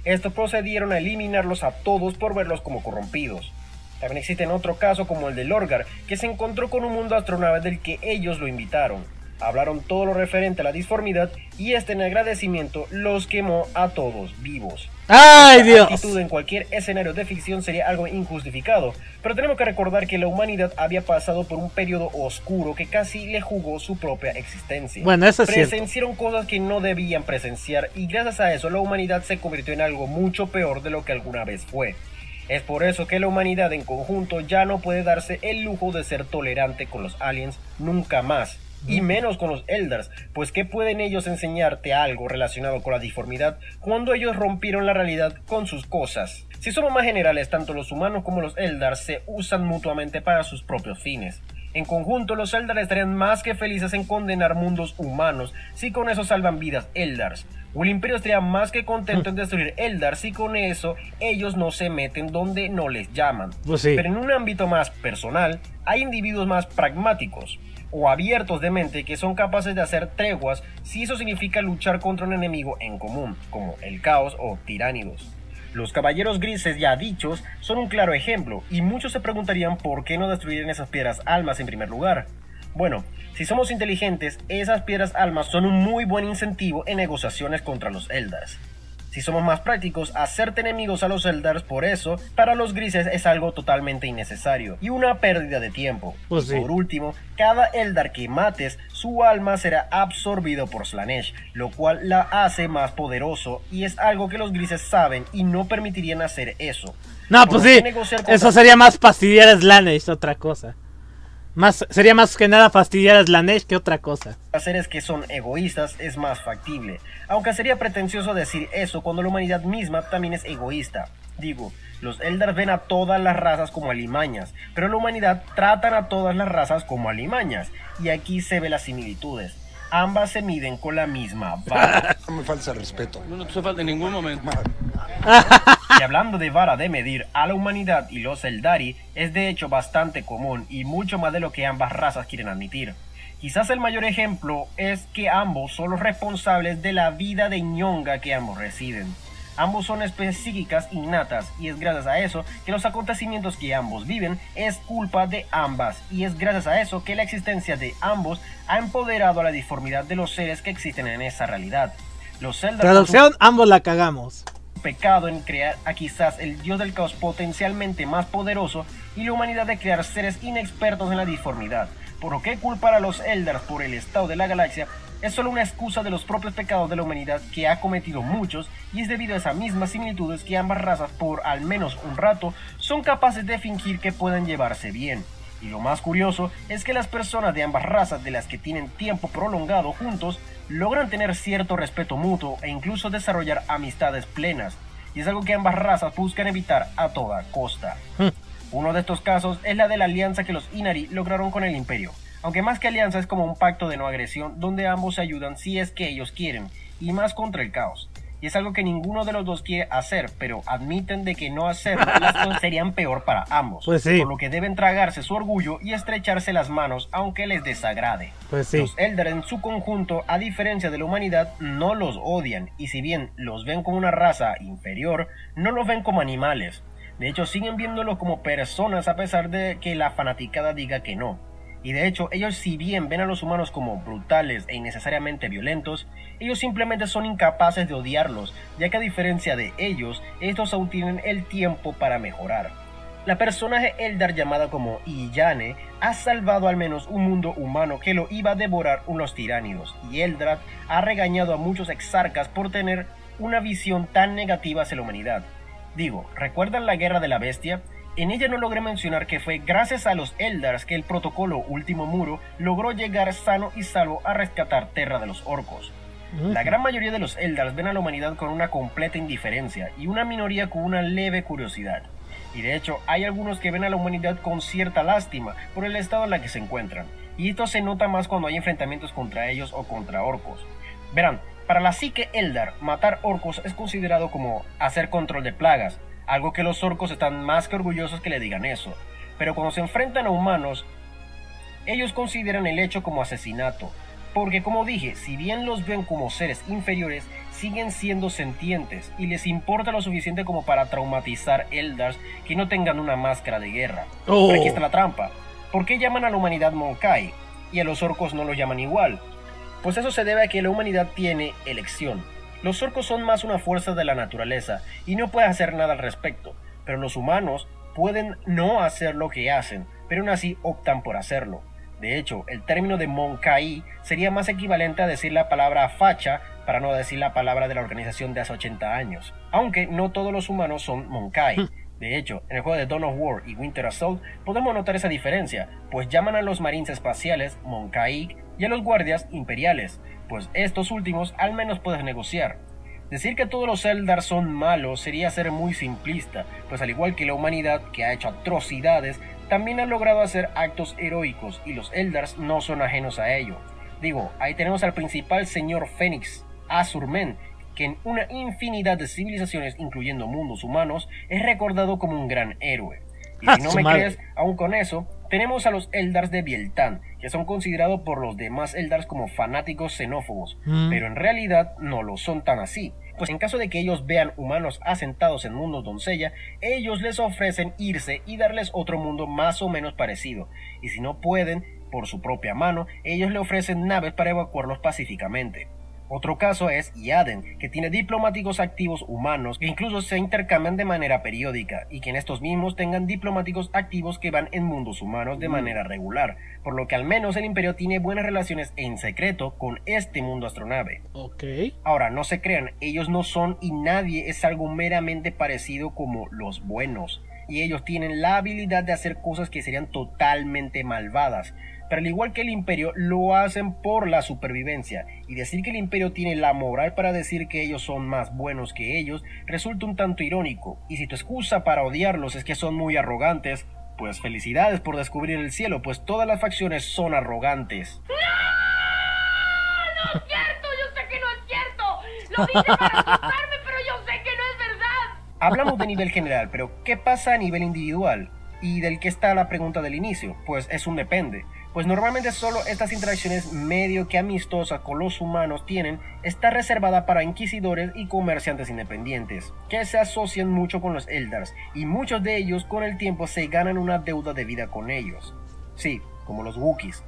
C: estos procedieron a eliminarlos a todos por verlos como corrompidos. También existe otro caso como el de Lorgar, que se encontró con un mundo astronave del que ellos lo invitaron. Hablaron todo lo referente a la disformidad y en agradecimiento los quemó a todos vivos.
A: ¡Ay,
C: Esta
A: Dios!
C: actitud en cualquier escenario de ficción sería algo injustificado, pero tenemos que recordar que la humanidad había pasado por un periodo oscuro que casi le jugó su propia existencia.
A: Bueno, eso es cierto.
C: Presenciaron cosas que no debían presenciar y gracias a eso la humanidad se convirtió en algo mucho peor de lo que alguna vez fue. Es por eso que la humanidad en conjunto ya no puede darse el lujo de ser tolerante con los aliens nunca más. Y menos con los Eldars, pues ¿qué pueden ellos enseñarte algo relacionado con la disformidad cuando ellos rompieron la realidad con sus cosas? Si somos más generales, tanto los humanos como los Eldars se usan mutuamente para sus propios fines. En conjunto, los Eldar estarían más que felices en condenar mundos humanos si con eso salvan vidas Eldars. O el Imperio estaría más que contento en destruir Eldar si con eso ellos no se meten donde no les llaman.
A: Pues sí.
C: Pero en un ámbito más personal, hay individuos más pragmáticos o abiertos de mente que son capaces de hacer treguas si eso significa luchar contra un enemigo en común, como el caos o tiránidos. Los caballeros grises ya dichos son un claro ejemplo, y muchos se preguntarían por qué no destruyeron esas piedras almas en primer lugar. Bueno, si somos inteligentes, esas piedras almas son un muy buen incentivo en negociaciones contra los Eldars. Si somos más prácticos, hacerte enemigos a los Eldars por eso, para los grises es algo totalmente innecesario y una pérdida de tiempo.
A: Pues sí.
C: Por último, cada Eldar que mates, su alma será absorbido por Slaanesh, lo cual la hace más poderoso y es algo que los grises saben y no permitirían hacer eso.
A: No, pues sí, eso sería más fastidiar a Slaanesh, otra cosa. Sería más que nada fastidiar a Slaanesh que otra cosa.
C: Seres que son egoístas es más factible, aunque sería pretencioso decir eso cuando la humanidad misma también es egoísta. Digo, los Eldar ven a todas las razas como alimañas, pero la humanidad tratan a todas las razas como alimañas, y aquí se ven las similitudes. Ambas se miden con la misma vara.
G: No me falta respeto.
D: No te hace falta en ningún momento.
C: Y hablando de vara de medir, a la humanidad y los Eldari es de hecho bastante común y mucho más de lo que ambas razas quieren admitir. Quizás el mayor ejemplo es que ambos son los responsables de la vida de ñonga que ambos residen. Ambos son especies psíquicas innatas y es gracias a eso que los acontecimientos que ambos viven es culpa de ambas y es gracias a eso que la existencia de ambos ha empoderado a la disformidad de los seres que existen en esa realidad. Los Eldar
A: Traducción, ambos la cagamos.
C: Pecado en crear a quizás el dios del caos potencialmente más poderoso y la humanidad de crear seres inexpertos en la disformidad. Por lo que culpar a los Eldar por el estado de la galaxia es solo una excusa de los propios pecados de la humanidad que ha cometido muchos y es debido a esas mismas similitudes que ambas razas por al menos un rato son capaces de fingir que pueden llevarse bien. Y lo más curioso es que las personas de ambas razas de las que tienen tiempo prolongado juntos logran tener cierto respeto mutuo e incluso desarrollar amistades plenas, y es algo que ambas razas buscan evitar a toda costa. Uno de estos casos es la de la alianza que los Inari lograron con el Imperio, aunque más que alianza es como un pacto de no agresión donde ambos se ayudan si es que ellos quieren, y más contra el caos. Y es algo que ninguno de los dos quiere hacer, pero admiten de que no hacerlo las cosas serían peor para ambos.
A: Pues sí.
C: Por lo que deben tragarse su orgullo y estrecharse las manos aunque les desagrade.
A: Pues sí.
C: Los Eldar en su conjunto, a diferencia de la humanidad, no los odian, y si bien los ven como una raza inferior, no los ven como animales. De hecho, siguen viéndolos como personas a pesar de que la fanaticada diga que no. Y de hecho, ellos si bien ven a los humanos como brutales e innecesariamente violentos, ellos simplemente son incapaces de odiarlos, ya que a diferencia de ellos, estos aún tienen el tiempo para mejorar. La personaje Eldar llamada como Iyane ha salvado al menos un mundo humano que lo iba a devorar unos tiránidos, y Eldrad ha regañado a muchos exarcas por tener una visión tan negativa hacia la humanidad. Digo, ¿recuerdan la Guerra de la Bestia? En ella no logré mencionar que fue gracias a los Eldars que el protocolo Último Muro logró llegar sano y salvo a rescatar Terra de los orcos. La gran mayoría de los Eldars ven a la humanidad con una completa indiferencia y una minoría con una leve curiosidad. Y de hecho hay algunos que ven a la humanidad con cierta lástima por el estado en la que se encuentran. Y esto se nota más cuando hay enfrentamientos contra ellos o contra orcos. Verán, para la psique Eldar, matar orcos es considerado como hacer control de plagas. Algo que los orcos están más que orgullosos que le digan eso. Pero cuando se enfrentan a humanos, ellos consideran el hecho como asesinato. Porque como dije, si bien los ven como seres inferiores, siguen siendo sentientes y les importa lo suficiente como para traumatizar Eldars que no tengan una máscara de guerra. Pero aquí está la trampa. ¿Por qué llaman a la humanidad Monkai y a los orcos no los llaman igual? Pues eso se debe a que la humanidad tiene elección. Los orcos son más una fuerza de la naturaleza y no pueden hacer nada al respecto, pero los humanos pueden no hacer lo que hacen, pero aún así optan por hacerlo. De hecho, el término de Monkai sería más equivalente a decir la palabra facha para no decir la palabra de la organización de hace 80 años. Aunque no todos los humanos son Monkai. De hecho, en el juego de Dawn of War y Winter Assault podemos notar esa diferencia, pues llaman a los marines espaciales Monkai y a los guardias imperiales, pues estos últimos al menos puedes negociar. Decir que todos los Eldar son malos sería ser muy simplista, pues al igual que la humanidad, que ha hecho atrocidades, también han logrado hacer actos heroicos y los Eldars no son ajenos a ello. Digo, ahí tenemos al principal señor Fénix, Azur-Men, que en una infinidad de civilizaciones, incluyendo mundos humanos, es recordado como un gran héroe. Y si no me crees, aún con eso, tenemos a los Eldars de Biel-Tan, que son considerados por los demás Eldars como fanáticos xenófobos, pero en realidad no lo son tan así. Pues en caso de que ellos vean humanos asentados en mundos doncella, ellos les ofrecen irse y darles otro mundo más o menos parecido, y si no pueden, por su propia mano, ellos le ofrecen naves para evacuarlos pacíficamente. Otro caso es Yaden, que tiene diplomáticos activos humanos que incluso se intercambian de manera periódica, y que en estos mismos tengan diplomáticos activos que van en mundos humanos de manera regular, por lo que al menos el Imperio tiene buenas relaciones en secreto con este mundo astronave. Ahora, no se crean, ellos no son y nadie es algo meramente parecido como los buenos, y ellos tienen la habilidad de hacer cosas que serían totalmente malvadas, pero al igual que el Imperio, lo hacen por la supervivencia, y decir que el Imperio tiene la moral para decir que ellos son más buenos que ellos, resulta un tanto irónico, y si tu excusa para odiarlos es que son muy arrogantes, pues felicidades por descubrir el cielo, pues todas las facciones son arrogantes.
E: ¡No! ¡No es cierto! ¡Yo sé que no es cierto! Lo dice para asustarme, pero yo sé que no es verdad.
C: Hablamos de nivel general, pero ¿qué pasa a nivel individual? Y del que está la pregunta del inicio, pues es un depende. Pues normalmente solo estas interacciones medio que amistosas con los humanos tienen está reservada para inquisidores y comerciantes independientes, que se asocian mucho con los Eldars, y muchos de ellos con el tiempo se ganan una deuda de vida con ellos. Sí, como los Wookiees.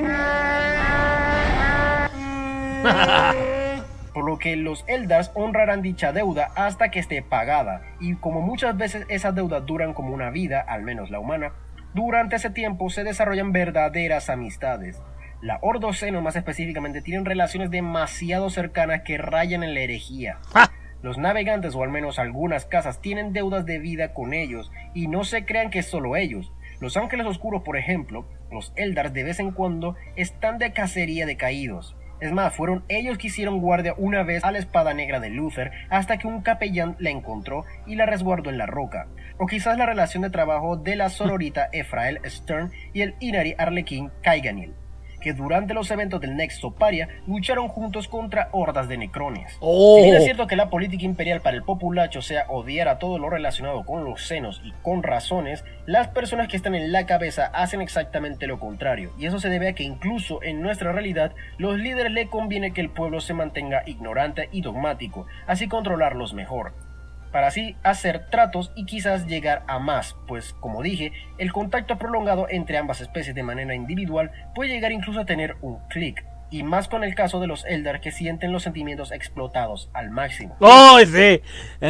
C: Por lo que los Eldars honrarán dicha deuda hasta que esté pagada, y como muchas veces esas deudas duran como una vida, al menos la humana, durante ese tiempo se desarrollan verdaderas amistades. La Ordo Xeno más específicamente tienen relaciones demasiado cercanas que rayan en la herejía. Los navegantes, o al menos algunas casas, tienen deudas de vida con ellos, y no se crean que es solo ellos. Los Ángeles Oscuros, por ejemplo, los Eldars de vez en cuando están de cacería de caídos. Es más, fueron ellos que hicieron guardia una vez a la espada negra de Luther hasta que un capellán la encontró y la resguardó en la roca. O quizás la relación de trabajo de la sororita Ephrael Stern y el Inari Arlequín Kaiganil, que durante los eventos del Nexo Paria lucharon juntos contra hordas de necrones. Si bien es cierto que la política imperial para el populacho sea odiar a todo lo relacionado con los senos y con razones, las personas que están en la cabeza hacen exactamente lo contrario, y eso se debe a que incluso en nuestra realidad los líderes le conviene que el pueblo se mantenga ignorante y dogmático, así controlarlos mejor, para así hacer tratos y quizás llegar a más, pues como dije, el contacto prolongado entre ambas especies de manera individual puede llegar incluso a tener un clic, y más con el caso de los Eldar que sienten los sentimientos explotados al máximo.
A: ¡Oh, sí!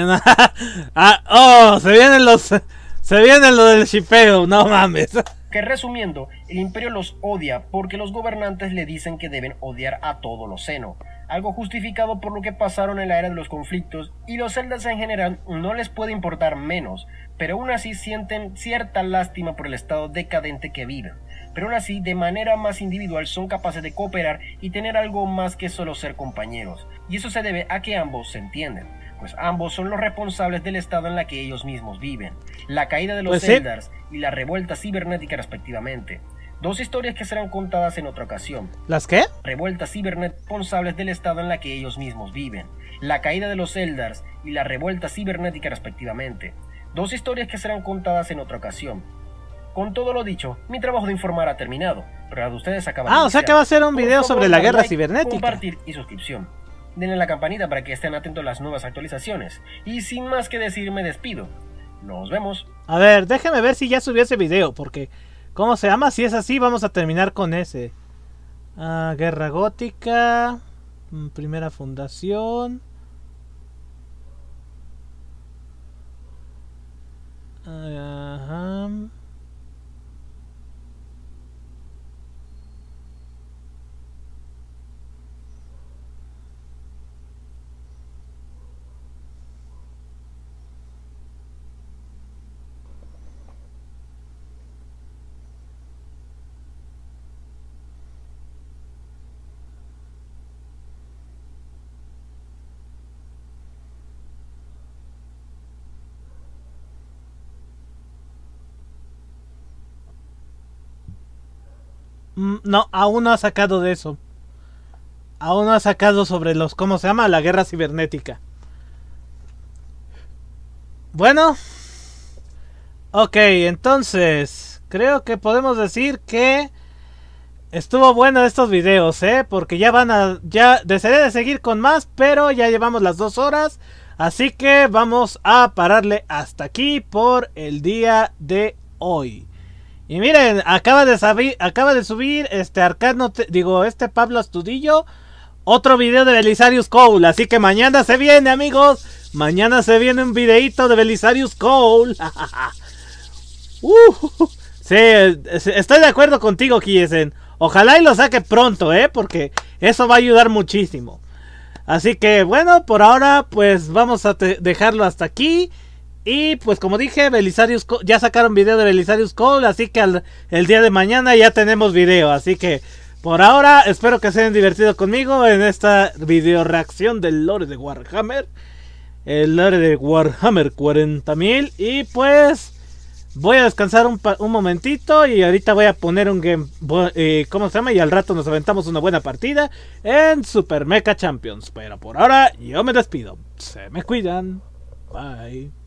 A: Se vienen lo del shipeo, no mames.
C: Que resumiendo, el Imperio los odia porque los gobernantes le dicen que deben odiar a todo lo Xeno, algo justificado por lo que pasaron en la era de los conflictos, y los Eldars en general no les puede importar menos, pero aún así sienten cierta lástima por el estado decadente que viven, pero aún así de manera más individual son capaces de cooperar y tener algo más que solo ser compañeros, y eso se debe a que ambos se entienden, pues ambos son los responsables del estado en la que ellos mismos viven, la caída de los Eldars y la revuelta cibernética respectivamente. Dos historias que serán contadas en otra ocasión.
A: ¿Las qué?
C: Revueltas cibernéticas responsables del estado en la que ellos mismos viven, la caída de los Eldars y la revuelta cibernética respectivamente. Dos historias que serán contadas en otra ocasión. Con todo lo dicho, mi trabajo de informar ha terminado, pero la de ustedes acaba de
A: o sea que va a ser un video sobre la guerra cibernética.
C: Compartir y suscripción. Denle la campanita para que estén atentos a las nuevas actualizaciones. Y sin más que decir, me despido. Nos vemos.
A: A ver, déjeme ver si ya subió ese video, porque ¿cómo se llama? Si es así, vamos a terminar con ese. Guerra gótica, primera fundación. Ajá. No, aún no ha sacado de eso. Aún no ha sacado sobre los... ¿Cómo se llama? La guerra cibernética. Bueno. Ok, entonces creo que podemos decir que estuvo bueno estos videos, porque ya van a... Ya desearé de seguir con más, pero ya llevamos las 2 horas. Así que vamos a pararle hasta aquí por el día de hoy. Y miren, acaba de subir Arcano, Pablo Astudillo, otro video de Belisarius Cole. Así que mañana se viene, amigos. Mañana se viene un videito de Belisarius Cole. Sí, estoy de acuerdo contigo, Kiesen. Ojalá y lo saque pronto, porque eso va a ayudar muchísimo. Así que bueno, por ahora pues vamos a dejarlo hasta aquí. Y pues como dije, Belisarius Cole, ya sacaron video de Belisarius Cole, así que el día de mañana ya tenemos video. Así que por ahora espero que se hayan divertido conmigo en esta video reacción del lore de Warhammer. El lore de Warhammer 40.000. Y pues voy a descansar un momentito y ahorita voy a poner un game, ¿cómo se llama? Y al rato nos aventamos una buena partida en Super Mecha Champions. Pero por ahora yo me despido. Se me cuidan. Bye.